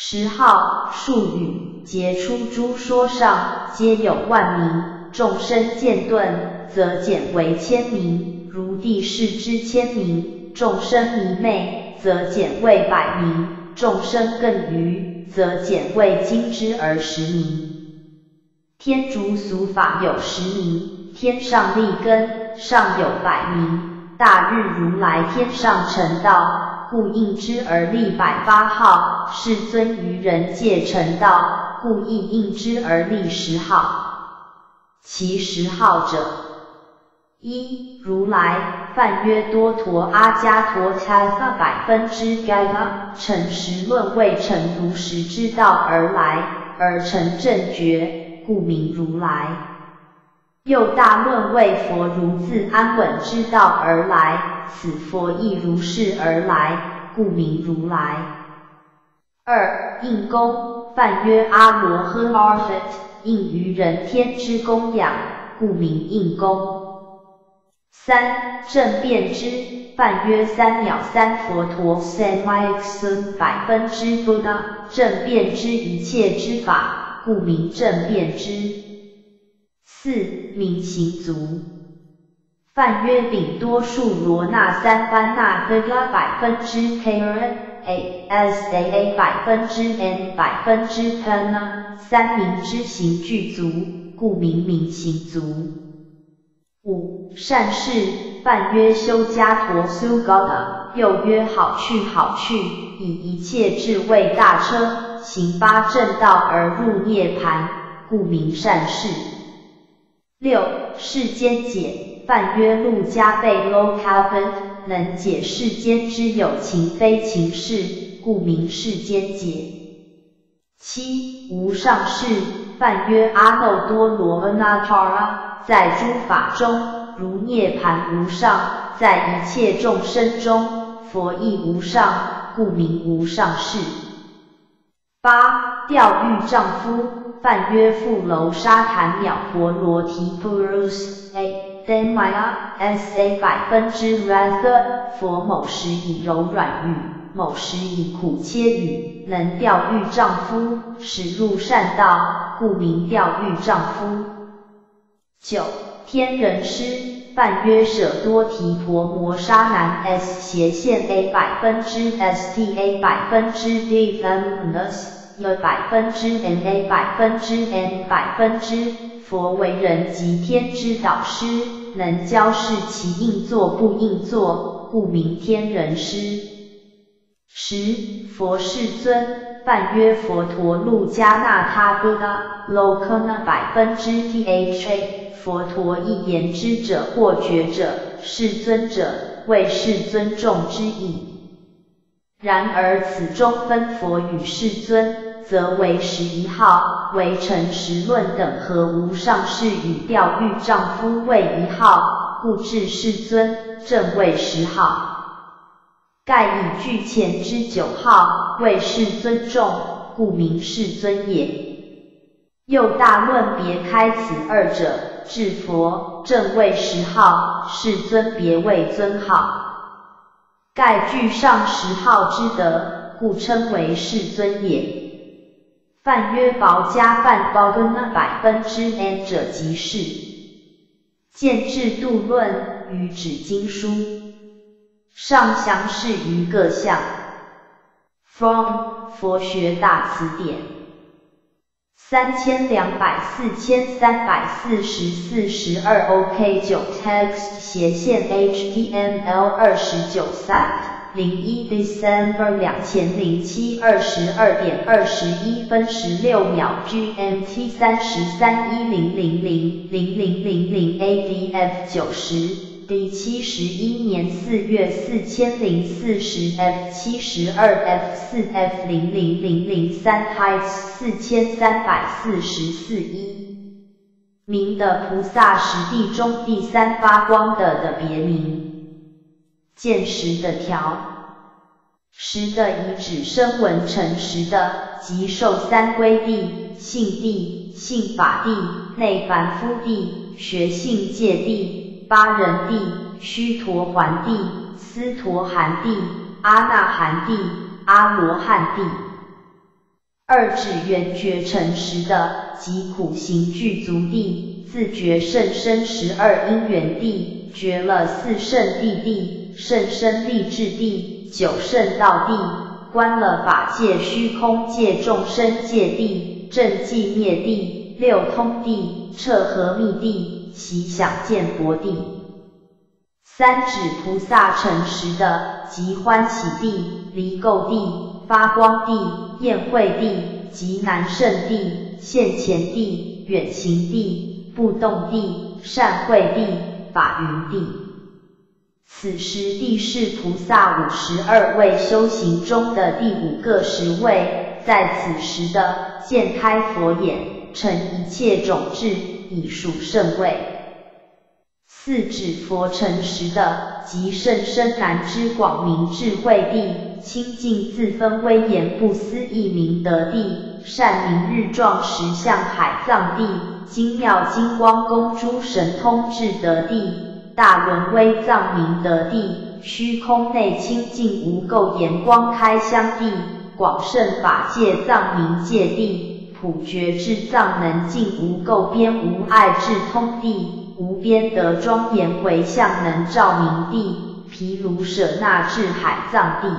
十号术语，杰出诸说上，皆有万名，众生见顿，则减为千名，如地势之千名，众生迷昧，则减为百名，众生更愚，则减为今之而十名。天竺俗法有十名，天上立根，尚有百名，大日如来天上成道，故应之而立百八号，世尊于人界成道，故亦应之而立十号。其十号者：一、如来，梵曰多陀阿伽陀迦发百分之该个，成实论未成如实之道而来，而成正觉，故名如来。又大论为佛如自安稳之道而来，此佛亦如是而来，故名如来。二、应供，梵曰阿罗诃 Arhat， 应于人天之供养，故名应供。三、正遍知，梵曰三藐三佛陀 Sami 百分之 Buddha， 正遍知一切之法，故名正遍知。四、明行足，梵曰丙多数罗那三班那 Buddha 百分之 Karen A S A A 百分之 N 百分之 Kana， 三明之行具足，故名明行足。五、善事，梵曰修伽陀苏高的，又曰好去好去，以一切智慧大车，行八正道而入涅槃，故名善事。六、世间解，梵曰路加倍 Lokavan， 能解世间之有情非情事，故名世间解。七、无上士，梵曰阿耨多罗 Anatara， 在诸法中，如涅槃无上，在一切众生中，佛亦无上，故名无上士。八、调御丈夫，梵曰富楼沙檀藐婆罗提 Purus A Dhamaya S A 百分之 Ratha， 佛某时以柔软语，某时以苦切语，能调御丈夫，使入善道，故名调御丈夫。九、天人师，梵曰舍多提婆摩沙男 S 斜线 A 百分之 S T A 百分之 D M N， 有百分之 N A 百分之 N 百分之，佛为人及天之导师，能教示其应作不应作，故名天人师。十、佛世尊，梵曰佛陀路迦那他 Buddha Lokana 百分之 T H A， 佛陀一言之者或觉者，世尊者，为世尊众之意。然而此中分佛与世尊，则为十一号，为成实论等和无上士与调御丈夫为一号，故至世尊正为十号。盖以具前之九号为世尊众，故名世尊也。又大论别开此二者，至佛正为十号，世尊别为尊号。盖具上十号之德，故称为世尊也。梵曰薄迦梵包根那百分之 N 者即是。见制度论与指经书。上详释于各项。From 佛学大词典。三千两百四千三百四十四十二 OK 九 text 斜线 H T M L 二十九 site 零一 December 两千零七二十二点二十一分十六秒 G M T 三十三一零零零零零零零 A D F 九十。第七十一年四月四千零四十 F 七十二 F 四 F 零零零零三 Heights 四千三百四十四一。明的菩萨十地中第三发光的的别名。见识的条。识的以指声闻成识的，即受三归地、性地、性法地、内凡夫地、学性界地。八人地、须陀洹地、斯陀含地、阿那含地、阿罗汉地。 二指缘觉成实的，即苦行具足地，自觉甚深十二因缘地，觉了四圣谛地，甚深立志地，九圣道地，观了法界虚空界众生界地，正寂灭地，六通地，彻合密地，习想见佛地。三指菩萨成实的，即欢喜地、离垢地、发光地、宴会地、极难胜地、现前地、远行地、不动地、善会地、法云地。此时地是菩萨五十二位修行中的第五个十位，在此时的见开佛眼，成一切种智，以属圣位。四指佛成实的，即甚深难知广明智慧地，清净自分威严不思议明德地，善明日状实相海藏地，精妙金光公诸神通智德地，大轮威藏明德地，虚空内清净无垢炎光开香地，广胜法界藏明界地，普觉智藏能尽无垢边无碍智通地，无边德庄严回向能照明地，毗卢舍那智海藏地。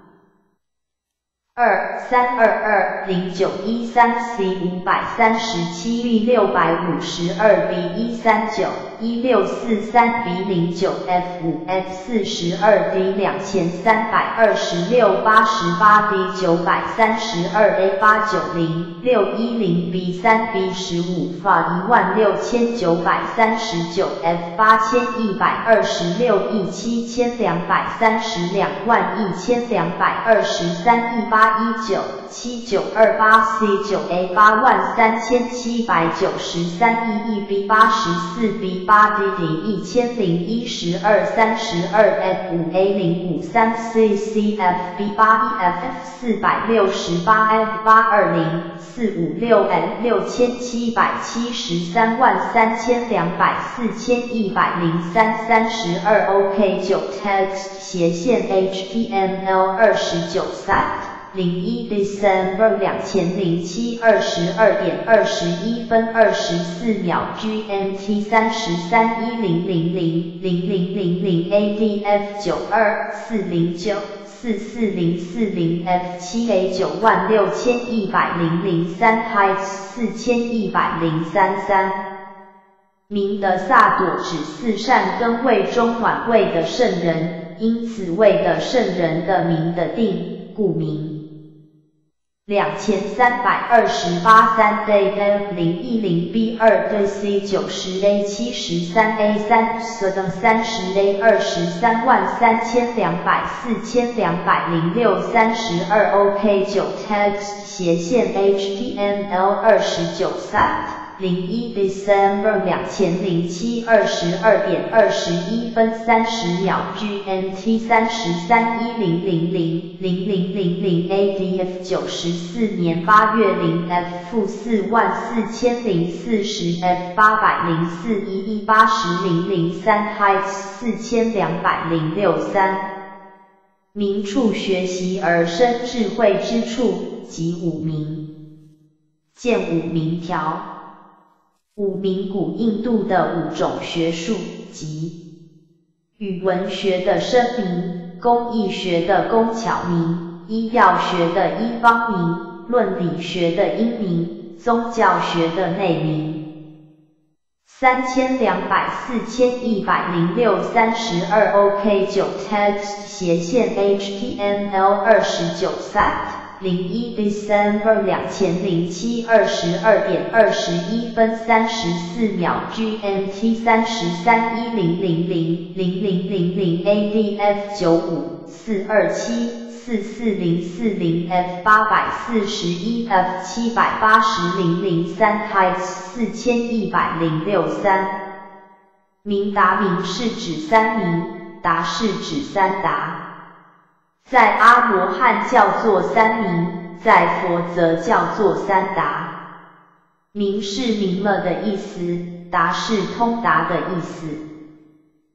二三二二零九一三 C 五百三十七 B 六百五十二 B 一三九一六四三 B 零九 F 五 F 四十二 D 两千三百二十六 八十八 D 九百三十二 A 八九零六一零 B 三 B 十五 F 一万六千九百三十九 F 八千一百二十六亿七千两百三十两万一千两百二十三亿八一九七九二八 C 九 A 八万三千七百九十三亿 E B 八十四 B 八 D D 一千零一十二三十二 F 五 A 零五三 C C F B 八一 F F 四百六十八 F 八二零四五六 N 六千七百七十三万三千两百四千一百零三三十二 OK 九 Text 斜线 H T M L 二十九 Site零一 December 两千零七二十二点二十一分二十四秒 G M T 三十三一零零零零零零零 A D F 九二四零九四四零四零 F 七 A 九万六千一百零零三 Heights 四千一百零三三。明的萨朵指四善根位中暖位的圣人，因此位的圣人的名的定，故名。两千三百二十八三 D F 零一零 B 二 D C 九十 A 七十三 A 三 S 等三十 A 二十三万三千两百四千两百零六三十二 OK 九 Text 斜线 H T M L 二十九 Site零一 December 两千零七二十二点二十一分三十秒 G M T 三十三一零零零零零零零 A D F 九十四年八月零 F 负四万四千零四十 F 八百零四一一八十零零三 Heights 四千两百零六三。明处学习而生智慧之处，即五明。见五明条。五明古印度的五种学术，即语文学的声明，工艺学的工巧明，医药学的医方明，论理学的因明，宗教学的内明。三千两百四千一百零六三十二 OK 九 Text 斜线 H T M L 二十九 Site零一 December 两千零七二十二点二十一分三十四秒 G M T 三十三一零零零零零零零 A D F 九五四二七四四零四零 F 八百四十一 F 七百八十零零三 Heights 四千一百零六三。明达明是指三明，达是指三达。在阿罗汉叫做三明，在佛则叫做三达。明是明了的意思，达是通达的意思。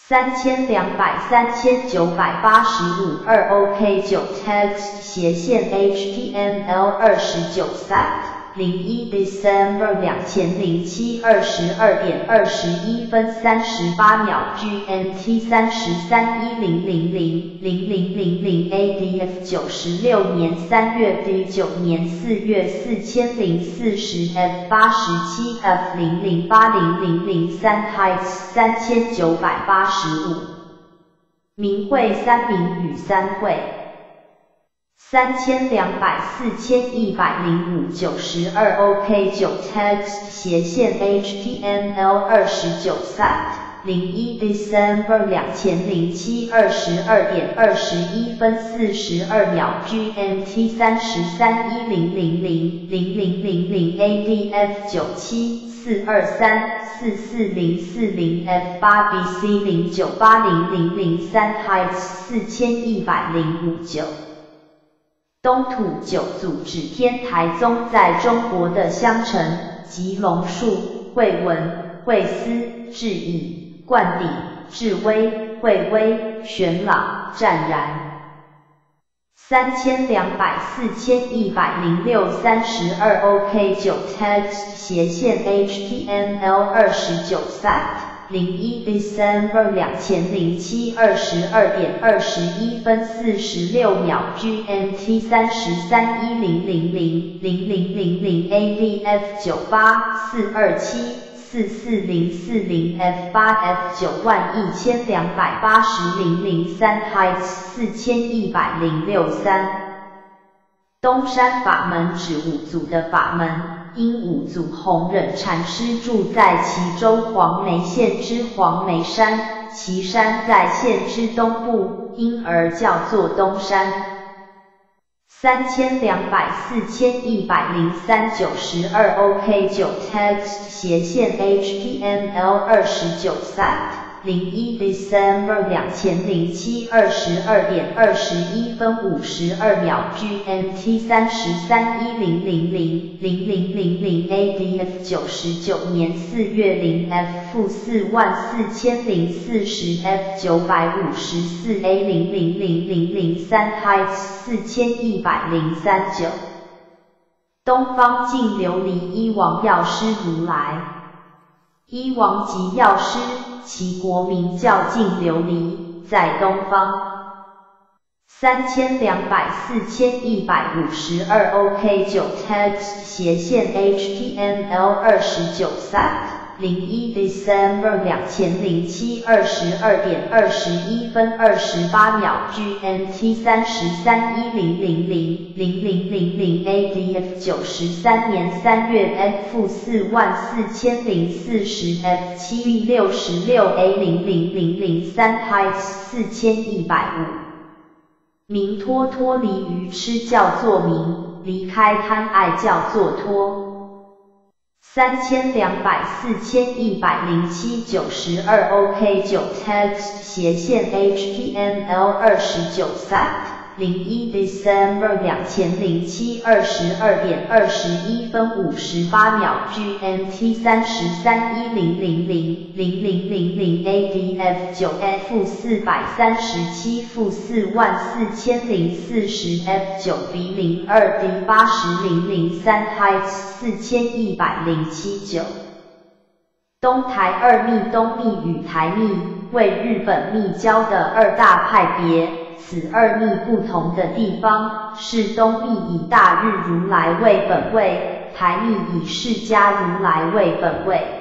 三千两百三千九百八十五二 OK 九 text 斜线 H T M L 二十九 sat 零一 December 两千零七二十二点二十一分三十八秒 G M T 三十三一零零零零零零零 A D F 九十六年三月 D 九年四月四千零四十 F 八十七 F 零零八零零零三 Heights 三千九百八十五名会三名与三会三千两百四千一百零五九十二 OK 九 text 斜线 H T M L 二十九 sat 零一 December 两千零七二十二点二十一分四十二秒 G M T 三十三一零零零零零零零 A D F 九七四二三四四零四零 F 八 B C 零九八零零零三 Heights 四千一百零五九东土九祖指天台宗在中国的相承、吉龙树、慧文、慧思、智以、灌顶、智威、慧威、玄朗、湛然。三千两百四千一百零六三十二 OK 九 text 斜线 H T M L 二十九 sat 零一 December 两千零七二十二点二十一分四十六秒 G M T 三十三一零零零零零零零 A D F 九八四二七四四零四零 F 八 F 九万一千两百八十零零三 Heights 四千一百零六三东山法门指五祖的法门。因五祖弘忍禅师住在齐州黄梅县之黄梅山，其山在县之东部，因而叫做东山。三千两百四千一百零三九十二 OK 九 text 斜线 H T M L 二十九 sat 零一 December 两千零七二十二点二十一分五十二秒 G M T 三十三一零零零零零零零 A D F 九十九年四月零 F 负四万四千零四十 F 九百五十四 A 零零零零零三 Heights 四千一百零三九东方净琉璃一王药师如来一王即药师，其国名叫净琉璃，在东方。三千两百四千一百五十二 OK 九 text 斜线 H T M L 二十九 sat 零一 December 两千零七二十二点二十一分二十八秒 G M T 三十三一零零零零零零零 A D F 九十三年三月 F 负四万四千零四十 F 七六十六 A 零零零零三 Heights 四千一百五名脱脱离愚痴叫做明，离开贪爱叫做脱。三千两百四千一百零七九十二 OK 九 text 斜线 H T M L 二十九 sat 零一 December 两千零七二十二点二十一分五十八秒 G M T 三十三一零零零零零零零 A D F 九 F 四百三十七负四万四千零四十 F 九 B 零二 D 八十零零三 Heights 四千一百零七九东台二密东密与台密为日本密教的二大派别。此二密不同的地方是东密以大日如来为本位，台密以释迦如来为本位。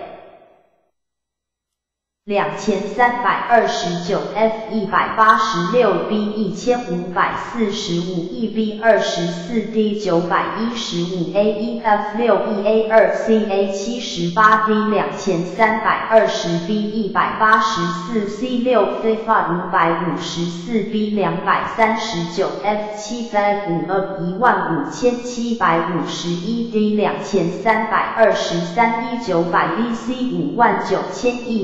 两千三百二十九 F 一百八十六 B 一千五百四十五 E B 二十四 D 九百一十五 A 一 F 六 E A 二 C A 七十八 D 两千三百二十 B 一百八十四 C 六 F 五百五十四 B 两百三十九 F 七 F 五 F 一万五千七百五十一 D 两千三百二十三 E 九百 D C 五万九千一百五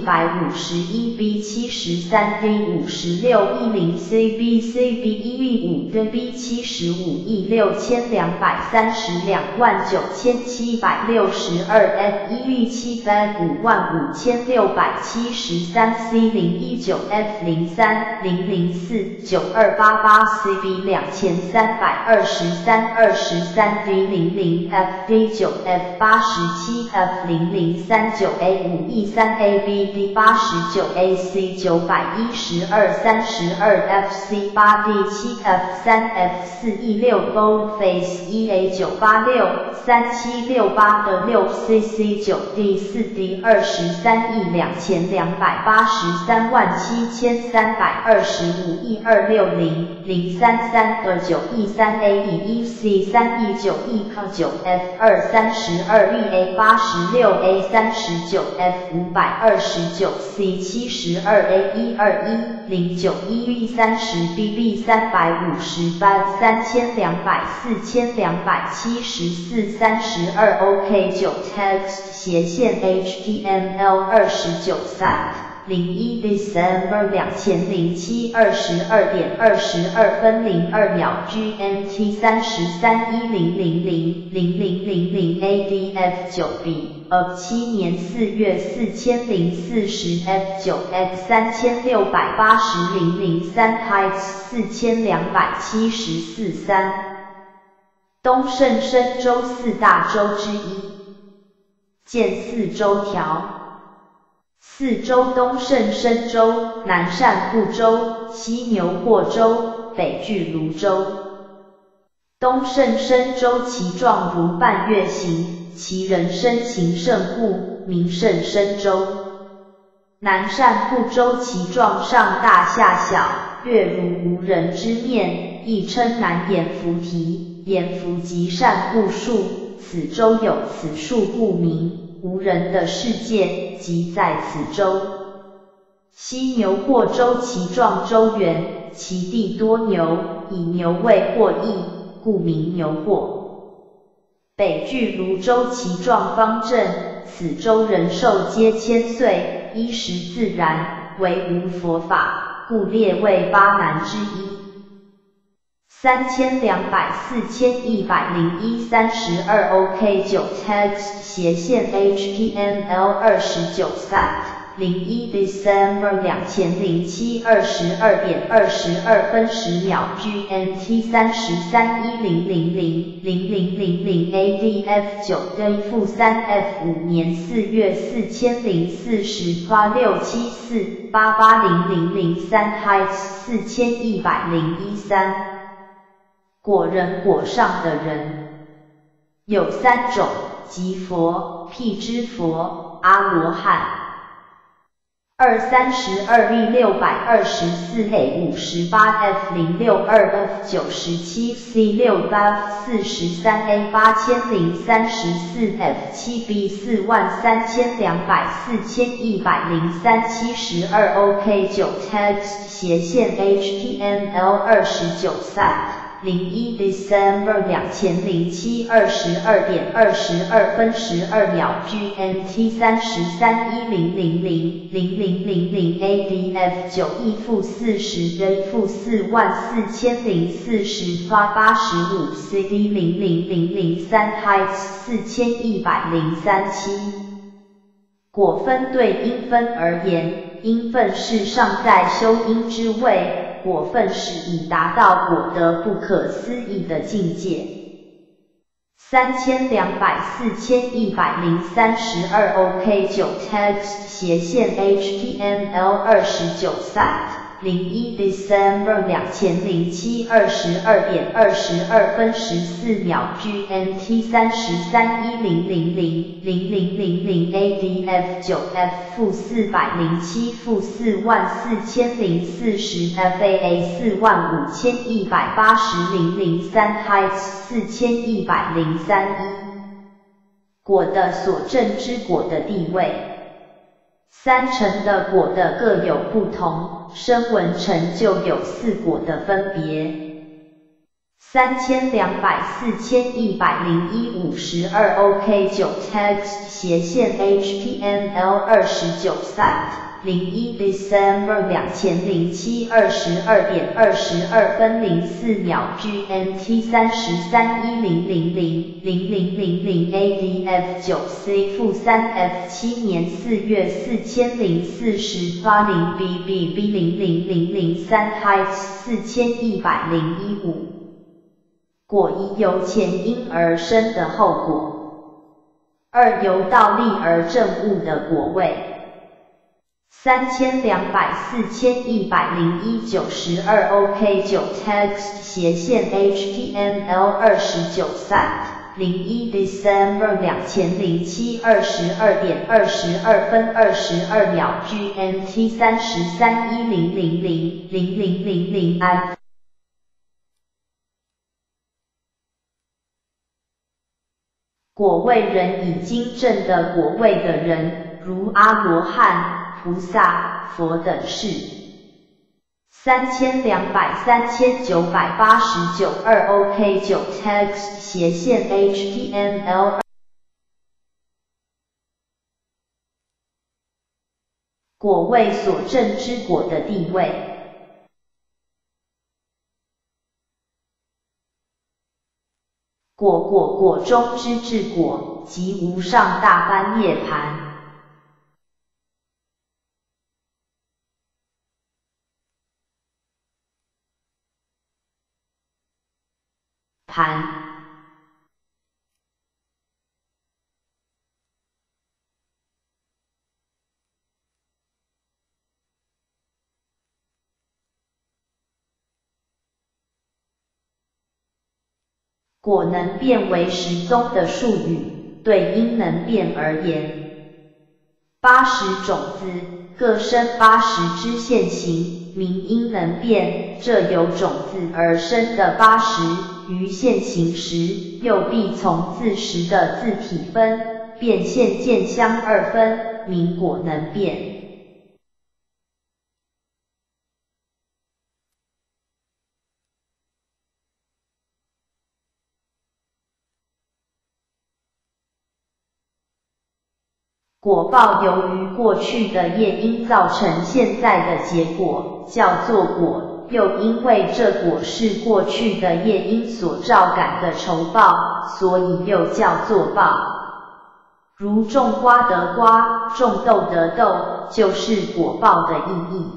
五十一 B 七十三 V 五十六一零 C B C B 一 V 五 D B 七十五亿六千两百三十两万九千七百六十二 F 一 V 七 F 五万五千六百七十三 C 零一九 F 零三零零四九二八八 C B 两千三百二十三二十三 V 零零 F V 九 F 八十七 F 零零三九 A 五 E 三 A B D 八十九 A C 九百一十二三十二 F C 八 D 七 F 三 F 四 E 六 Boldface 一 A 九八六三七六八的六 C C 九 D 四 D 二十三亿两千两百八十三万七千三百二十五 E 二六零零三三的九 E 三 A E 一 C 三 E 九 E 九 F 二三十二 E A 八十六 A 三十九 F 五百二十九 C 七十二 A 一二一零九一 V 三十 B B 三百五十八三千两百四千两百七十四三十二 OK 九 Text 斜线 H T M L 二十九 Sat 零一 December 两千零七二十二点二十二分零二秒 G M T 三十三一零零零零零零零 A D F 九 B of 七年四月四千零四十 F 九 X 三千六百八十零零三 Heights 四千两百七十四三东胜神州四大洲之一，见四州条。四州东胜神州、南赡部洲、西牛货洲、北距泸州。东胜神州其状如半月形，其人身形甚故，名胜神州。南赡部洲其状上大下小，略如无人之面，亦称南阎浮提，阎浮即赡部树，此州有此树故名。无人的世界即在此州。西牛货洲其状周圆，其地多牛，以牛为货役，故名牛货。北距泸州其状方正，此州人寿皆千岁，衣食自然，唯无佛法，故列为八难之一。三千两百四千一百零一三十二 OK 九 Text 斜线 H T M L 二十九 Sat 零一 December 两千零七二十二点二十二分十秒 G M T 三十三一零零零零零零零 A D F 九 D 负三 F 五年四月四千零四十八六七四八八零零零三 Heights 四千一百零一三。果人果上的人有三种，即佛、辟支佛、阿罗汉。二三十二 V 六百二十四 A 五十八 F 零六二 F 九十七 C 六 F 四十三 A 八千零三十四 F 七 B 四万三千两百四千一百零三七十二 OK 九 Text 斜线 H T M L 二十九 Sat零一 December 两千零七二十二点二十二分十二秒 G M T 三十三一零零零零零零零 A D F 九 E 负四十 D 负四万四千零四十发八十五 C D 零零零零三 Heights 四千一百零三七。果分对因分而言，因分是尚在修因之位。果分是已达到果得不可思议的境界。三千两百四千一百零三十二 OK 九 Text 斜线 H T M L 二十九 Sat 零一 December 两千零七二十二点二十二分十四秒 G M T 三十三一零零零零零零零 A D F 九 F 负四百零七负四万四千零四十 F A A 四万五千一百八十零零三 Heights 四千一百零三一。果的所证之果的地位。三乘的果的各有不同，声闻乘就有四果的分别。三千两百四千一百零一五十二 OK 九 Text 斜线 H T M L 二十九 Sat 零一 December 两千零七二十二点二十二分零四秒 G M T 三十三一零零零零零零零 A D F 九 C 负三 F 七年四月四千零四十八零 B B B 零零零零三 Heights 四千一百零一五。果一由前因而生的后果，二由倒立而正误的果位。三千两百四千一百零一九十二 OK 九 text 斜线 H T M L 二十九 site 零一 December 两千零七二十二点二十二分二十二秒 G M T 三十三一零零零零零零零 F。果位人已经证的果位的人，如阿罗汉、菩萨、佛等是。三千两百三千九百八十九二 OK 九 text 斜线 H T M L 果位所证之果的地位。果果果中之至果，即无上大般涅槃。盘果能变为十宗的术语，对因能变而言，八十种子各生八十支现行，名因能变，这由种子而生的八十于现行时，又必从自十的自体分，变现见相二分，名果能变。果报由于过去的业因造成现在的结果，叫做果，又因为这果是过去的业因所照感的酬报，所以又叫做报。如种瓜得瓜，种豆得豆，就是果报的意义。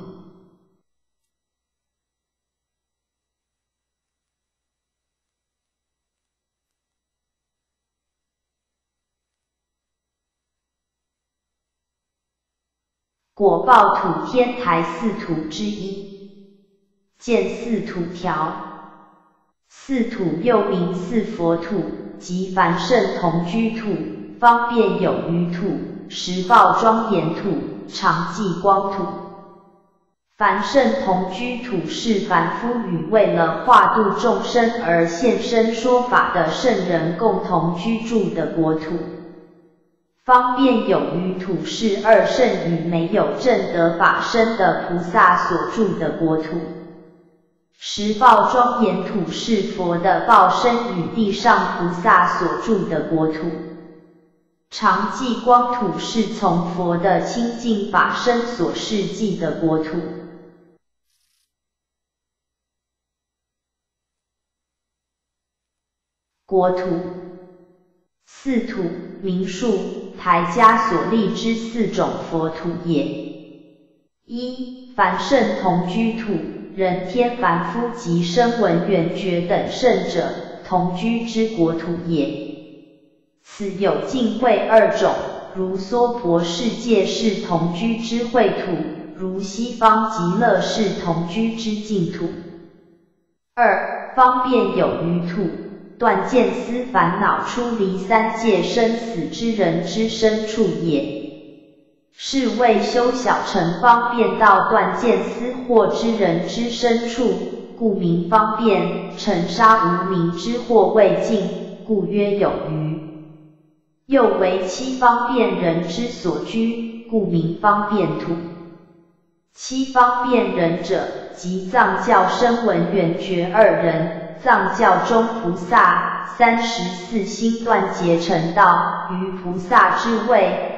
果报土天台四土之一，见四土条。四土又名四佛土，即凡圣同居土、方便有余土、实报庄严土、常寂光土。凡圣同居土是凡夫与为了化度众生而现身说法的圣人共同居住的国土。方便有余土是二圣与没有证得法身的菩萨所住的国土。实报庄严土是佛的报身与地上菩萨所住的国土。常寂光土是从佛的清净法身所示寂的国土。国土四土名数台家所立之四种佛土也。一、凡圣同居土，人天凡夫及声闻缘觉等圣者同居之国土也。此有净慧二种，如娑婆世界是同居之秽土，如西方极乐是同居之净土。二、方便有余土，断见思烦恼出离三界生死之人之身处也。是为修小乘方便到断见思惑之人之身处，故名方便；尘沙无明之惑未尽，故曰有余。又为七方便人之所居，故名方便土。七方便人者，即藏教声闻缘觉二人，藏教中菩萨三十四心断结成道，于菩萨之位，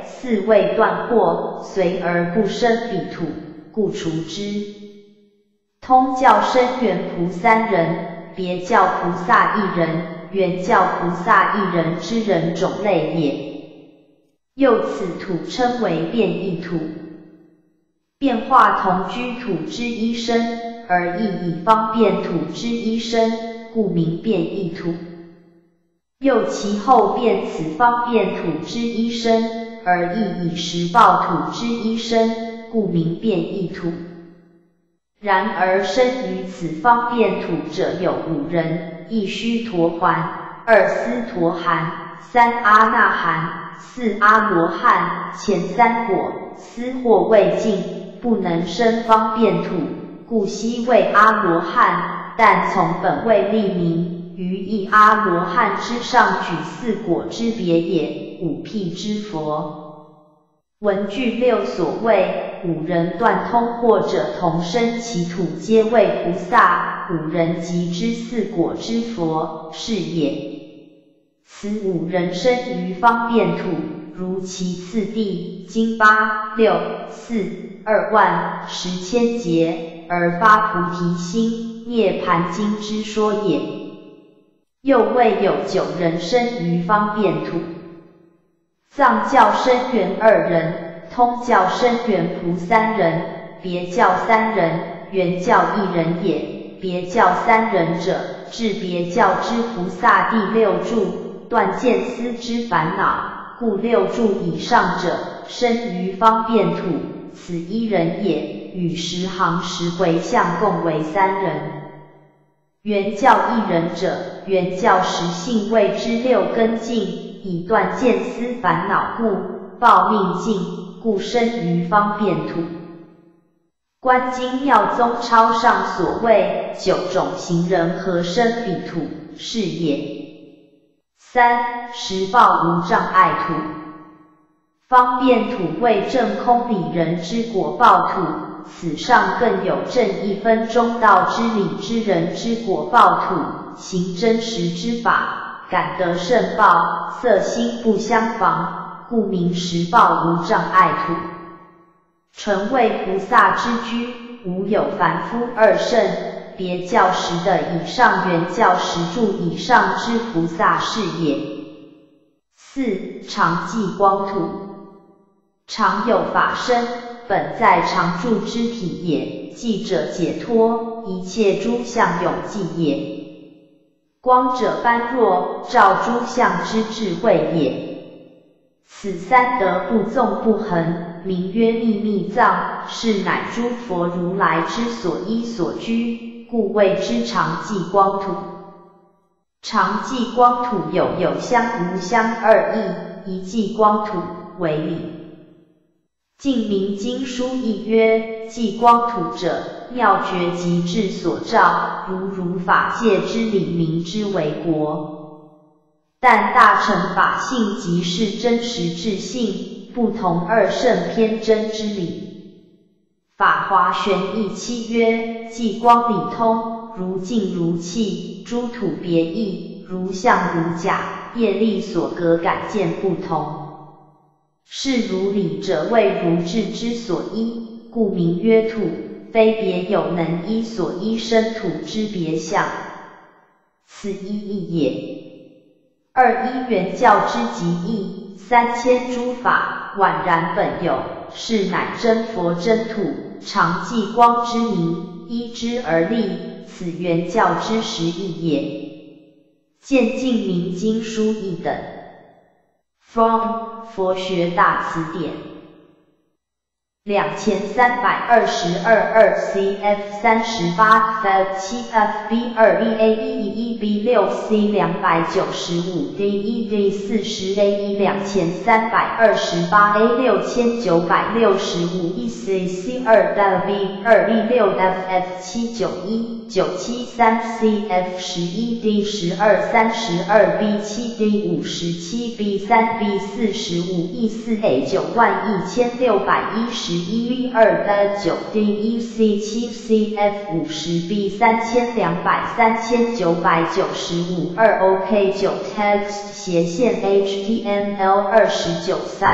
四未断惑，随而不生彼土，故除之。通教声缘菩三人，别教菩萨一人，原教菩萨一人之人种类也。又此土称为变异土，变化同居土之一身，而亦以方便土之一身，故名变异土。又其后变此方便土之一身，而亦以实报土之一身，故名变异土。然而生于此方便土者有五人：一须陀洹，二斯陀含，三阿那含，四阿罗汉。前三果斯或未尽，不能生方便土，故悉为阿罗汉，但从本位立名。于一阿罗汉之上举四果之别也，五辟之佛。文句六所谓五人断通或者同生其土，皆为菩萨，五人即之四果之佛，是也。此五人生于方便土，如其次第，经八六四二万十千劫，而发菩提心，涅盘经之说也。又未有九人生于方便土，藏教声缘二人，通教声缘菩三人，别教三人，原教一人也。别教三人者，至别教之菩萨第六柱，断见思之烦恼，故六柱以上者，生于方便土，此一人也，与十行十回向共为三人。原教一人者，原教十性位之六根尽，以断见思烦恼故，报命尽，故生于方便土。观经妙宗超上所谓九种行人合生彼土，是也。三实报无障碍土，方便土为正空理人之果报土。此上更有正一分中道之理之人之果报土，行真实之法，感得圣报，色心不相妨，故名实报无障碍土。纯为菩萨之居，无有凡夫二圣，别教十的以上原教十柱以上之菩萨是也。四常寂光土，常有法身，本在常住之体也，寂者解脱，一切诸相永寂也。光者般若，照诸相之智慧也。此三德不纵不横，名曰秘密藏，是乃诸佛如来之所依所居，故谓之常寂光土。常寂光土有有相无相二义，一寂光土为理。净明经书亦曰：寂光土者，妙觉极致所照，如如法界之理，名之为国。但大乘法性即是真实智性，不同二圣偏真之理。法华玄义期曰：寂光理通，如镜如气，诸土别异，如相如假，业力所隔感见不同。是如理者为如智之所依，故名曰土，非别有能依所依生土之别相，此一义也。二一原教之极义，三千诸法宛然本有，是乃真佛真土，常寂光之名，依之而立，此原教之实义也。见净明经书义等。From 佛学大词典。两千三百二十二二 C F 三十八 F 七 F B 二 E A 一一 B 六 C 两百九十五 D 一 D 四十 A 一两千三百二十八 A 六千九百六十五 E C C 二 W 二 E 六 F F 七九一九七三 C F 十一 D 十二三十二 B 七 D 五十七 B 三 B 四十五 E 四 A 九万一千六百一十一 二 D 九 D 一 C 七 C F 五十 B 三千两百三千九百九十五二 OK 九 Text 斜线 H T M L 二十九 Site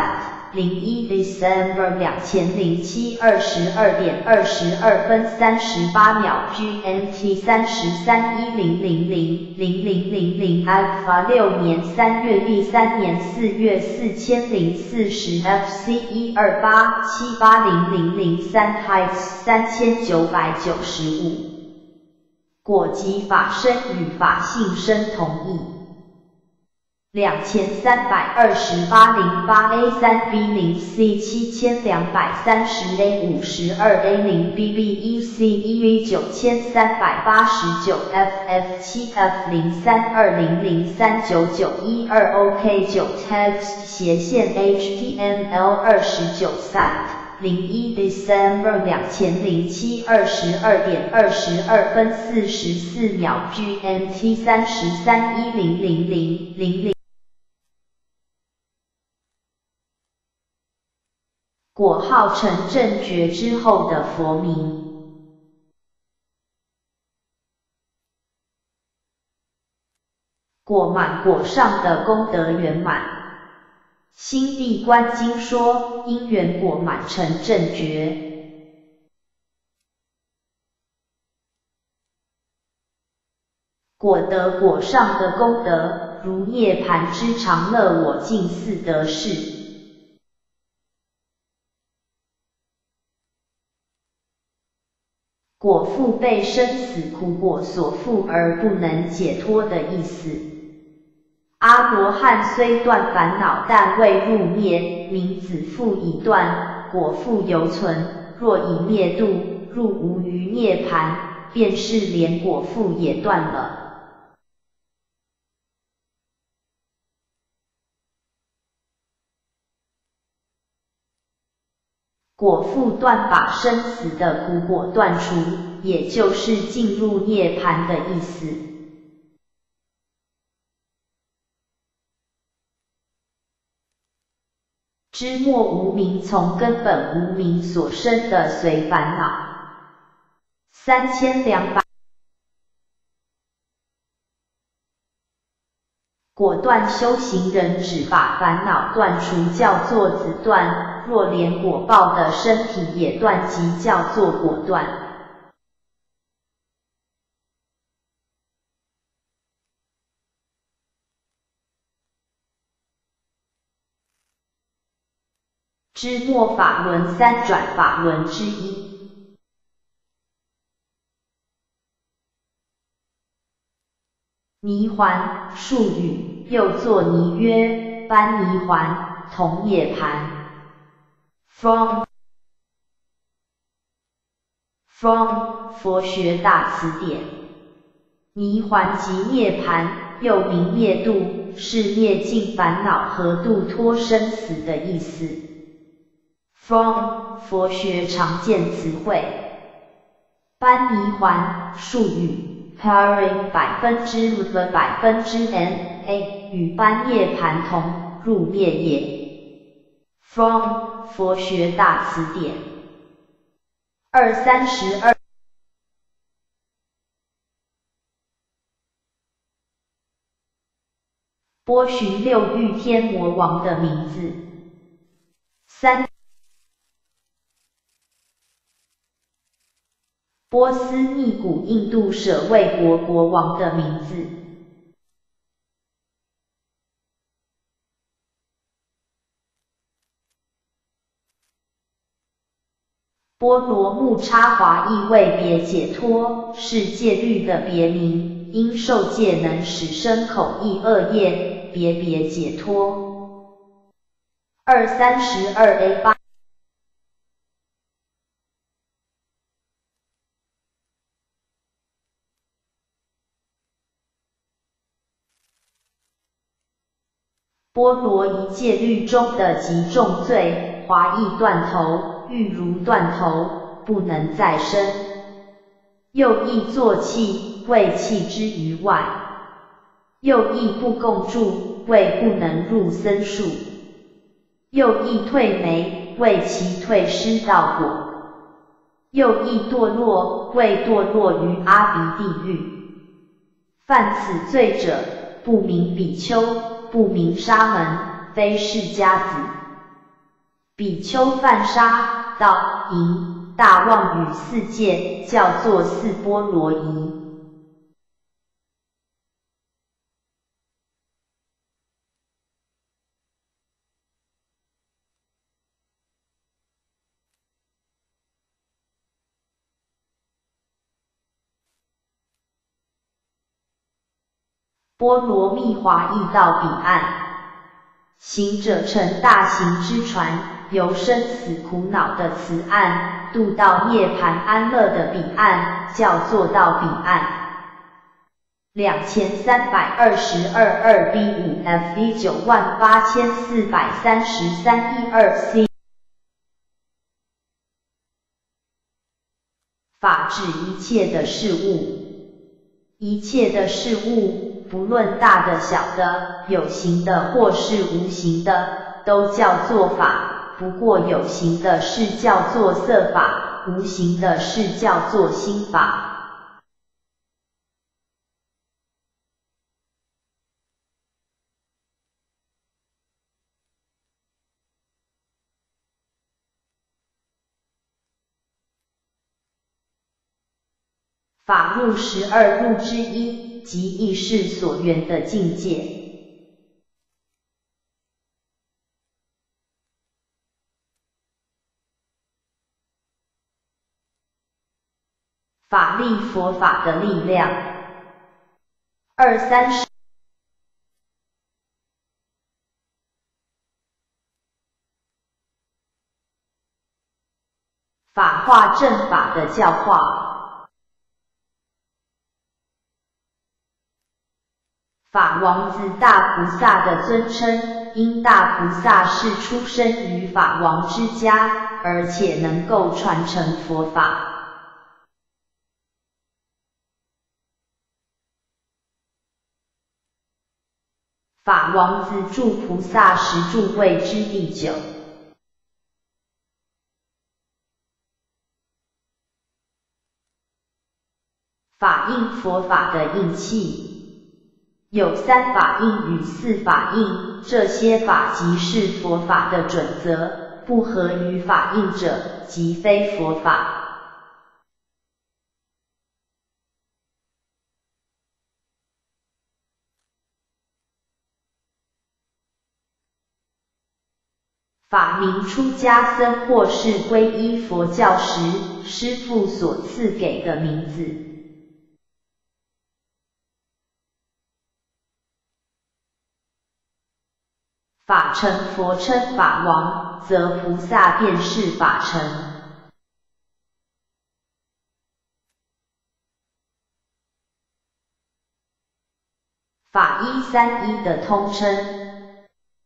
零一 December 两千零七二十二点二十二分三十八秒 G M T 三十三一零零零零零零零 Alpha 六年三月历三年四月四千零四十 F C 一二八七八零零零三 Heights 三千九百九十五。果及法身与法性身同意。两千三百二十八零八 A 三 B 零 C 七千两百三十 A 五十二 A 零 B B 一 C 一 V 九千三百八十九 F F 七 F 零三二零零三九九一二 OK 九 Text 斜线 H T M L 二十九 Site零一 December 两千零七二十二点二十二分四十四秒 G M T 三十三一零零零零零。果号成正觉之后的佛名。果满果上的功德圆满。心地观经说，因缘果满成正觉。果得果上的功德，如涅盘之常乐我净四得事。果腹被生死苦果所缚而不能解脱的意思。阿罗汉虽断烦恼，但未入灭，名子腹已断，果腹犹存。若已灭度，入无余涅盘，便是连果腹也断了。果腹断把生死的苦果断除，也就是进入涅盘的意思。知末无明从根本无明所生的随烦恼。三千两百。果断修行人只把烦恼断除，叫做子断；若连果报的身体也断，即叫做果断。知末法轮三转法轮之一。泥环，术语，又作泥约，般泥环，同涅盘。From From 佛学大词典。泥环即涅盘，又名灭度，是灭尽烦恼和度脱生死的意思。From 佛学常见词汇。般泥环，术语 ，Pairing 百分之 v 百分之 n a 与般涅盘同，入灭也。From 佛学大词典。二三十二。波旬六欲天魔王的名字。三。波斯匿古印度舍卫国国王的名字。波罗木叉华意为别解脱，是戒律的别名，因受戒能使生口意恶业，别别解脱。二三十二 A 八。波罗夷戒律中的极重罪，华意断头，欲如断头，不能再生。又亦作弃，为弃之于外；又亦不共住，为不能入僧数；又亦退眉，为其退失道果；又亦堕落，为堕落于阿鼻地狱。犯此罪者，不名比丘，不名沙门，非释迦子。 比丘犯杀，道淫大妄语四戒，叫做四波罗夷。波罗蜜华易到彼岸，行者乘大行之船，由生死苦恼的此岸，渡到涅槃安乐的彼岸，叫做到彼岸。两千三百二十二二 B 五 F V 九万八千四百三十三一二 C。法指一切的事物，一切的事物，不论大的小的，有形的或是无形的，都叫做法。不过有形的是叫做色法，无形的是叫做心法。法入十二入之一，即意识所缘的境界。法力佛法的力量。二三十。法化正法的教化。法王子大菩萨的尊称，因大菩萨是出生于法王之家，而且能够传承佛法。法王子住菩萨十住位之第九。法印佛法的印器。有三法印与四法印，这些法即是佛法的准则，不合于法印者，即非佛法。法名出家僧或是皈依佛教时，师父所赐给的名字。法成佛称法王，则菩萨便是法成。法一三一的通称。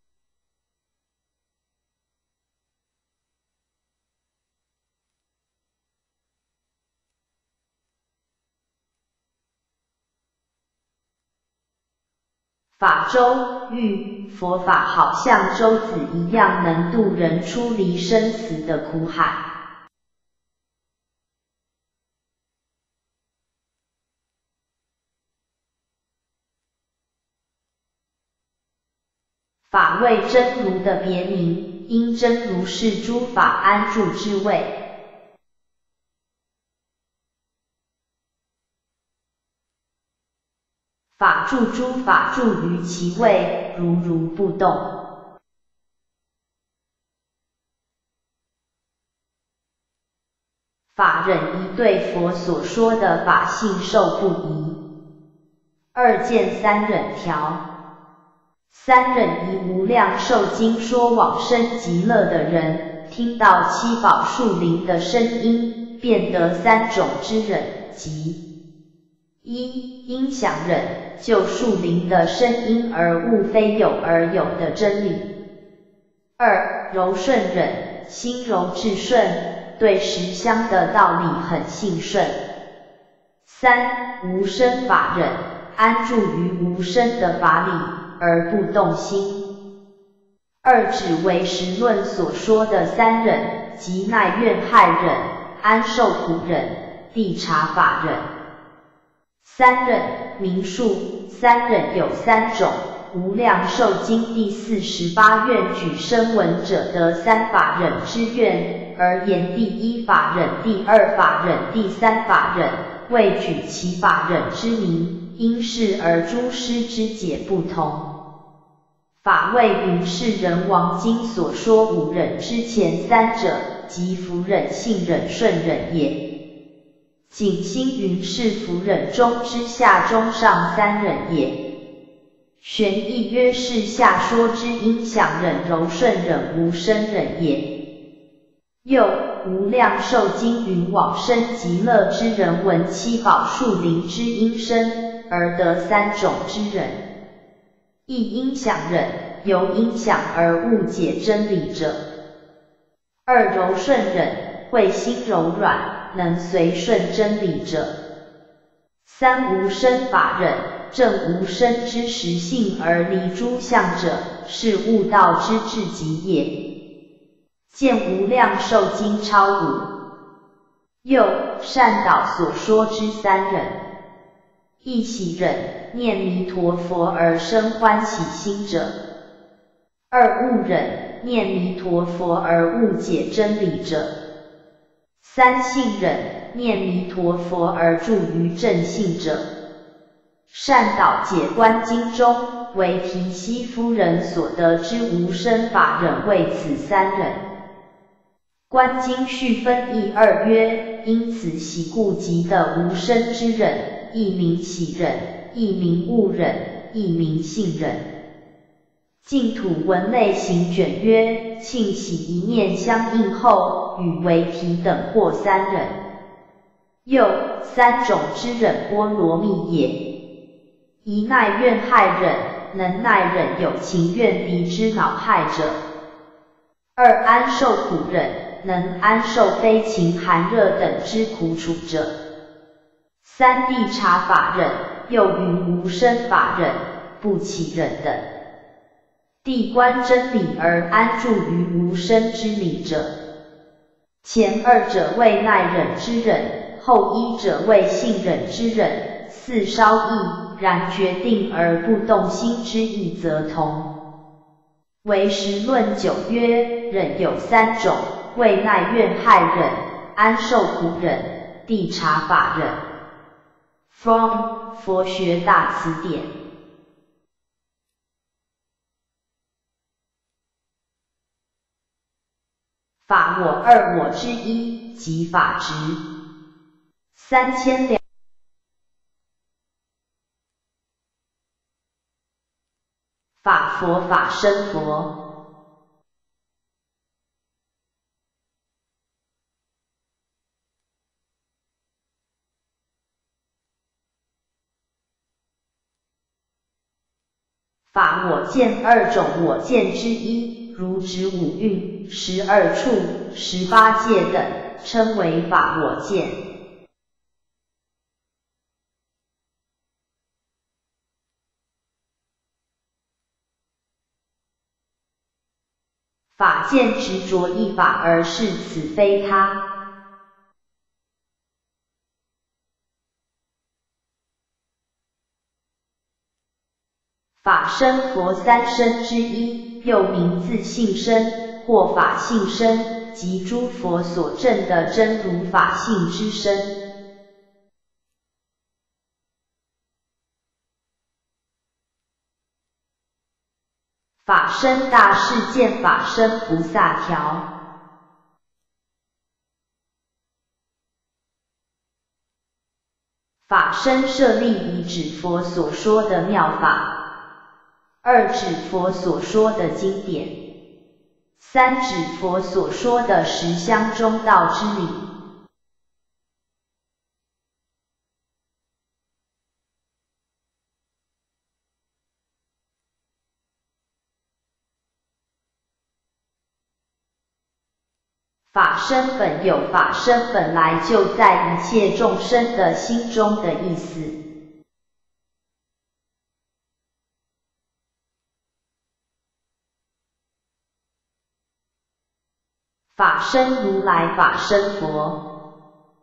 法周喻佛法好像舟子一样，能渡人出离生死的苦海。法为真如的别名，因真如是诸法安住之位。法住诸法住于其位，如如不动。法忍一对佛所说的法性受不疑。二见三忍条。三忍一无量寿经说往生极乐的人，听到七宝树林的声音，便得三种之忍，即一音响忍，就树林的声音而悟非有而有的真理。二柔顺忍，心柔智顺，对实相的道理很信顺。三无生法忍，安住于无生的法理而不动心。二指为实论所说的三忍，即耐怨害忍、安受苦忍、谛察法忍。三忍名数，三忍有三种， 无量寿经第四十八愿举声闻者得三法忍之愿，而言第一法忍、第二法忍、第三法忍，未举其法忍之名，因是而诸师之解不同。法谓云是人王经所说五忍之前三者，即福忍、信忍、顺忍也。景星云是福忍中之下中上三忍也。玄义曰是下说之音响忍、柔顺忍、无声忍也。又无量寿经云往生极乐之人闻七宝树林之音声，而得三种之忍。一音响忍，由音响而误解真理者；二柔顺忍，慧心柔软，能随顺真理者；三无生法忍，正无生之实性而离诸相者，是悟道之至极也。见无量寿经超五。又善导所说之三忍：一喜忍，念弥陀佛而生欢喜心者；二悟忍，念弥陀佛而误解真理者；三信忍，念弥陀佛而住于正信者。善导解观经中，为提希夫人所得之无生法忍为此三忍。观经续分一二曰：因此喜故即得无生之忍，一名喜忍，一名悟忍，一名信忍。净土文类行卷曰：庆喜一念相应后，与为提等或三忍。又三种之忍波罗蜜也。一耐怨害忍，能耐忍有情怨敌之恼害者；二安受苦忍，能安受非情寒热等之苦楚者；三谛察法忍，又云无生法忍、不起忍等。谛观真理而安住于无生之理者，前二者为耐忍之忍，后一者为信忍之忍，似稍异，然决定而不动心之意则同。唯识论九曰：忍有三种，为耐怨害忍、安受苦忍、谛察法忍。From 佛学大辞典。法我二我之一，即法执。三千两。法佛法身佛。法我见二种我见之一，如指五蕴、十二处、十八界等，称为法我见。法见执着一法而是此非他。法身佛三身之一，又名自性身或法性身，即诸佛所证的真如法性之身。法身大士见法身菩萨条。法身舍利以指佛所说的妙法，二指佛所说的经典，三指佛所说的实相中道之理。法身本有法身本来就在一切众生的心中的意思。法身如来法身佛。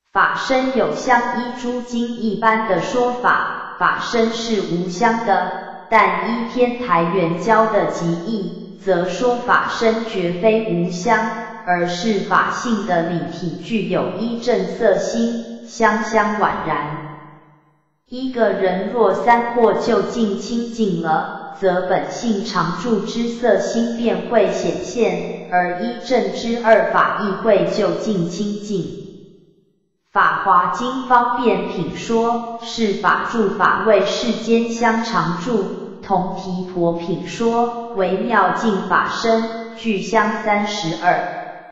法身有相依诸经一般的说法，法身是无相的，但依天台圆教的集义，则说法身绝非无相，而是法性的理体具有一正色心，香香宛然。一个人若三惑就近清净了，则本性常住之色心便会显现，而一正之二法亦会就近清净。法华经方便品说，是法住法位世间相常住。同提婆品说，为妙净法身，具相三十二。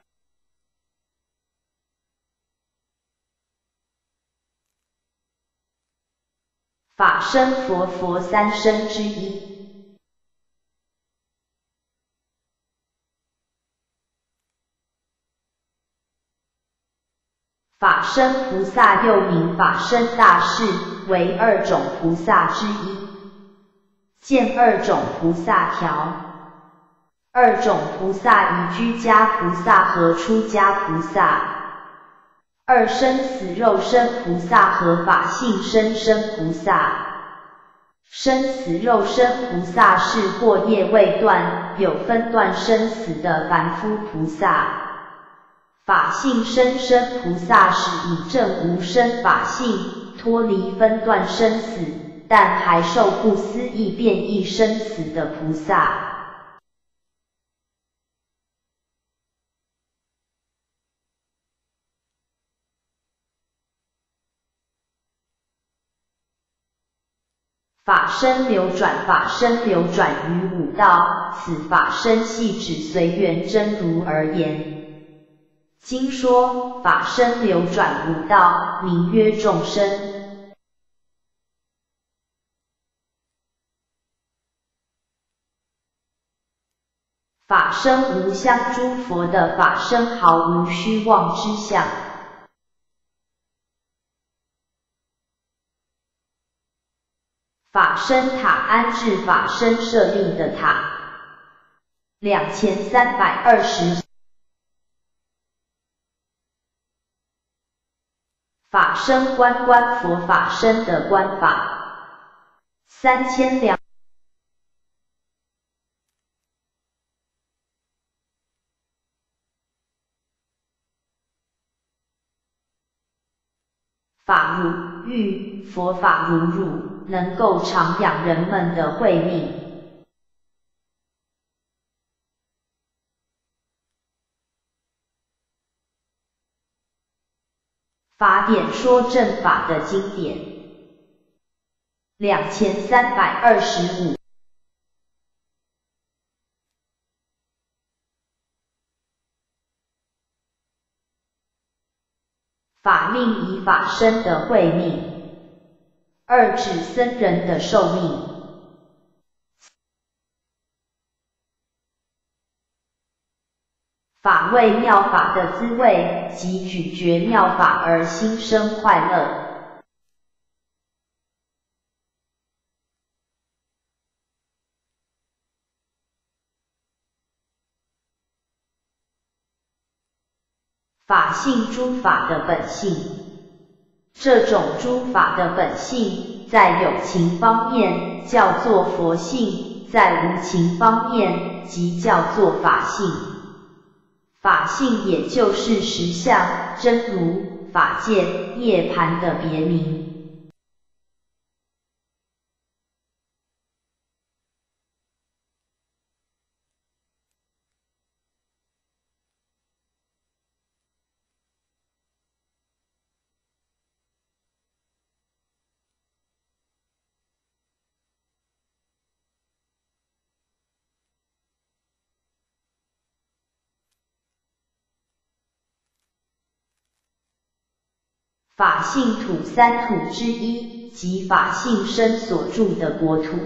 法身佛佛三身之一。法身菩萨又名法身大士，为二种菩萨之一。见二种菩萨条。二种菩萨以居家菩萨和出家菩萨。二生死肉身菩萨和法性生身菩萨。生死肉身菩萨是惑业未断，有分断生死的凡夫菩萨。法性生身菩萨是以证无生法性，脱离分断生死，但还受不思议变异生死的菩萨。法身流转，法身流转于五道，此法身系指随缘真如而言。经说法身流转五道，名曰众生。法身无相，诸佛的法身毫无虚妄之相。法身塔安置法身设立的塔。两千三百二十。法身观，观佛法身的观法。三千两。法如欲，佛法如汝，能够常养人们的慧命。法典说正法的经典。两千三百二十五。法命以法身的慧命。二指僧人的寿命。法味妙法的滋味，即咀嚼妙法而心生快乐。法性诸法的本性，这种诸法的本性，在有情方面叫做佛性，在无情方面即叫做法性。法性也就是实相、真如、法界、涅槃的别名。法性土三土之一，即法性身所住的国土。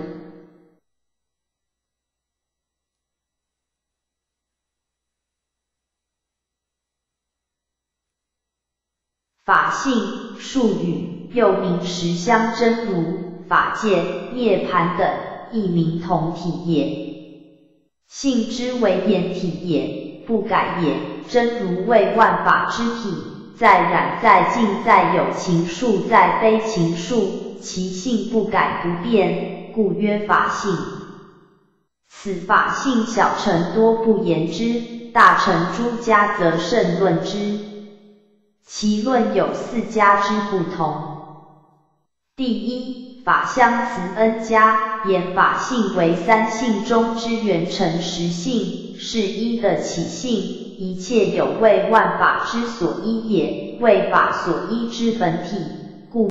法性术语又名实相真如、法界、涅槃等，亦名同体也。性之为言体也，不改也。真如为万法之体， 在染在净在有情数在非情数，其性不改不变，故曰法性。此法性小乘多不言之，大乘诸家则甚论之。其论有四家之不同。第一，法相慈恩家，言法性为三性中之原成实性，是一的起性，一切有为万法之所依也，为法所依之本体，故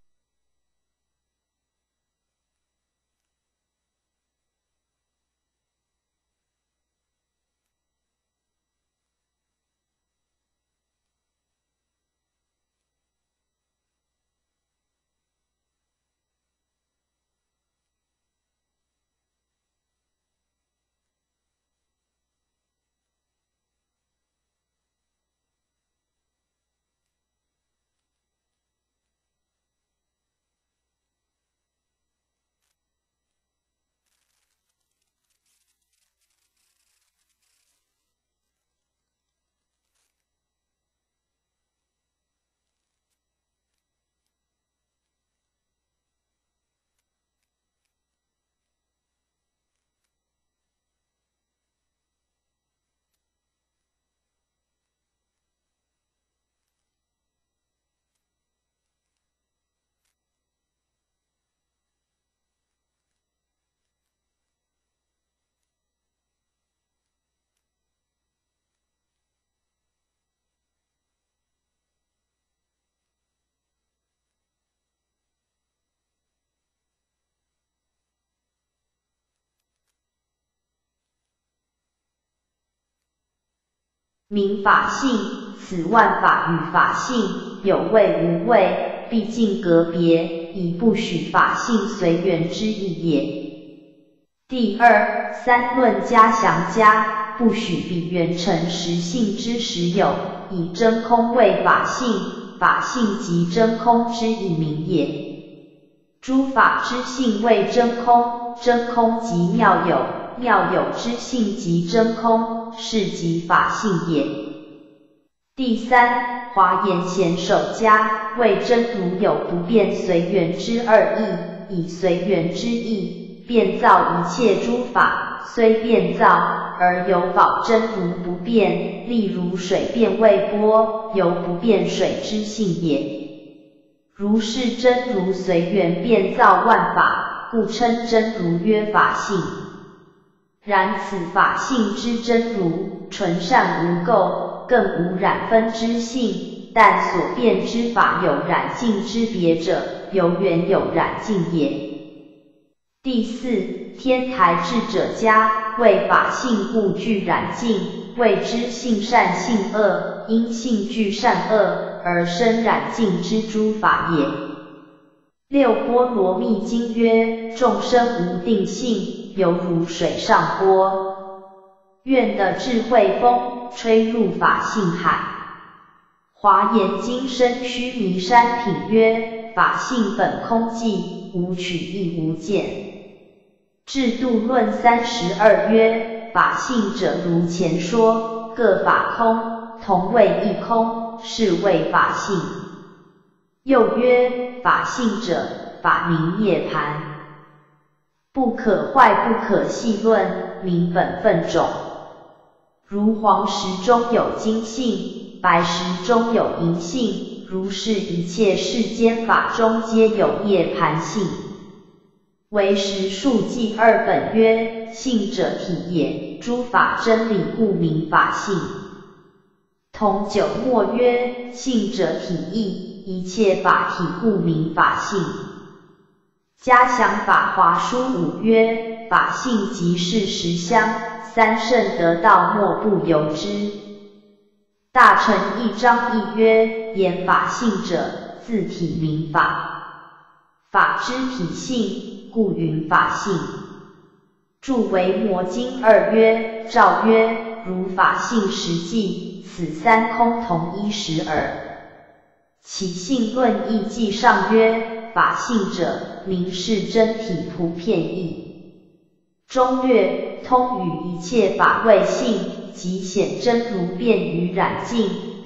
名法性。此万法与法性有为无为，毕竟隔别，以不许法性随缘之意也。第二，三论加详家，不许彼原成实性之实有，以真空为法性，法性即真空之以名也。诸法之性为真空，真空即妙有，妙有之性即真空，是即法性也。第三，华严显首家，为真如有不变随缘之二义，以随缘之意，变造一切诸法，虽变造，而犹保真如不变，例如水变为波，犹不变水之性也。如是真如随缘变造万法，故称真如曰法性。然此法性之真如，纯善无垢，更无染分之性，但所变之法有染净之别者，由缘有染净也。第四，天台智者家，为法性故具染净，谓之性善性恶，因性具善恶而生染净之诸法也。六波罗蜜经曰：众生无定性，犹如水上波。愿的智慧风吹入法性海。华严经深须弥山品曰：法性本空寂，无取亦无见。制度论三十二曰：法性者如前说，各法空，同谓一空，是谓法性。又曰：法性者，法名涅槃。不可坏不可细论，名本分种。如黄石中有金性，白石中有银性，如是一切世间法中皆有涅槃性。唯识数记二本曰：性者体也，诸法真理故名法性。同九末曰：性者体义，一切法体故名法性。嘉祥法华书五曰：法性即是实相，三圣得道莫不由之。大乘一章一曰：言法性者，自体名法，法之体性，故云法性。著维摩经二曰：照曰：如法性实际，此三空同一实耳。起信论义记上曰：法性者，名是真体普遍义。中略通与一切法谓性，即显真如变于染净，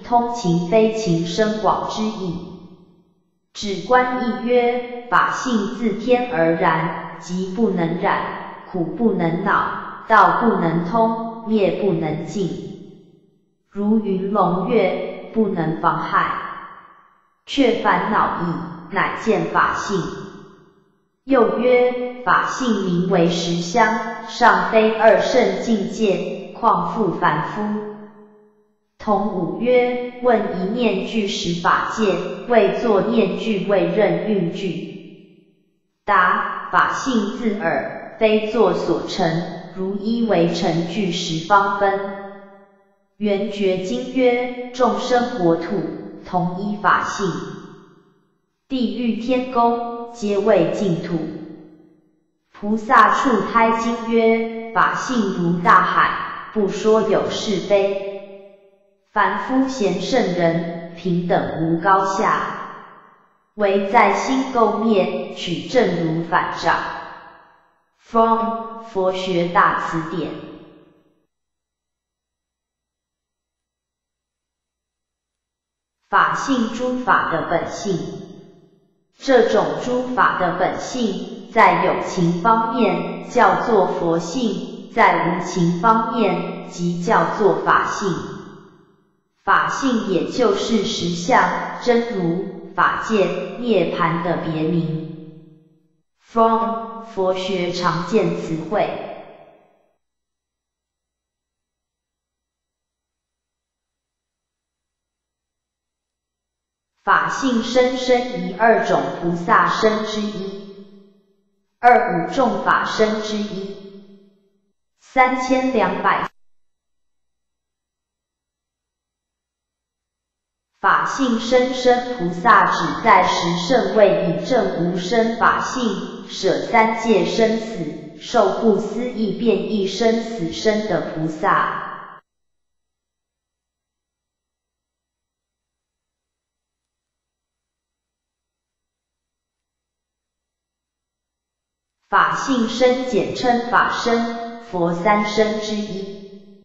通情非情深广之意。止观意曰：法性自天而然，即不能染，苦不能恼，道不能通，灭不能尽。如云龙月，不能妨害，却烦恼矣，乃见法性。又曰：法性名为实相，尚非二圣境界，况复凡夫。同五曰：问一念具实法界，谓作念具为任运具。答：法性自耳，非作所成，如一为成具十方分。圆觉经曰：众生国土，同一法性，地狱天宫，皆为净土。菩萨处胎经曰：法性如大海，不说有是非。凡夫贤圣人，平等无高下，唯在心垢灭，取正如反掌。From 佛学大辞典。法性诸法的本性，这种诸法的本性，在有情方面叫做佛性，在无情方面即叫做法性。法性也就是实相、真如、法界、涅槃的别名。From 佛学常见词汇。法性生生一二种菩萨身之一，二五众法身之一，三千两百。法性生生菩萨指在十圣位以证无生法性，舍三界生死，受不思议变异生死身的菩萨。法性身简称法身，佛三身之一。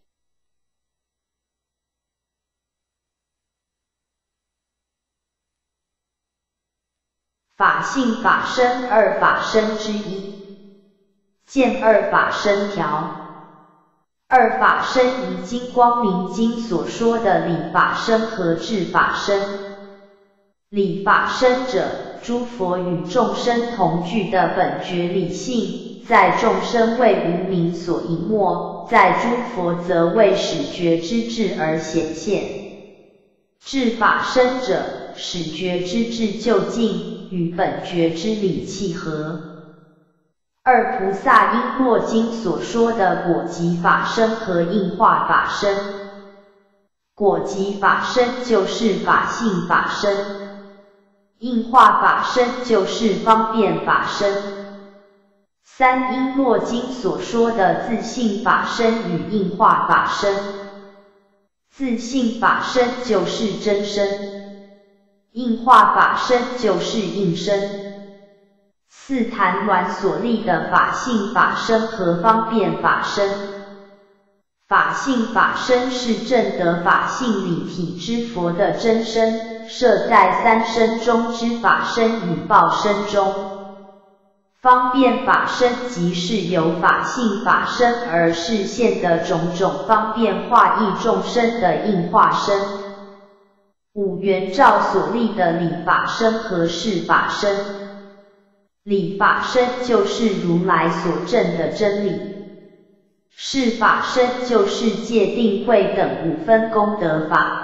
法性法身二法身之一，见二法身条。二法身以金光明经所说的理法身和智法身。理法身者，诸佛与众生同具的本觉理性，在众生为无明所隐没，在诸佛则为始觉之智而显现。智法身者，始觉之智究竟，与本觉之理契合。二菩萨璎珞经所说的果集法身和应化法身。果集法身就是法性法身，应化法身就是方便法身。三璎珞经所说的自性法身与应化法身。自性法身就是真身，应化法身就是应身。四坛鸾所立的法性法身和方便法身。法性法身是证得法性理体之佛的真身，摄在三身中之法身与报身中。方便法身即是由法性法身而示现的种种方便化益众生的应化身。五圆照所立的理法身和事法身。理法身就是如来所证的真理，事法身就是戒定慧等五分功德法。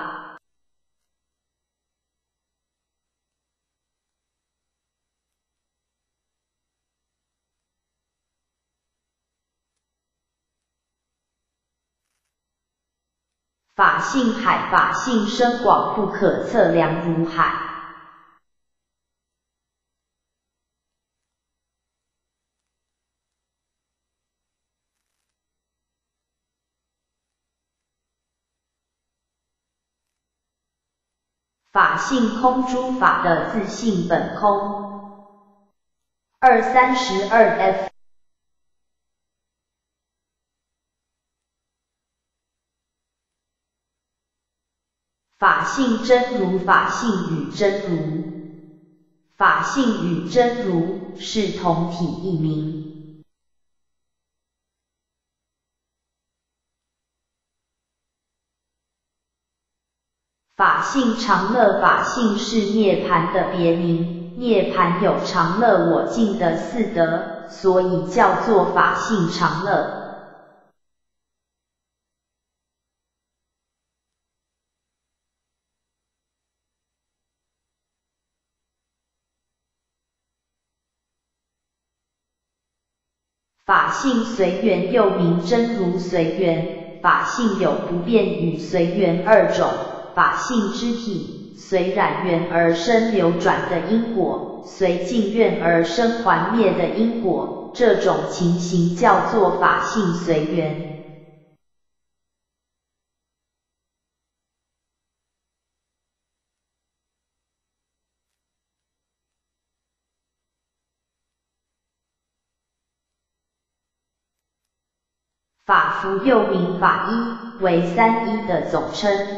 法性海，法性深广不可测量如海。法性空，诸法的自性本空。二三十二 F。 法性真如，法性与真如，法性与真如是同体异名。法性常乐，法性是涅槃的别名，涅槃有常乐我净的四德，所以叫做法性常乐。法性随缘又名真如随缘，法性有不变与随缘二种。法性之体，随染缘而生流转的因果，随境愿而生还灭的因果，这种情形叫做法性随缘。法服又名法依，为三依的总称。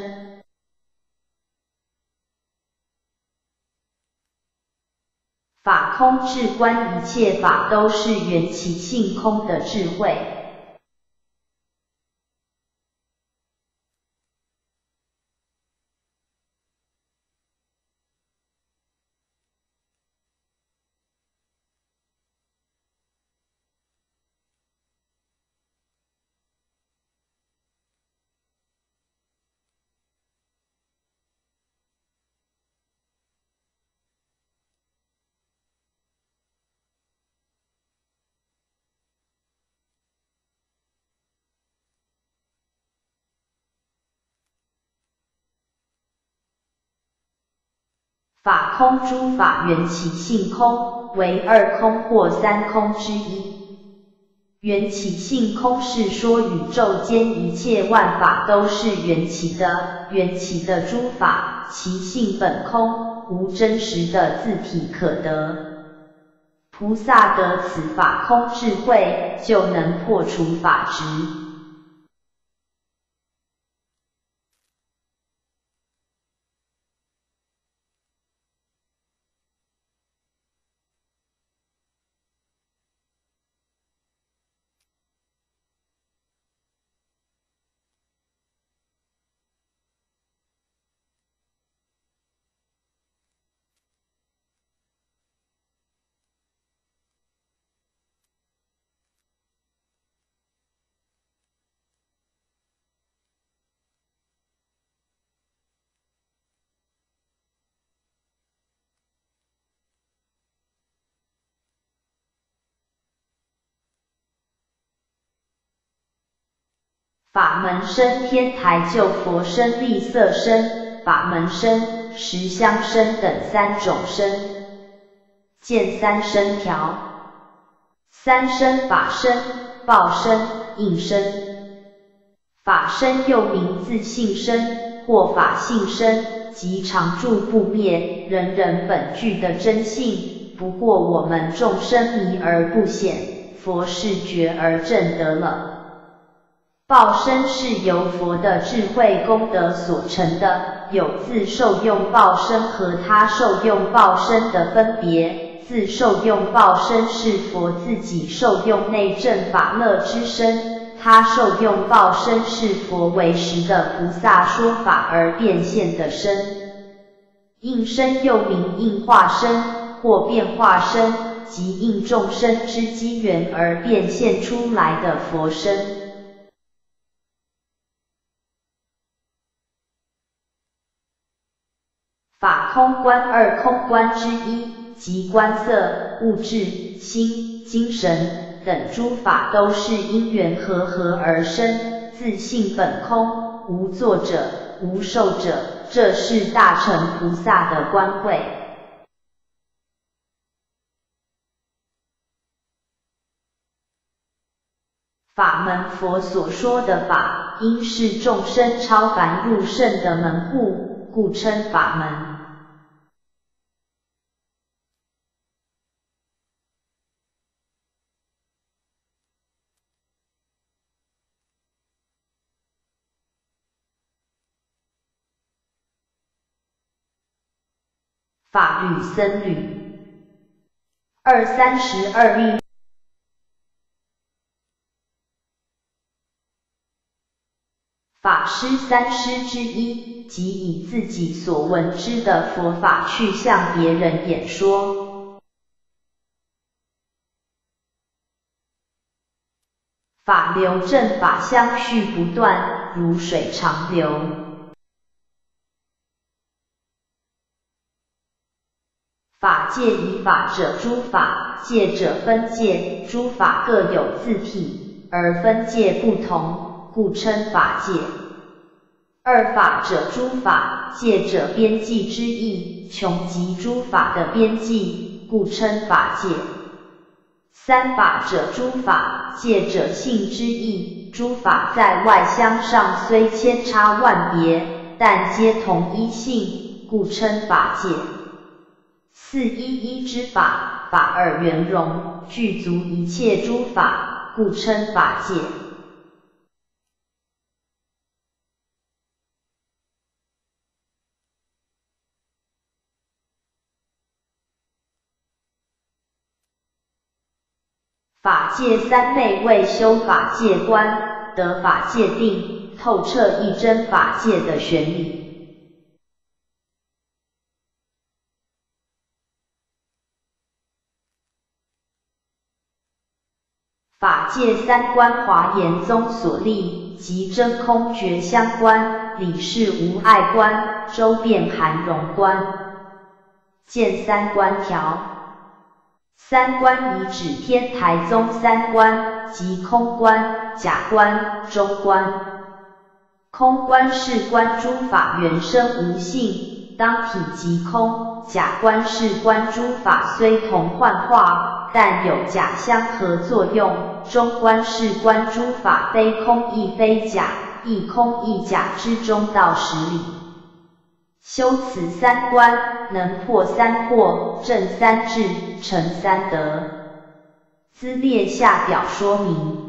法空至观，一切法都是缘起性空的智慧。法空诸法缘起性空，为二空或三空之一。缘起性空是说宇宙间一切万法都是缘起的，缘起的诸法，其性本空，无真实的自体可得。菩萨得此法空智慧，就能破除法执。法门身天台救佛身、利色身、法门身、实相身等三种身。见三身条。三身法身、报身、应身。法身又名自性身或法性身，即常住不灭、人人本具的真性，不过我们众生迷而不显，佛是觉而证得了。报身是由佛的智慧功德所成的，有自受用报身和他受用报身的分别。自受用报身是佛自己受用内证法乐之身，他受用报身是佛为实的菩萨说法而变现的身。应身又名应化身或变化身，即应众生之机缘而变现出来的佛身。法空观二空观之一，即观色、物质、心、精神等诸法都是因缘和合而生，自性本空，无作者、无受者，这是大乘菩萨的观慧。法门佛所说的法，因是众生超凡入圣的门户，故称法门。 法律僧侣。二三十二一法师三师之一，即以自己所闻知的佛法去向别人演说。法流正法相续不断，如水长流。法界以法者诸法，界者分界，诸法各有自体，而分界不同，故称法界。二法者诸法，界者边际之意，穷极诸法的边际，故称法界。三法者诸法，界者性之意，诸法在外相上虽千差万别，但皆同一性，故称法界。四一一之法，法而圆融，具足一切诸法，故称法界。法界三昧为修法界观，得法界定，透彻一真法界的玄理。法界三观华严宗所立，即真空觉相观、理事无碍观、周遍含容观。见三观条。三观以指天台宗三观，即空观、假观、中观。空观是观诸法原生无性，当体即空；假观是观诸法虽同幻化，但有假相合作用；中观是观诸法非空亦非假，亦空亦假之中道实理。修此三观，能破三惑，证三智，成三德。兹列下表说明。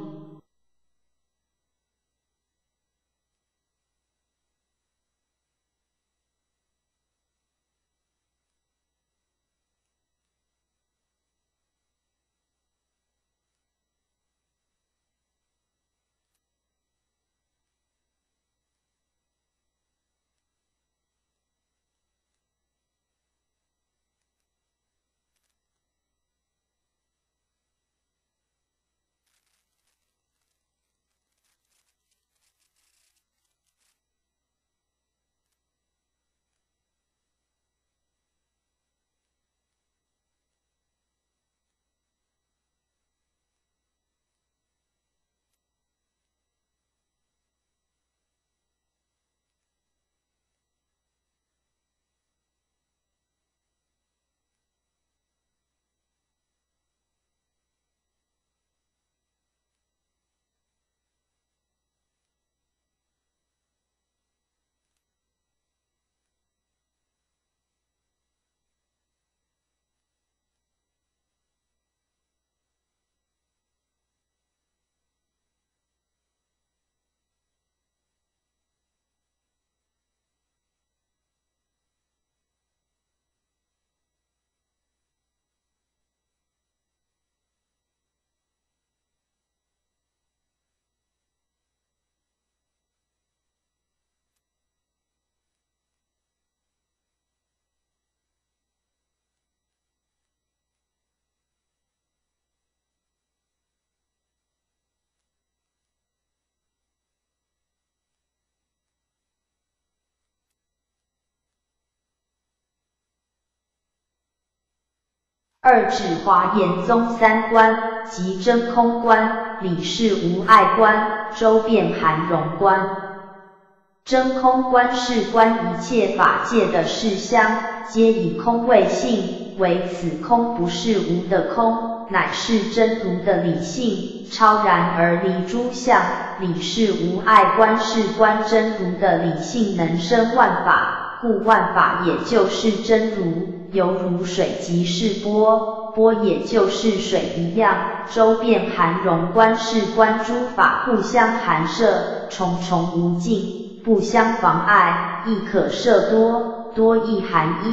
二指华严宗三观，即真空观、理事无碍观、周遍含容观。真空观是观一切法界的事相，皆以空为性，唯此空不是无的空，乃是真如的理性，超然而离诸相。理事无碍观是观真如的理性能生万法，故万法也就是真如，犹如水即是波，波也就是水一样。周遍含容观是观诸法互相含摄，重重无尽，不相妨碍，亦可摄多，多亦含一，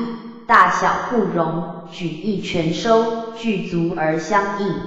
大小互容，举一全收，具足而相应。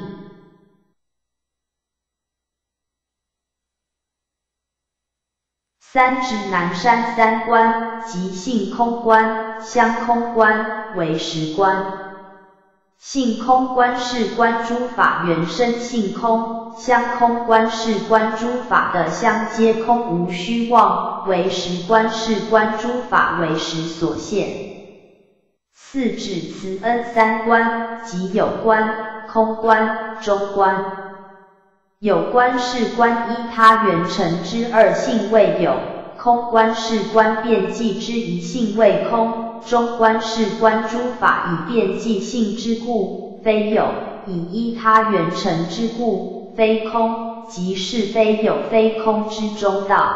三指南山三观，即性空观、相空观、唯识观。性空观是观诸法原生性空，相空观是观诸法的相皆空无虚妄，唯识观是观诸法为识所现。四指慈恩三观，即有观、空观、中观。有观是观依他缘成之二性为有，空观是观遍计之一性为空，中观是观诸法以遍计性之故，非有，以依他缘成之故，非空，即是非有非空之中道。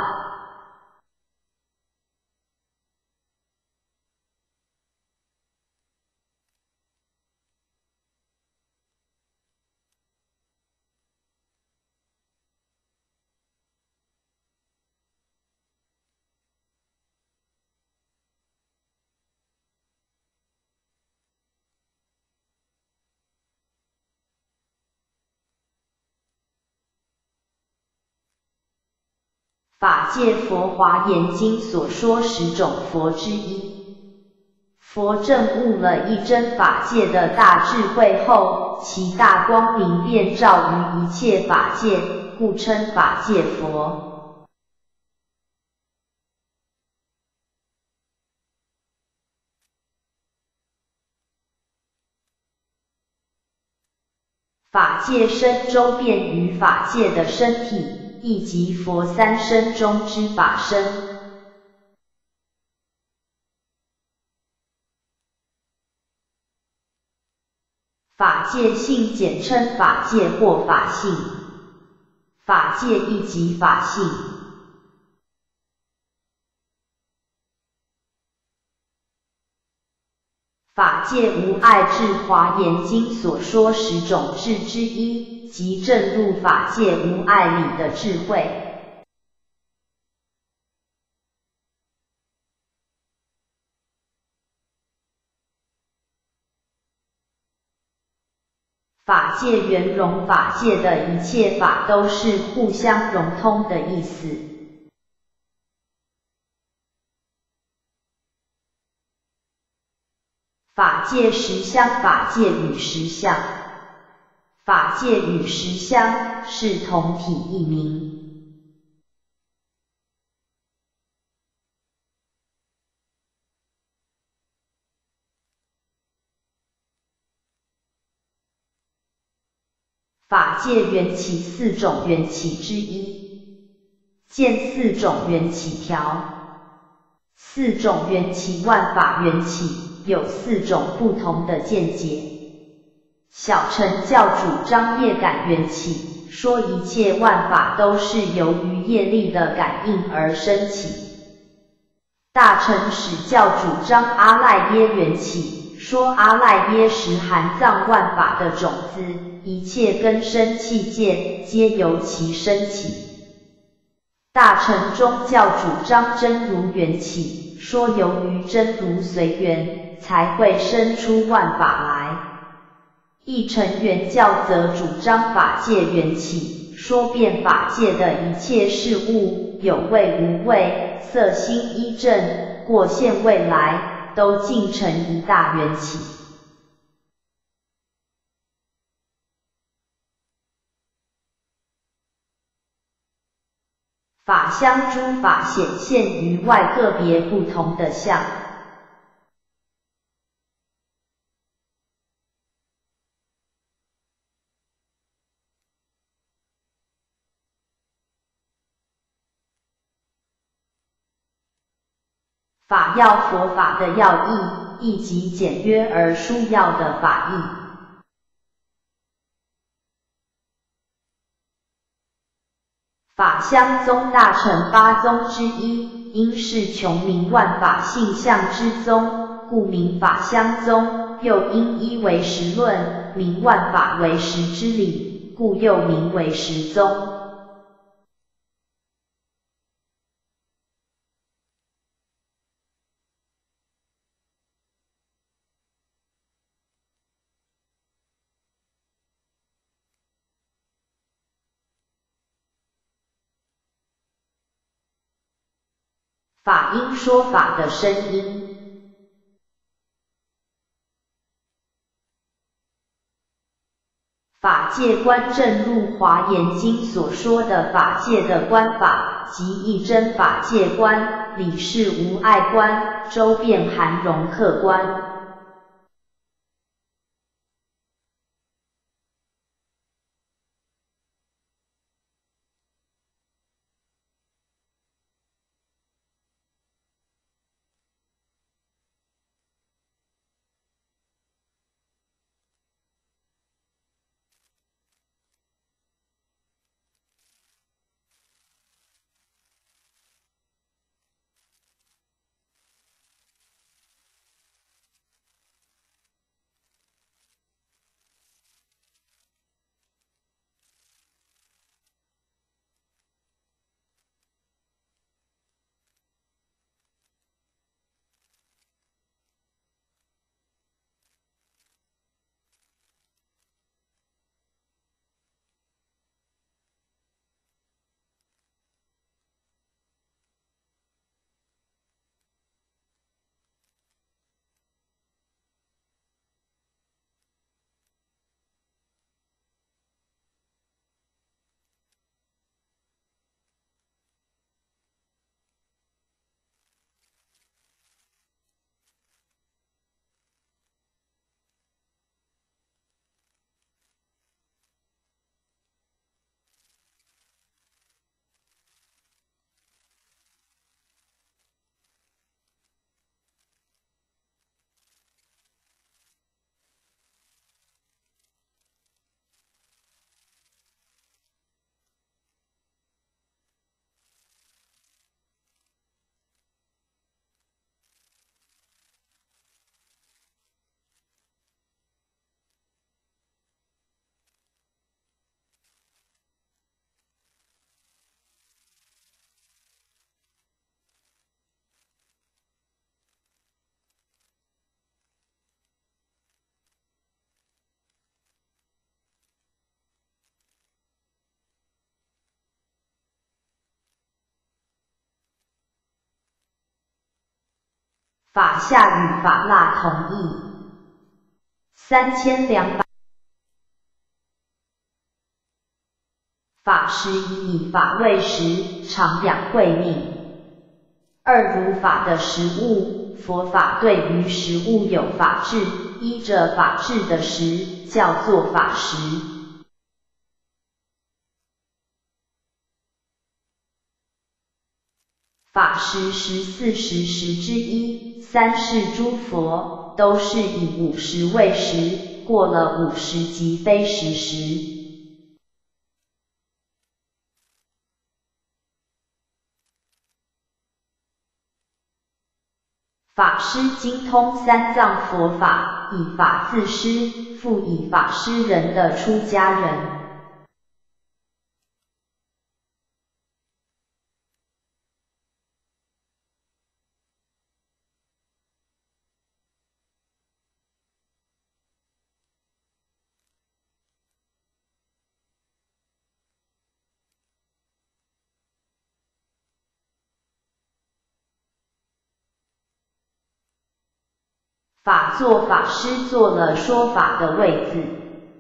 法界佛华严经所说十种佛之一。佛证悟了一真法界的大智慧后，其大光明遍照于一切法界，故称法界佛。法界身周遍于法界的身体，亦即佛三身中之法身。法界性简称法界或法性，法界亦即法性。法界无碍智华严经所说十种智之一，即证入法界无碍理的智慧。法界圆融，法界的一切法都是互相融通的意思。法界实相，法界与实相，法界与实相是同体异名。法界缘起四种缘起之一，见四种缘起条，四种缘起万法缘起。有四种不同的见解。小乘教主张业感缘起，说一切万法都是由于业力的感应而生起。大乘史教主张阿赖耶缘起，说阿赖耶识含藏万法的种子，一切根生器界皆由其生起。大乘宗教主张真如缘起，说由于真如随缘，才会生出万法来。一乘圆教则主张法界缘起，说遍法界的一切事物，有味无味，色心一正，过现未来，都尽成一大缘起。法相诸法显现于外个别不同的相。法要佛法的要义，亦即简约而疏要的法义。法相宗大乘八宗之一，因是穷明万法性相之宗，故名法相宗，又因依唯识论，明万法唯识之理，故又名唯识宗。 法音说法的声音。法界观正入华严经所说的法界的观法，即一真法界观、理事无碍观、周遍含容客观。法下与法那同义。三千两百。法师一以法为食，常养慧命。二如法的实物，佛法对于实物有法治，依着法治的实，叫做法实。法实十四实实之一，三世诸佛都是以五十为实，过了五十即非实实。法师精通三藏佛法，以法自师，复以法师人的出家人。法座法师做了说法的位子。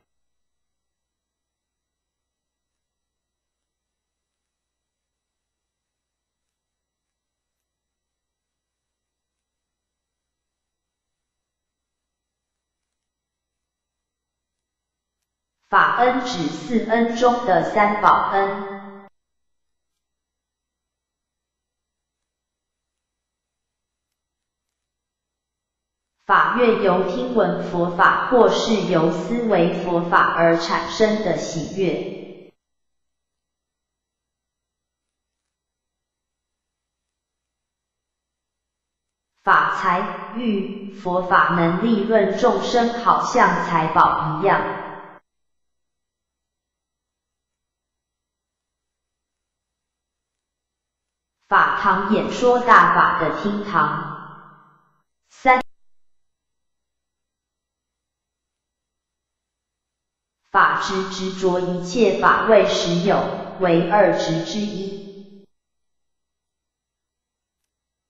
法恩指四恩中的三宝恩。法悦由听闻佛法或是由思维佛法而产生的喜悦。法财欲，佛法能利润众生，好像财宝一样。法堂演说大法的厅堂。三法执执着一切法为实有，为二执之一。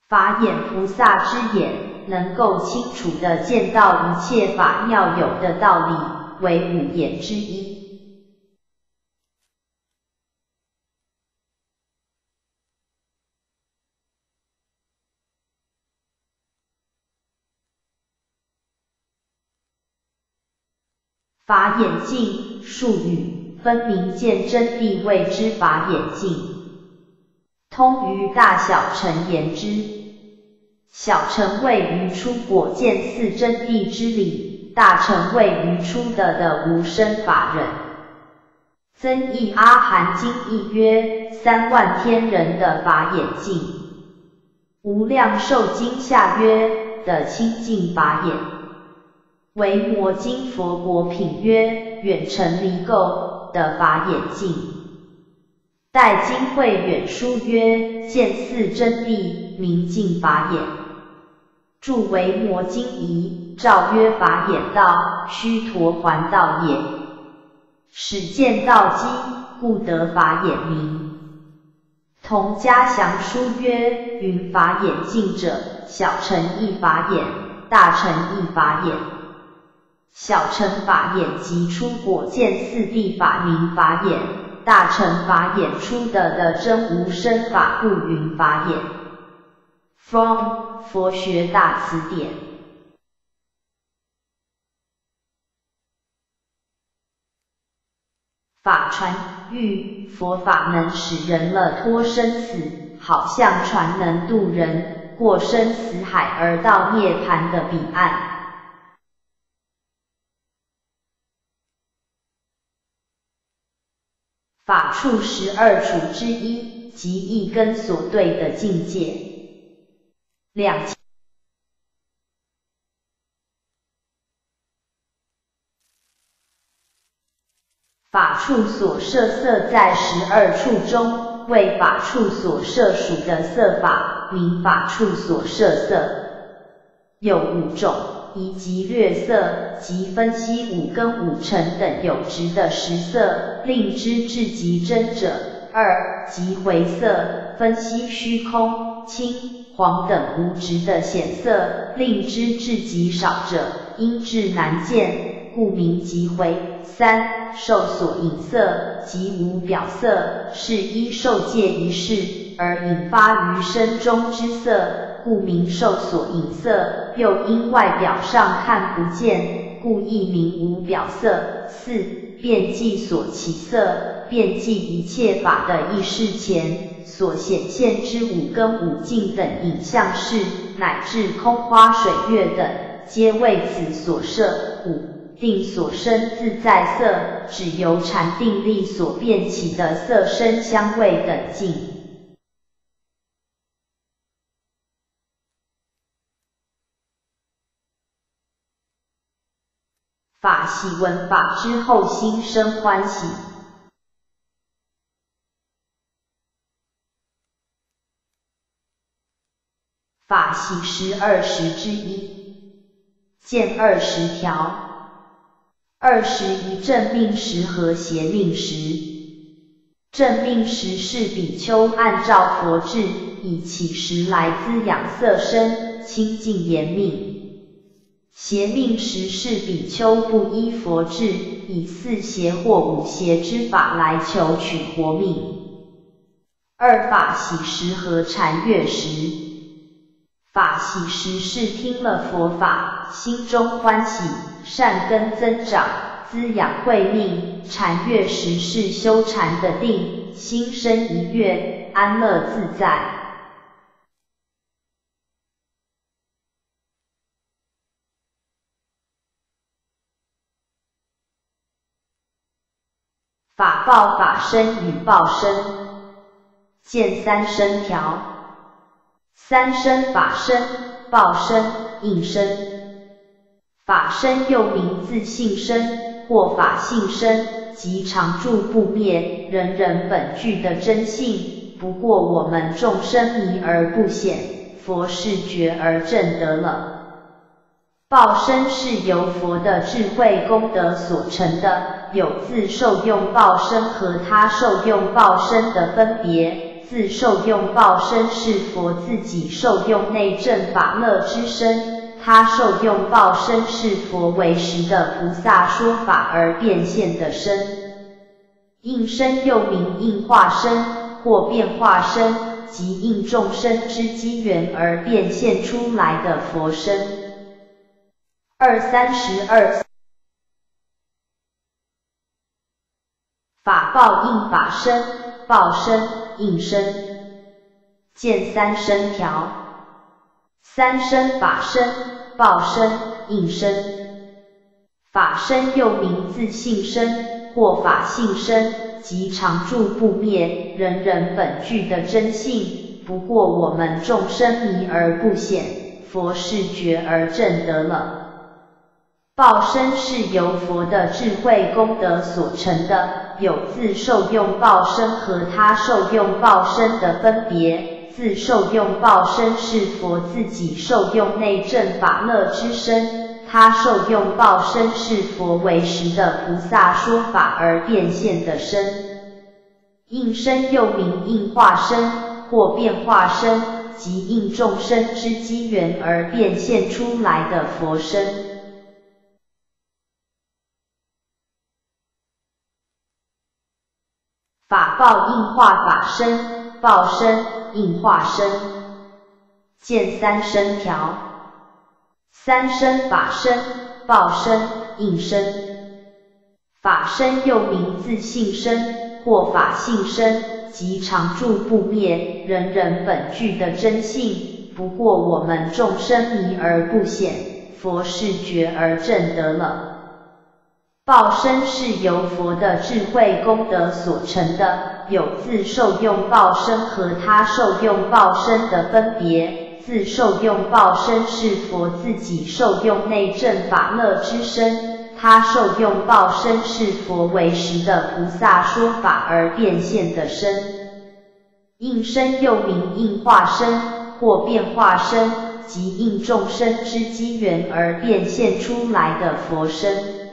法眼菩萨之眼，能够清楚地见到一切法妙有的道理，为五眼之一。法眼镜，术语，分明见真谛谓之法眼镜。通于大小乘言之，小乘谓于出果见四真谛之理，大乘谓于出得的无生法忍。增益阿含经义曰：三万天人的法眼镜。无量寿经下曰的清净法眼。维摩经佛国品曰远程离垢的法眼镜。代经会远书曰见四真谛明净法眼。著维摩经仪诏曰法眼道，须陀洹道也。始见道机，故得法眼名。同嘉祥书曰云法眼镜者，小乘一法眼，大乘一法眼。小乘法眼即出果见四谛法名法眼，大乘法眼出得的真无生法故云法眼。From 佛学大辞典。法传喻，佛法能使人了脱生死，好像船能渡人过生死海而到涅槃的彼岸。法处十二处之一，即一根所对的境界。两法处所摄色在十二处中，为法处所摄属的色法，名法处所摄色。有五种，一即略色，即分析五根五尘等有执的实色，令之至极真者；二即回色，分析虚空、青、黄等无执的显色，令之至极少者，因智难见，故名即回。三受所引色，即无表色，是依受戒一事而引发于身中之色，故名受所引色，又因外表上看不见，故亦名无表色。四遍计所起色，遍计一切法的意识前所显现之五根五境等影像识，乃至空花水月等，皆为此所摄。五定所生自在色，只由禅定力所变起的色声香味等境。法喜闻法之后心生欢喜。法喜十二时之一，见二十条。二十一正命时和邪命时。正命时是比丘按照佛制，以起食来滋养色身，清净严命。邪命时是比丘不依佛制，以四邪或五邪之法来求取活命。二法喜时和禅悦时。法喜时是听了佛法，心中欢喜，善根增长，滋养慧命。禅悦时是修禅的定，心生一悦，安乐自在。法报法身与报身，见三身条。三身法身、报身、应身。法身又名自性身或法性身，即常住不灭、人人本具的真性，不过我们众生迷而不显，佛是觉而证得了。报身是由佛的智慧功德所成的，有自受用报身和他受用报身的分别。 自受用报身是佛自己受用内证法乐之身，他受用报身是佛为实的菩萨说法而变现的身。应身又名应化身或变化身，即应众生之机缘而变现出来的佛身。二三十二法报应法身，报身应身，见三身条。三身法身，报身应身。法身又名自性身或法性身，即常住不灭，人人本具的真性，不过我们众生迷而不显，佛是觉而证得了。报身是由佛的智慧功德所成的，有自受用报身和他受用报身的分别。自受用报身是佛自己受用内证法乐之身，他受用报身是佛为实的菩萨说法而变现的身。应身又名应化身或变化身，即应众生之机缘而变现出来的佛身。法报应化法身，报身应化身，见三身条。三身法身，报身应身。法身又名自性身或法性身，即常住不灭，人人本具的真性，不过我们众生迷而不显，佛是觉而证得了。报身是由佛的智慧功德所成的，有自受用报身和他受用报身的分别。自受用报身是佛自己受用内证法乐之身，他受用报身是佛为实的菩萨说法而变现的身。应身又名应化身或变化身，即应众生之机缘而变现出来的佛身。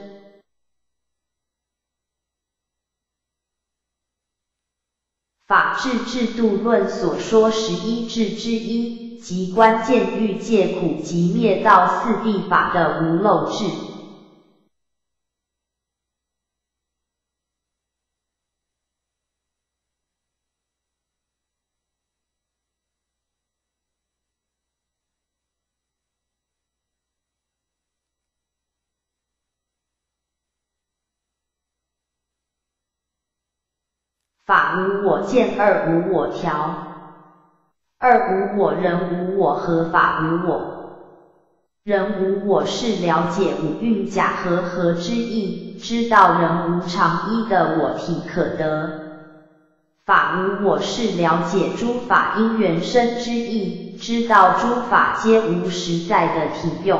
法治制度论所说十一制之一，即关键欲界苦集灭道四谛法的无漏制。法无我见，二无我条。二无我，人无我和法无我。人无我是了解五蕴假和合之意，知道人无常一的我体可得。法无我是了解诸法因缘生之意，知道诸法皆无实在的体用。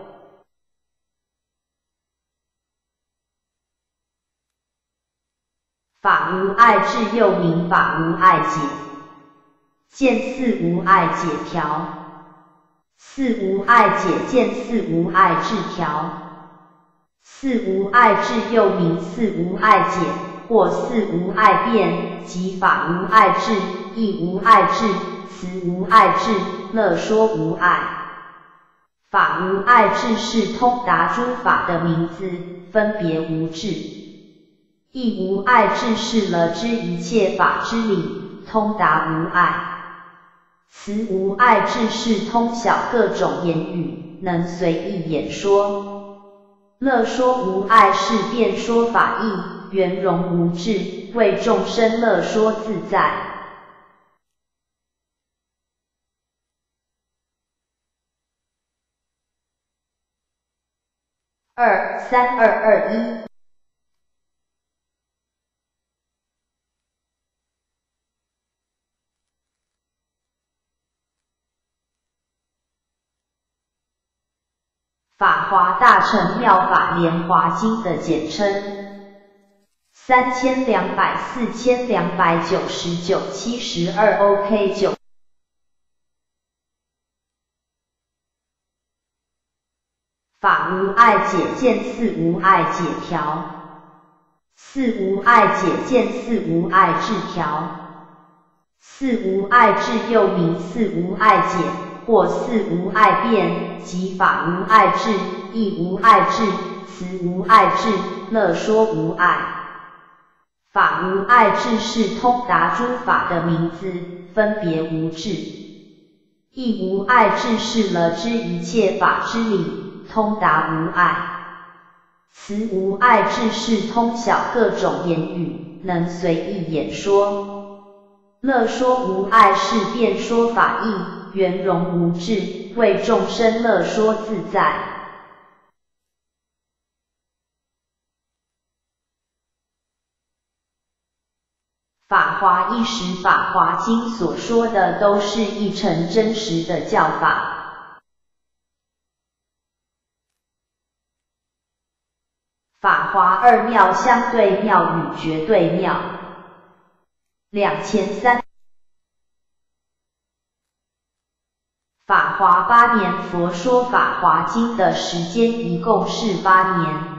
法无碍智又名法无碍解，见四无碍解条。四无碍解见四无碍智条。四无碍智又名四无碍解或四无碍辩，即法无碍智、义无碍智、慈无碍智、乐说无碍。法无碍智是通达诸法的名字，分别无智。义无碍智是了知一切法之理，通达无碍。慈无碍智是通晓各种言语，能随意演说。乐说无碍是辩说法义，圆融无智，为众生乐说自在。二三二二一。法华大乘妙法莲华经的简称。三千两百四千两百九十九七十二 OK 九。法无碍解见四无碍解条。四无碍解见四无碍智条。 四无碍智又名四无碍解，或四无碍辩，即法无碍智、义无碍智、慈无碍智、乐说无碍。法无碍智是通达诸法的名字，分别无智。义无碍智是了知一切法之理，通达无碍。慈无碍智是通晓各种言语，能随意演说。乐说无碍是辩说法义，圆融无智，为众生乐说自在。法华一时法华经所说的都是一成真实的教法。法华二妙相对妙与绝对妙。两千三。法华八年，佛说法华经的时间一共是八年。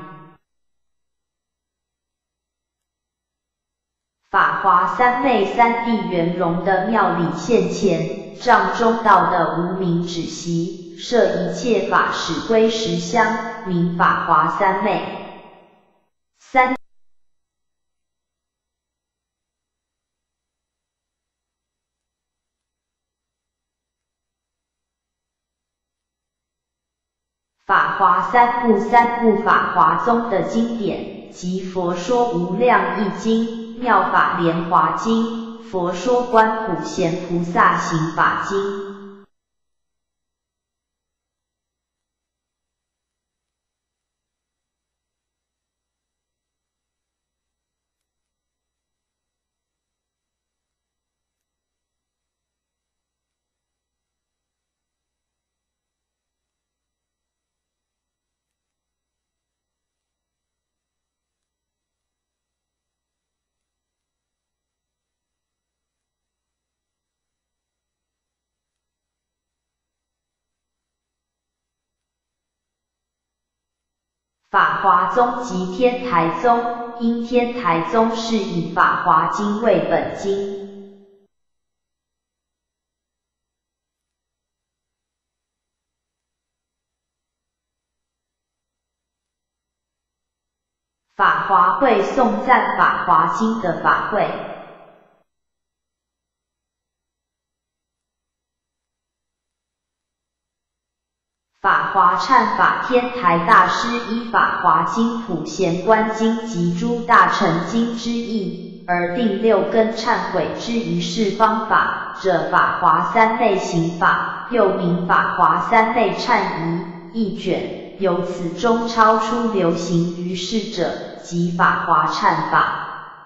法华三昧三谛圆融的妙理现前，障中道的无明止息，摄一切法始归实相，名法华三昧。三法华三部三部法华宗的经典，即佛说无量义经、妙法莲华经、佛说观普贤菩萨行法经。法华宗即天台宗，因天台宗是以法华经为本经。法华会颂赞法华经的法会。法华忏法天台大师依法华经、普贤观经及诸大乘经之义，而定六根忏悔之一事方法，者法华三昧行法，又名法华三昧忏仪一卷，由此中超出流行于世者，即法华忏法。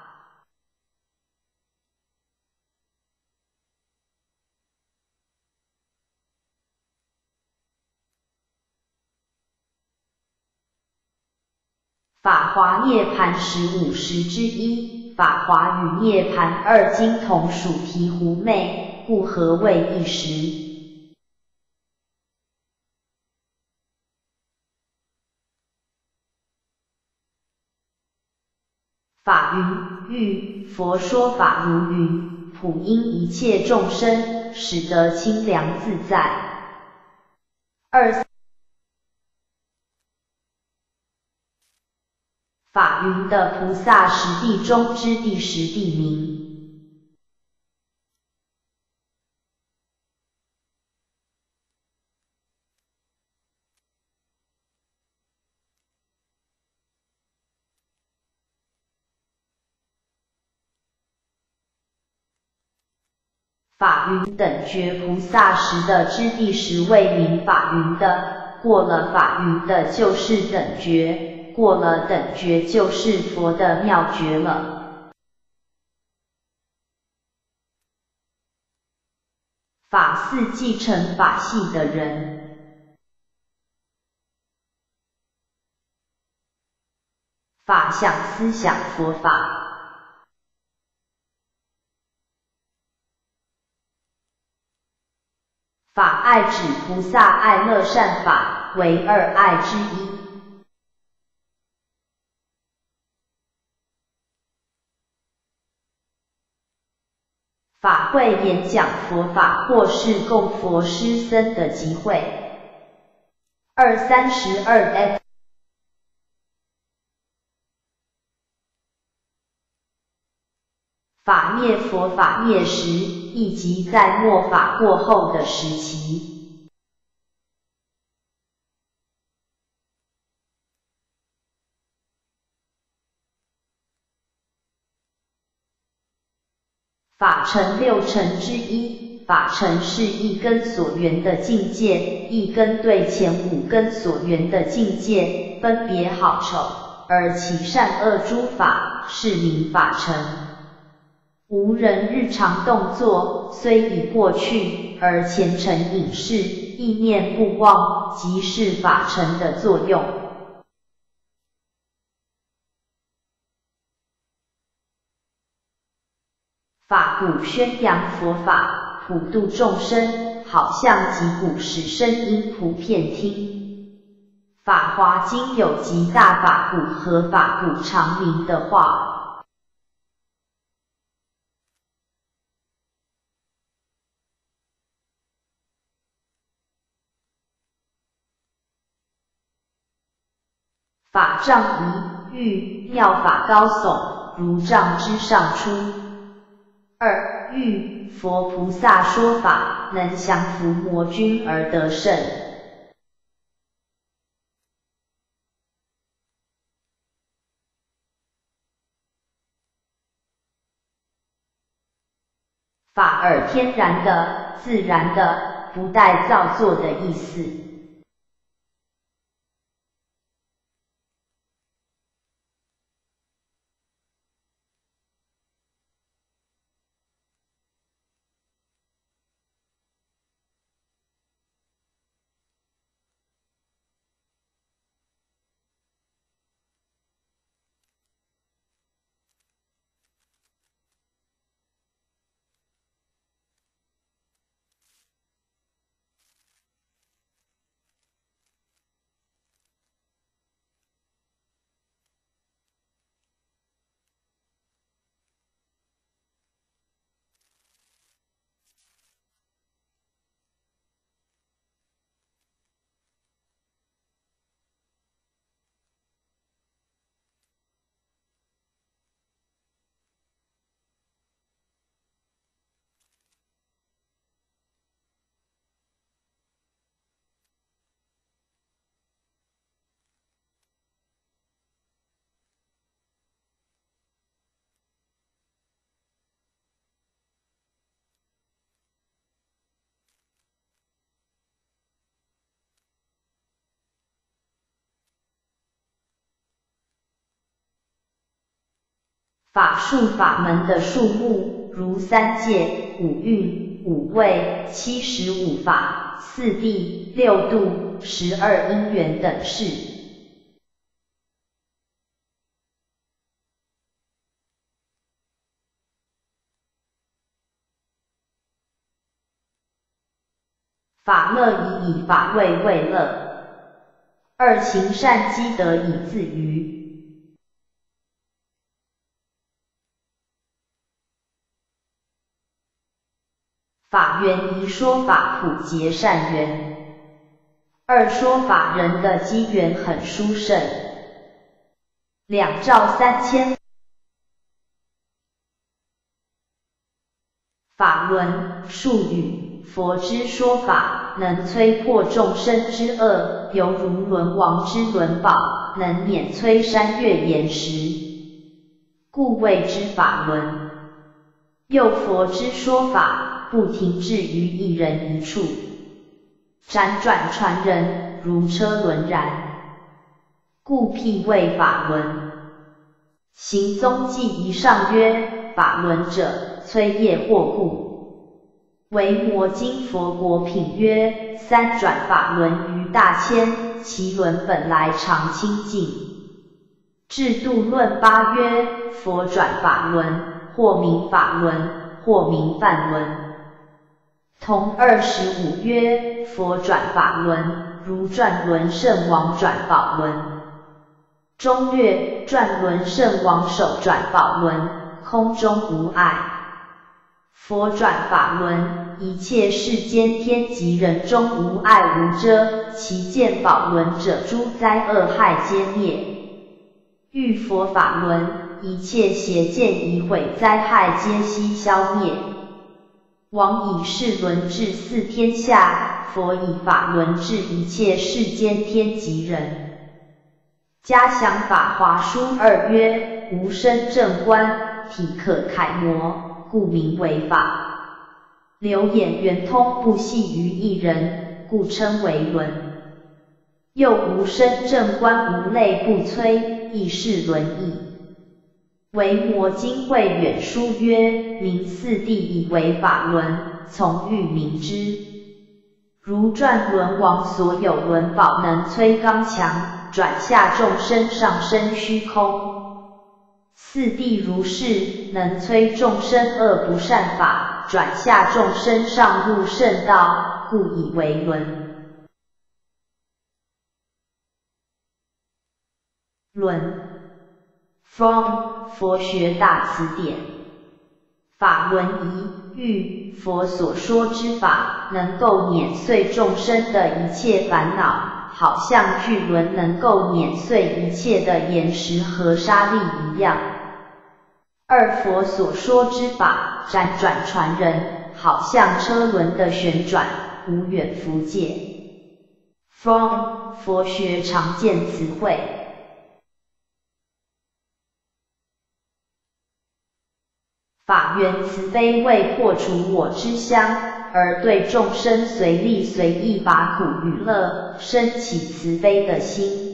法华涅盘十五时之一，法华与涅盘二经同属醍醐昧，故合为一时。法云欲佛说法如云，普因一切众生，使得清凉自在。二法云的菩萨十地中之第十地名。法云等觉菩萨十的之第十位名法云的，过了法云的就是等觉，过了等觉就是佛的妙觉了。法四继承法系的人。法想思想佛法。法爱指菩萨爱乐善法，为二爱之一。法法会演讲佛法或是供佛师僧的集会。二三十二 F 法灭佛法灭时，亦即在末法过后的时期。法成六成之一，法成是一根所缘的境界，一根对前五根所缘的境界分别好丑，而其善恶诸法是名法成。无人日常动作虽已过去，而前尘隐士，意念不忘，即是法成的作用。法鼓宣扬佛法，普度众生，好像击鼓使声音普遍听。法华经有极大法鼓和法鼓长鸣的话。法丈仪玉，妙法高耸，如丈之上出。二玉，佛菩萨说法，能降伏魔君而得胜。法尔天然的、自然的，不带造作的意思。法术法门的数目，如三界、五蕴、五位、七十五法、四谛、六度、十二因缘等事。法乐以以法味为乐，二行善积德以自娱。法缘一说法普结善缘，二说法人的机缘很殊胜，两兆三千。法轮术语，佛之说法，能摧破众生之恶，犹如轮王之轮宝，能免摧山岳岩石，故谓之法轮。又佛之说法，不停滞于一人一处，辗转传人，如车轮然，故辟谓法轮。行踪记一上曰：法轮者，摧业惑故。维摩经佛国品曰：三转法轮于大千，其轮本来常清净。制度论八曰：佛转法轮，或名法轮，或名梵轮。同二十五曰：佛转法轮，如转轮圣王转宝轮。中略：转轮圣王手转宝轮，空中无碍。 佛转法轮，一切世间天及人中无碍无遮，其见宝轮者，诸灾厄害皆灭。遇佛法轮，一切邪见疑毁灾害皆悉消灭。王以世轮治四天下，佛以法轮治一切世间天及人。嘉祥法华书二曰：无生正观，体可楷模，故名为法。流眼圆通不系于一人，故称为轮。又无生正观，无类不摧，亦是轮矣。维摩经会远书曰：明四谛以为法轮，从欲明之。如转轮王所有轮宝，能摧刚强，转下众生，上升虚空。四谛如是，能摧众生恶不善法，转下众生，上入圣道，故以为轮。轮 ，from 佛学大辞典。法轮仪，喻佛所说之法，能够碾碎众生的一切烦恼，好像巨轮能够碾碎一切的岩石和沙砾一样。二佛所说之法，辗转传人，好像车轮的旋转，无远弗届。from 佛学常见词汇。法缘慈悲，为破除我之相，而对众生随力随意拔苦与乐，生起慈悲的心。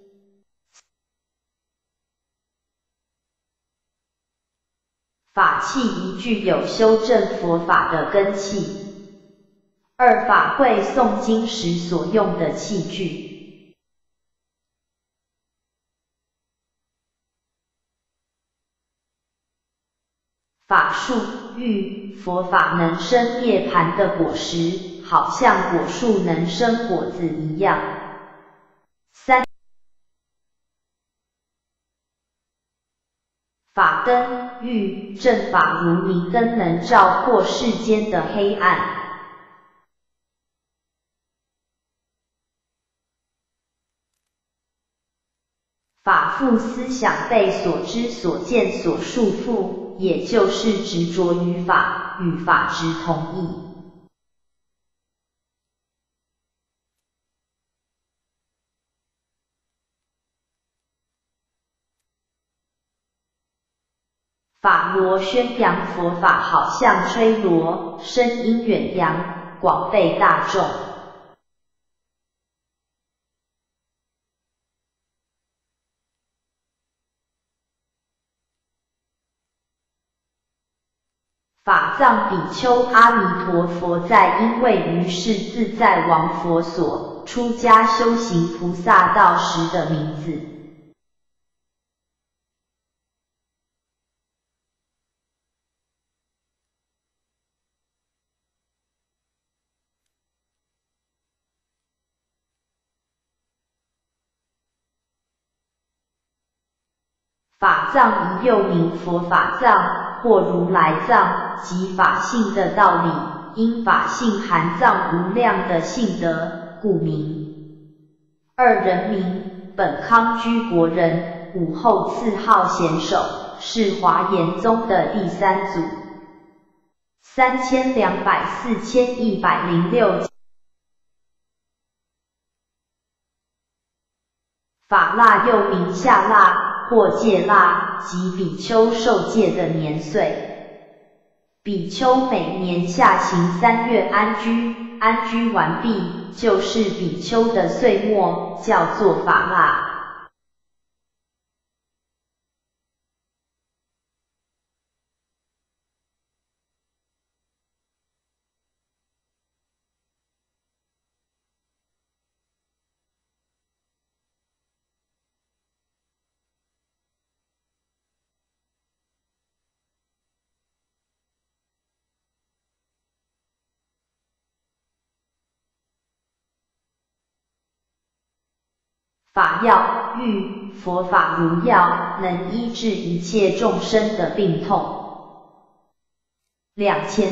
法器一具有修正佛法的根器。二法会诵经时所用的器具。法树，喻佛法能生涅槃的果实，好像果树能生果子一样。三法灯，喻正法如明灯，能照破世间的黑暗。法缚，思想被所知所见所束缚，也就是执着于法，与法执同义。法螺，宣扬佛法，好像吹锣，声音远扬，广被大众。法藏比丘阿弥陀佛在，因为于是自在王佛所出家修行菩萨道时的名字。法藏仪又名佛法藏或如来藏，即法性的道理，因法性含藏无量的性德，故名。二人名，本康居国人，武后赐号贤首，是华严宗的第三祖。三千两百四千一百零六。法腊又名夏腊或戒腊，即比丘受戒的年岁。比丘每年下行三月安居，安居完毕，就是比丘的岁末，叫做法腊。法药，喻佛法如药，能医治一切众生的病痛。 两千。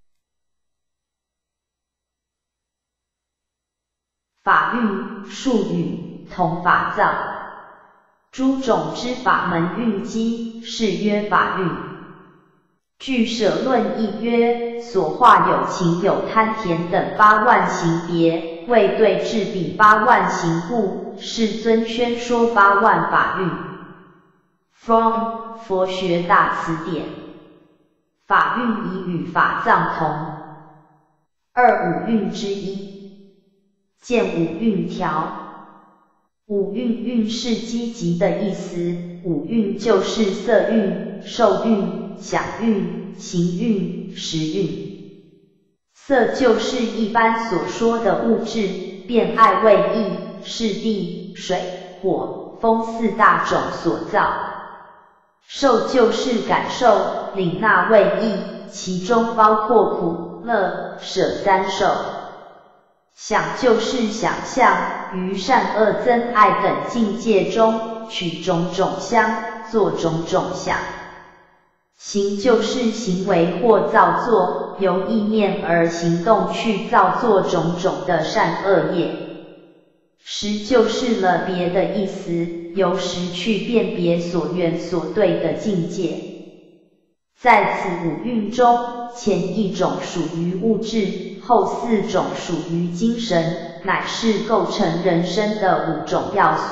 法律、术语同法藏，诸种之法门蕴机，是曰法律。据舍论义曰，所化有情有贪田等八万行别，为对治彼八万行故，世尊宣说八万法律。From 佛学大辞典。法韵已与法藏同。二五韵之一。见五韵条。五韵韵是积极的意思，五韵就是色韵、受韵、想韵、行韵、识韵。色就是一般所说的物质，变爱味意，是地、水、火、风四大种所造。受就是感受、领纳味意，其中包括苦、乐、舍三受。想就是想象，于善恶憎爱等境界中，取种种相，作种种想。行就是行为或造作，由意念而行动去造作种种的善恶业。识就是了别的意思，由识去辨别所缘所对的境界。在此五蕴中，前一种属于物质，后四种属于精神，乃是构成人生的五种要素。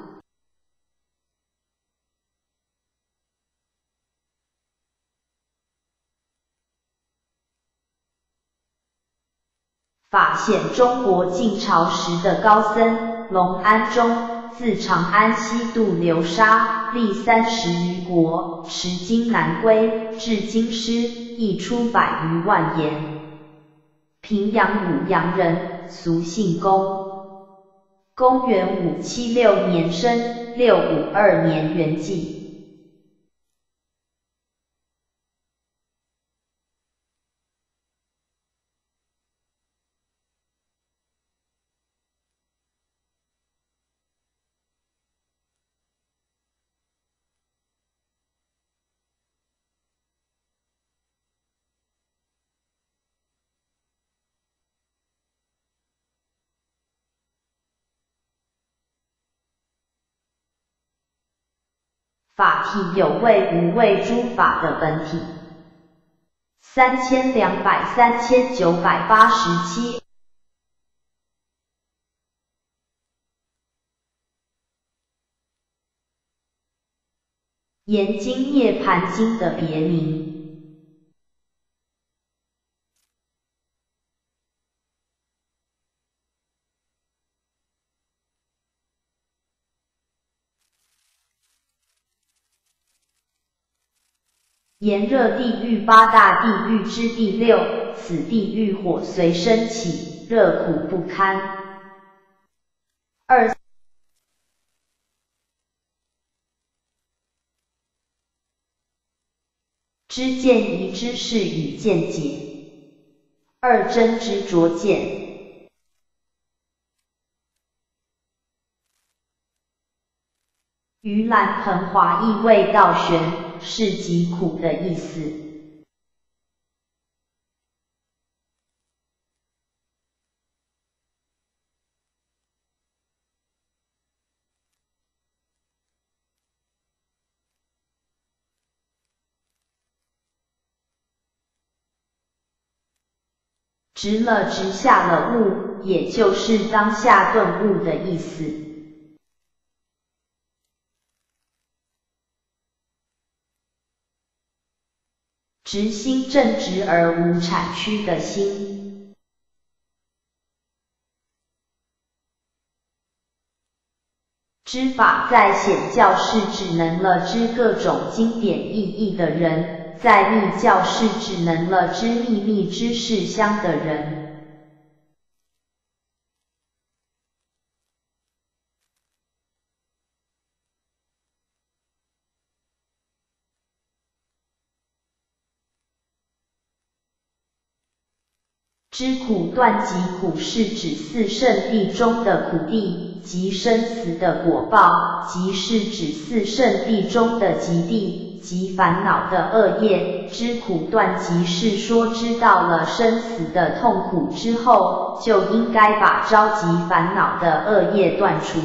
法显中国晋朝时的高僧隆安宗，自长安西渡流沙，历三十余国，持经南归，至京师，译出百余万言。平阳武阳人，俗姓公。公元五七六年生，六五二年圆寂。法体有为无为诸法的本体。三千两百三千九百八十七。研经涅盘经的别名。炎热地狱八大地狱之第六，此地狱火随升起，热苦不堪。二知见疑之事与见解。二真执着见。盂兰盆华意味道玄，是极苦的意思。直了直下了悟，也就是当下顿悟的意思。直心正直而无产区的心。知法在显教是指能了知各种经典意义的人，在密教是指能了知秘密之事相的人。知苦断集苦是指四圣谛中的苦谛，即生死的果报；集是指四圣谛中的极谛， 及烦恼的恶业，知苦断即是说知道了生死的痛苦之后，就应该把着急烦恼的恶业断除。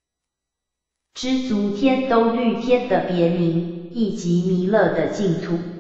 知足天兜率天的别名，亦即弥勒的净土。